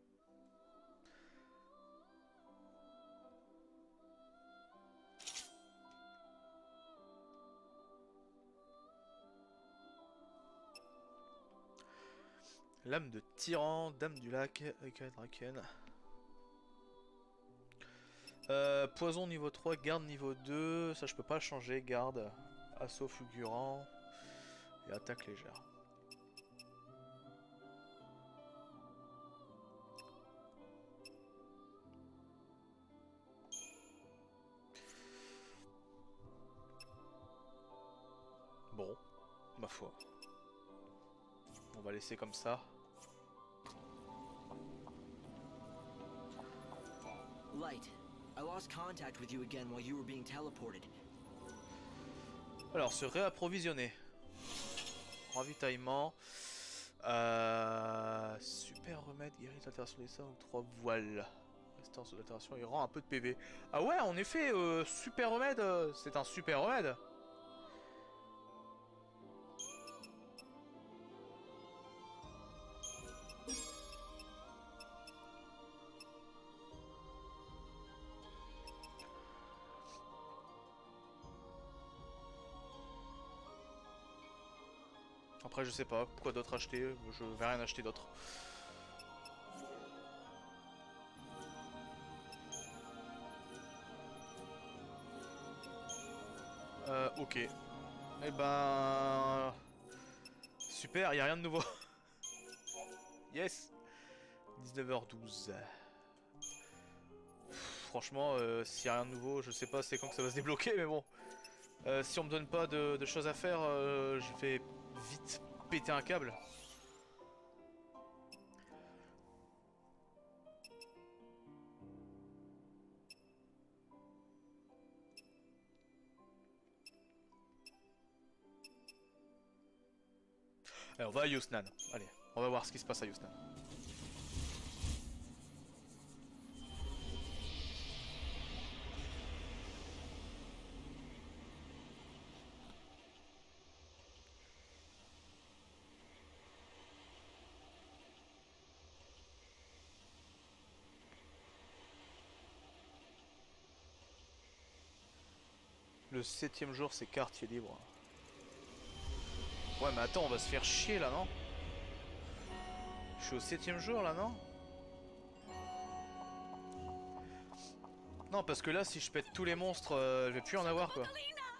Speaker 1: Lame de tyran, dame du lac, Draken. Poison niveau 3, garde niveau 2, ça je peux pas changer, garde, assaut fulgurant et attaque légère. Bon, ma foi. On va laisser comme ça.
Speaker 13: Light, I lost contact with you again while you were being teleported.
Speaker 1: Alors, se réapprovisionner. Ravitaillement. Super remède, guérit l'altération des sorts, 3 voiles. Restance de l'altération, il rend un peu de PV. Ah ouais, en effet, super remède, c'est un super remède. Après je sais pas, pourquoi d'autres acheter, je vais rien acheter d'autre. Ok. Eh ben... Super, y a rien de nouveau. Yes. 19h12. Franchement, s'il y a rien de nouveau, je sais pas c'est quand que ça va se débloquer, mais bon. Si on me donne pas de choses à faire, je vais vite péter un câble. Allez, on va à Yusnan. Allez, on va voir ce qui se passe à Yusnan. Le 7ème jour, c'est quartier libre. Ouais, mais attends, on va se faire chier là, non? Je suis au 7ème jour là, non? Non, parce que là, si je pète tous les monstres, je vais plus en avoir quoi.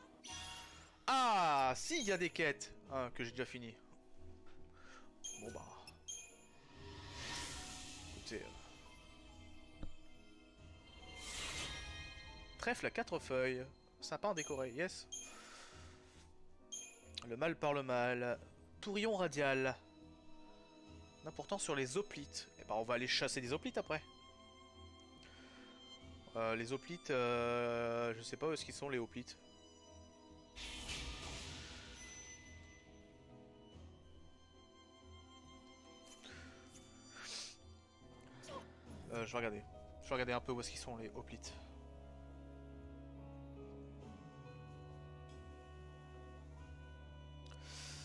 Speaker 1: Ah, si, il y a des quêtes que j'ai déjà fini. Bon bah. Écoutez. Trèfle à 4 feuilles. Sympa en décoré, yes. Le mal par le mal. Tourillon radial. Important sur les hoplites. Et bah on va aller chasser des hoplites après. Les hoplites, je sais pas où est-ce qu'ils sont les hoplites. Je vais regarder. Je vais regarder un peu où est-ce qu'ils sont les hoplites.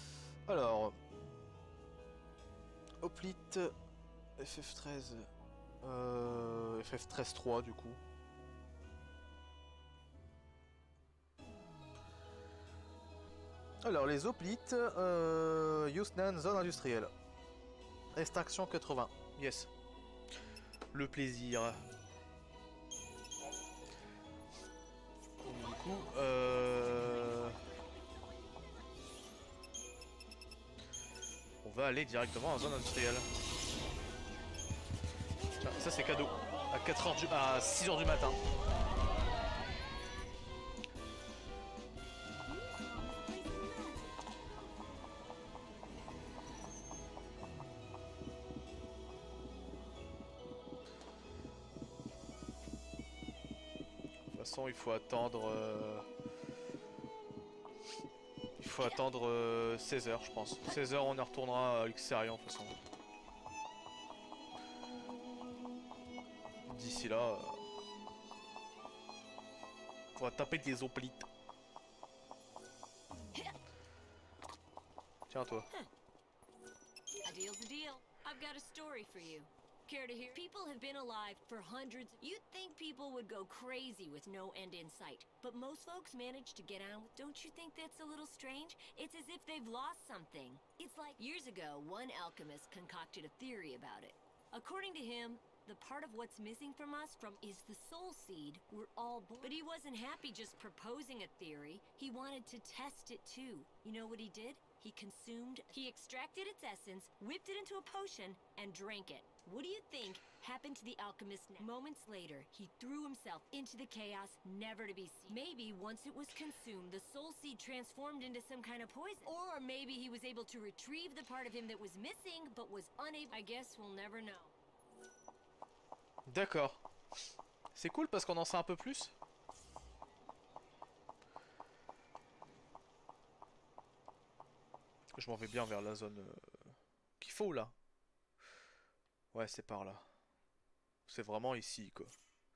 Speaker 1: Alors, hoplite, FF13, FF13-3 du coup. Alors les hoplites, Yusnan, zone industrielle. Extraction 80, yes. Le plaisir. Du coup, on va aller directement en zone industrielle. Tiens, ça c'est cadeau. À 6h du matin. De toute façon, il faut attendre. Il faut attendre 16h, je pense. 16h, on y retournera à Luxerion, de toute façon. D'ici là, on va taper des hoplites. Tiens, toi.
Speaker 14: A deal's a deal. I've got a story for you. Care to hear? People have been alive for hundreds. You'd think people would go crazy with no end in sight, but most folks manage to get on. Don't you think that's a little strange? It's as if they've lost something. It's like years ago, one alchemist concocted a theory about it. According to him, the part of what's missing from us is the soul seed we're all born. But he wasn't happy just proposing a theory. He wanted to test it too. You know what he did? He extracted its essence, whipped it into a potion, and drank it. What do you think happened to the alchemist next? Moments later, he threw himself into the chaos, never to be seen. Maybe once it was consumed, the soul seed transformed into some kind of poison. Or maybe he was able to retrieve the part of him that was missing, but was unable. I guess we'll never know.
Speaker 1: D'accord. C'est cool parce qu'on en sait un peu plus. Je m'en vais bien vers la zone qu'il faut là. Ouais, c'est par là. C'est vraiment ici quoi.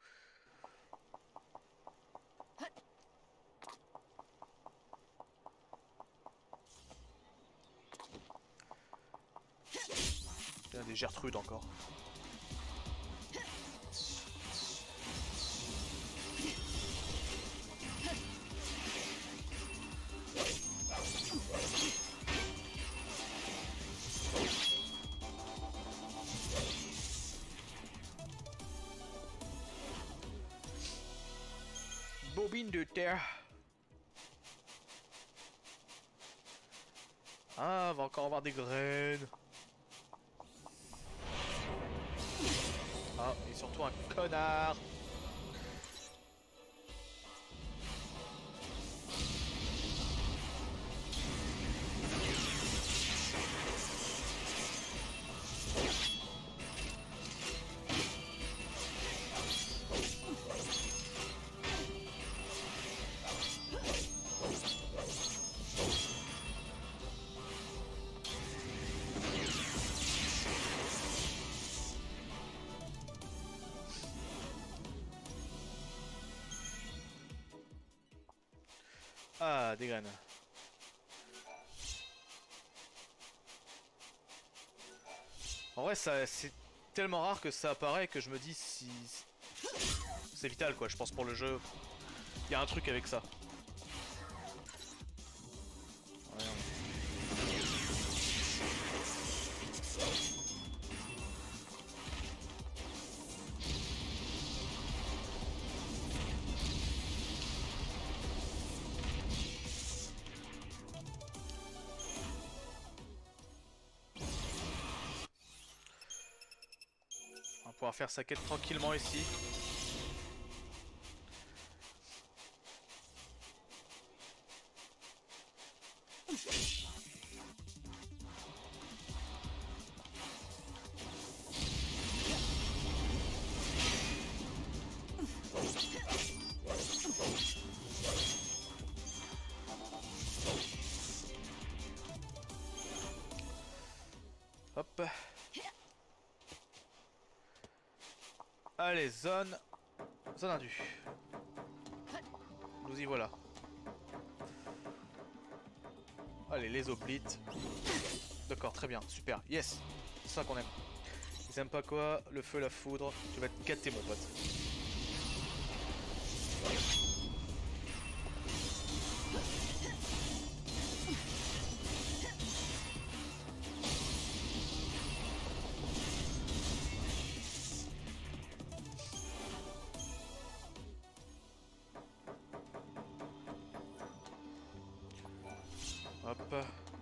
Speaker 1: Il y a des Gertrudes encore. Bobine de terre. Ah, on va encore avoir des graines. Ah, et surtout un connard. Ah, des graines. En vrai, ça, c'est tellement rare que ça apparaît que je me dis si... C'est vital quoi, je pense pour le jeu. Il y a un truc avec ça. Ouais, on va pouvoir faire sa quête tranquillement ici. Hop. Allez, zone indue. Nous y voilà. Allez, les oblites. D'accord, très bien, super. Yes, c'est ça qu'on aime. Ils aiment pas quoi? Le feu, la foudre. Tu vas te gâter, mon pote. Hop.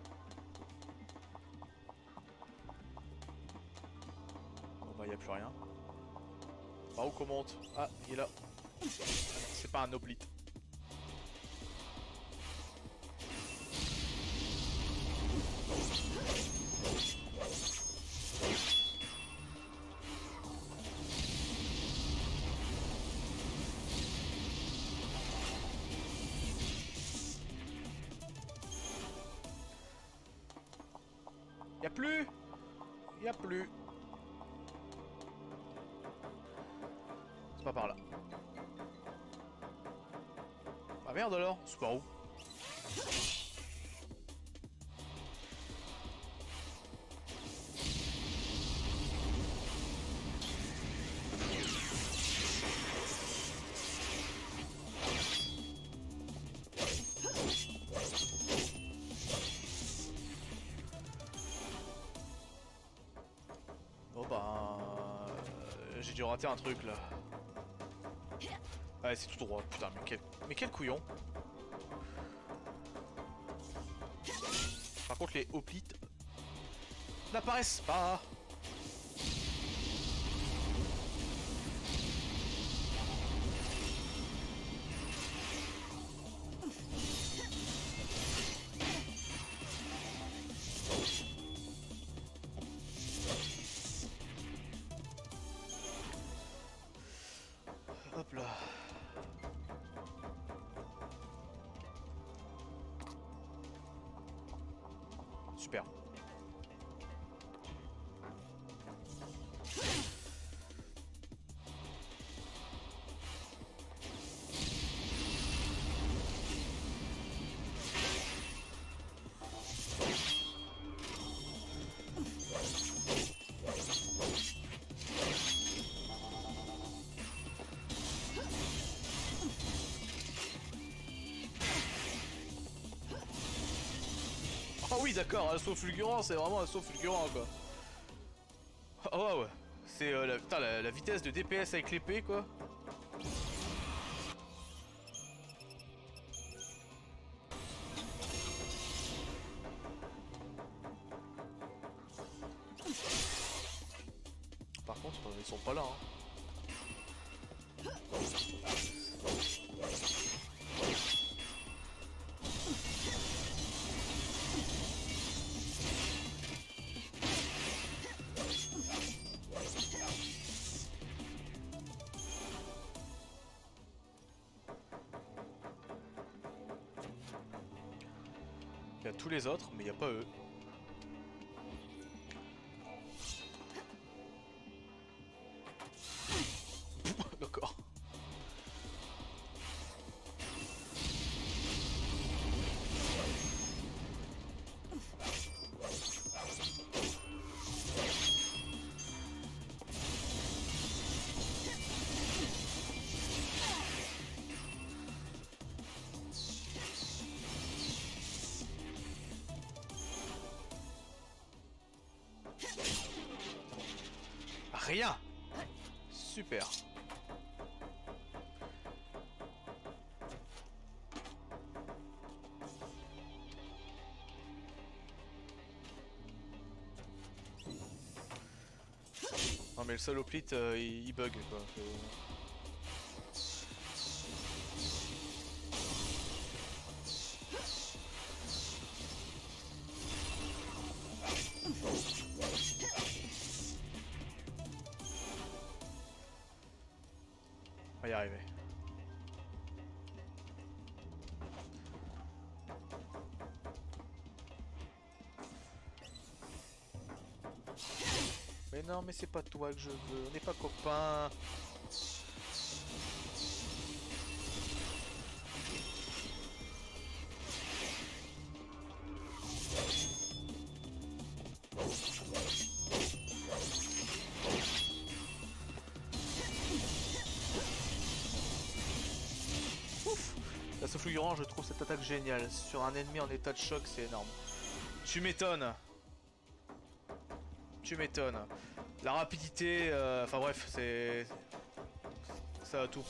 Speaker 1: Bon bah y a plus rien. Par où qu'on monte? Ah, il est là. C'est pas un oblite. Y'a plus. Y'a plus. C'est pas par là. Ah merde alors, c'est par où? Bon bah... j'ai dû rater un truc là. Ouais, c'est tout droit, putain, mais quel couillon. Par contre les hoplites n'apparaissent pas. Hop là. Super. Ah oui d'accord, un saut fulgurant, c'est vraiment un saut fulgurant quoi. Ah ouais ouais, c'est la vitesse de DPS avec l'épée quoi. Par contre, ils sont pas là hein. Il y a tous les autres, mais il n'y a pas eux. D'accord. Rien. Super. Non mais le seul hoplite il bug quoi. On va y arriver. Mais non, mais c'est pas toi que je veux, on n'est pas copains. Face au fulgurant, je trouve cette attaque géniale. Sur un ennemi en état de choc, c'est énorme. Tu m'étonnes. Tu m'étonnes. La rapidité, enfin bref, c'est... ça a tout.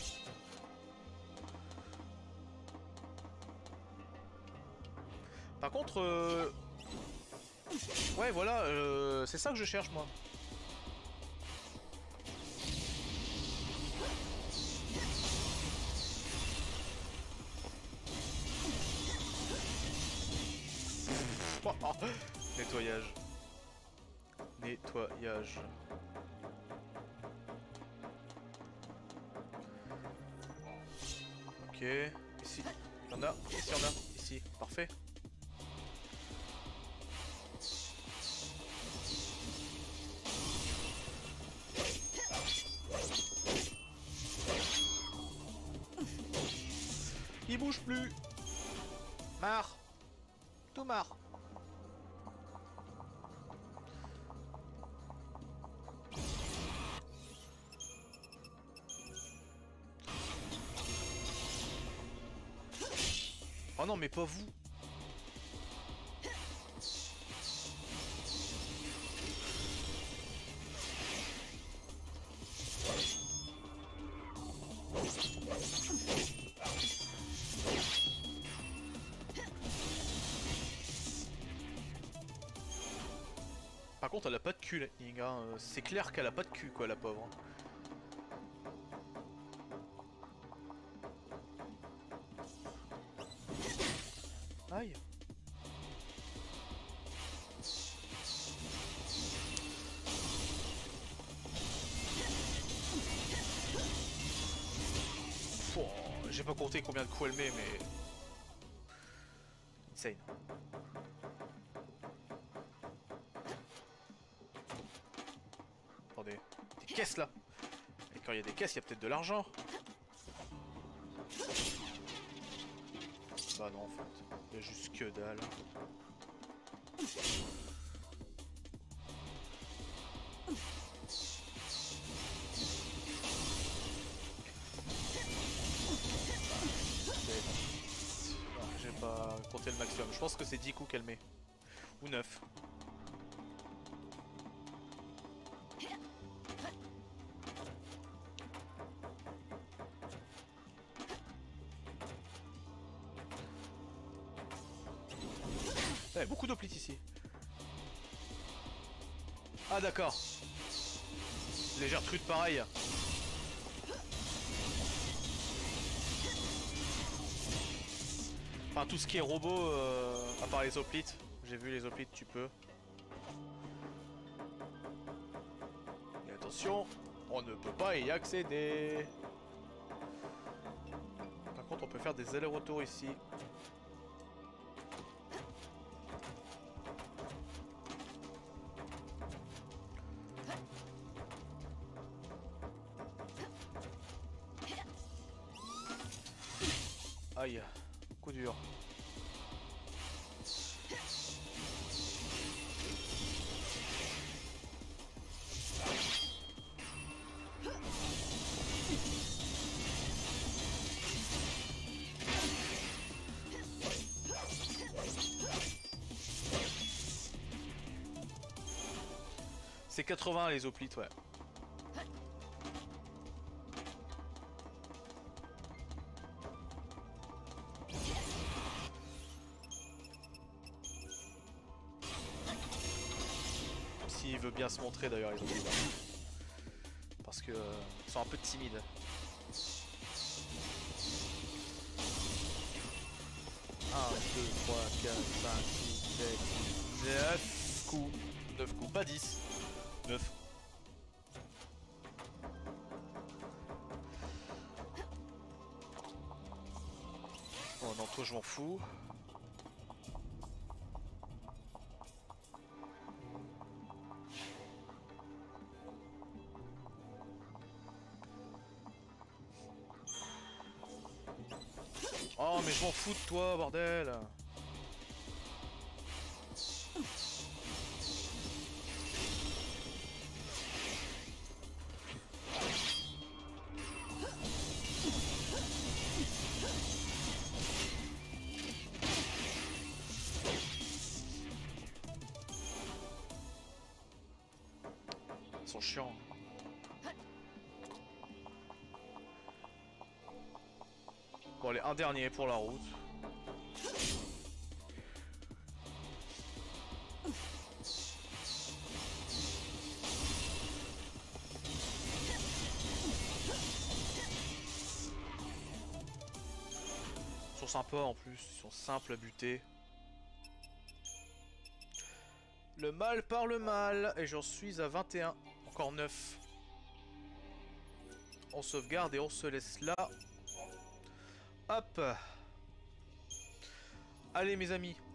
Speaker 1: Par contre, ouais voilà, c'est ça que je cherche moi. Nettoyage. Nettoyage. Ok. Ici, il y en a. Ici, il y en a. Ici, parfait. Il bouge plus. Marre. Tout marre. Oh non, mais pas vous. Par contre, elle a pas de cul, Lightning. Hein. C'est clair qu'elle a pas de cul, quoi, la pauvre. Aïe. Oh, j'ai pas compté combien de coups elle met, mais... Insane. Attendez, des caisses là. Et quand il y a des caisses, il y a peut-être de l'argent. Bah non en fait, il y a juste que dalle. J'ai pas compté le maximum, je pense que c'est 10 coups qu'elle met. Ou 9. Ouais, beaucoup d'hoplites ici. Ah d'accord. Les Gertrudes pareil. Enfin tout ce qui est robot, à part les hoplites. J'ai vu les hoplites, tu peux. Et attention, on ne peut pas y accéder. Par contre on peut faire des allers-retours ici. Aïe, coup dur. C'est 80 les hoplites, ouais. S'il veut bien se montrer d'ailleurs, les hoplites. Parce que ils sont un peu timides. Un, 2, 3, 4, 5, 6, 7, 9 coups. 9 coups, pas 10. 9. Oh non, toi je m'en fous. Oh mais je m'en fous de toi, bordel. sont chiants. Bon allez, un dernier pour la route. Ils sont sympas en plus, ils sont simples à buter. Le mal par le mal, et j'en suis à 21, encore 9. On sauvegarde et on se laisse là. Hop. Allez mes amis,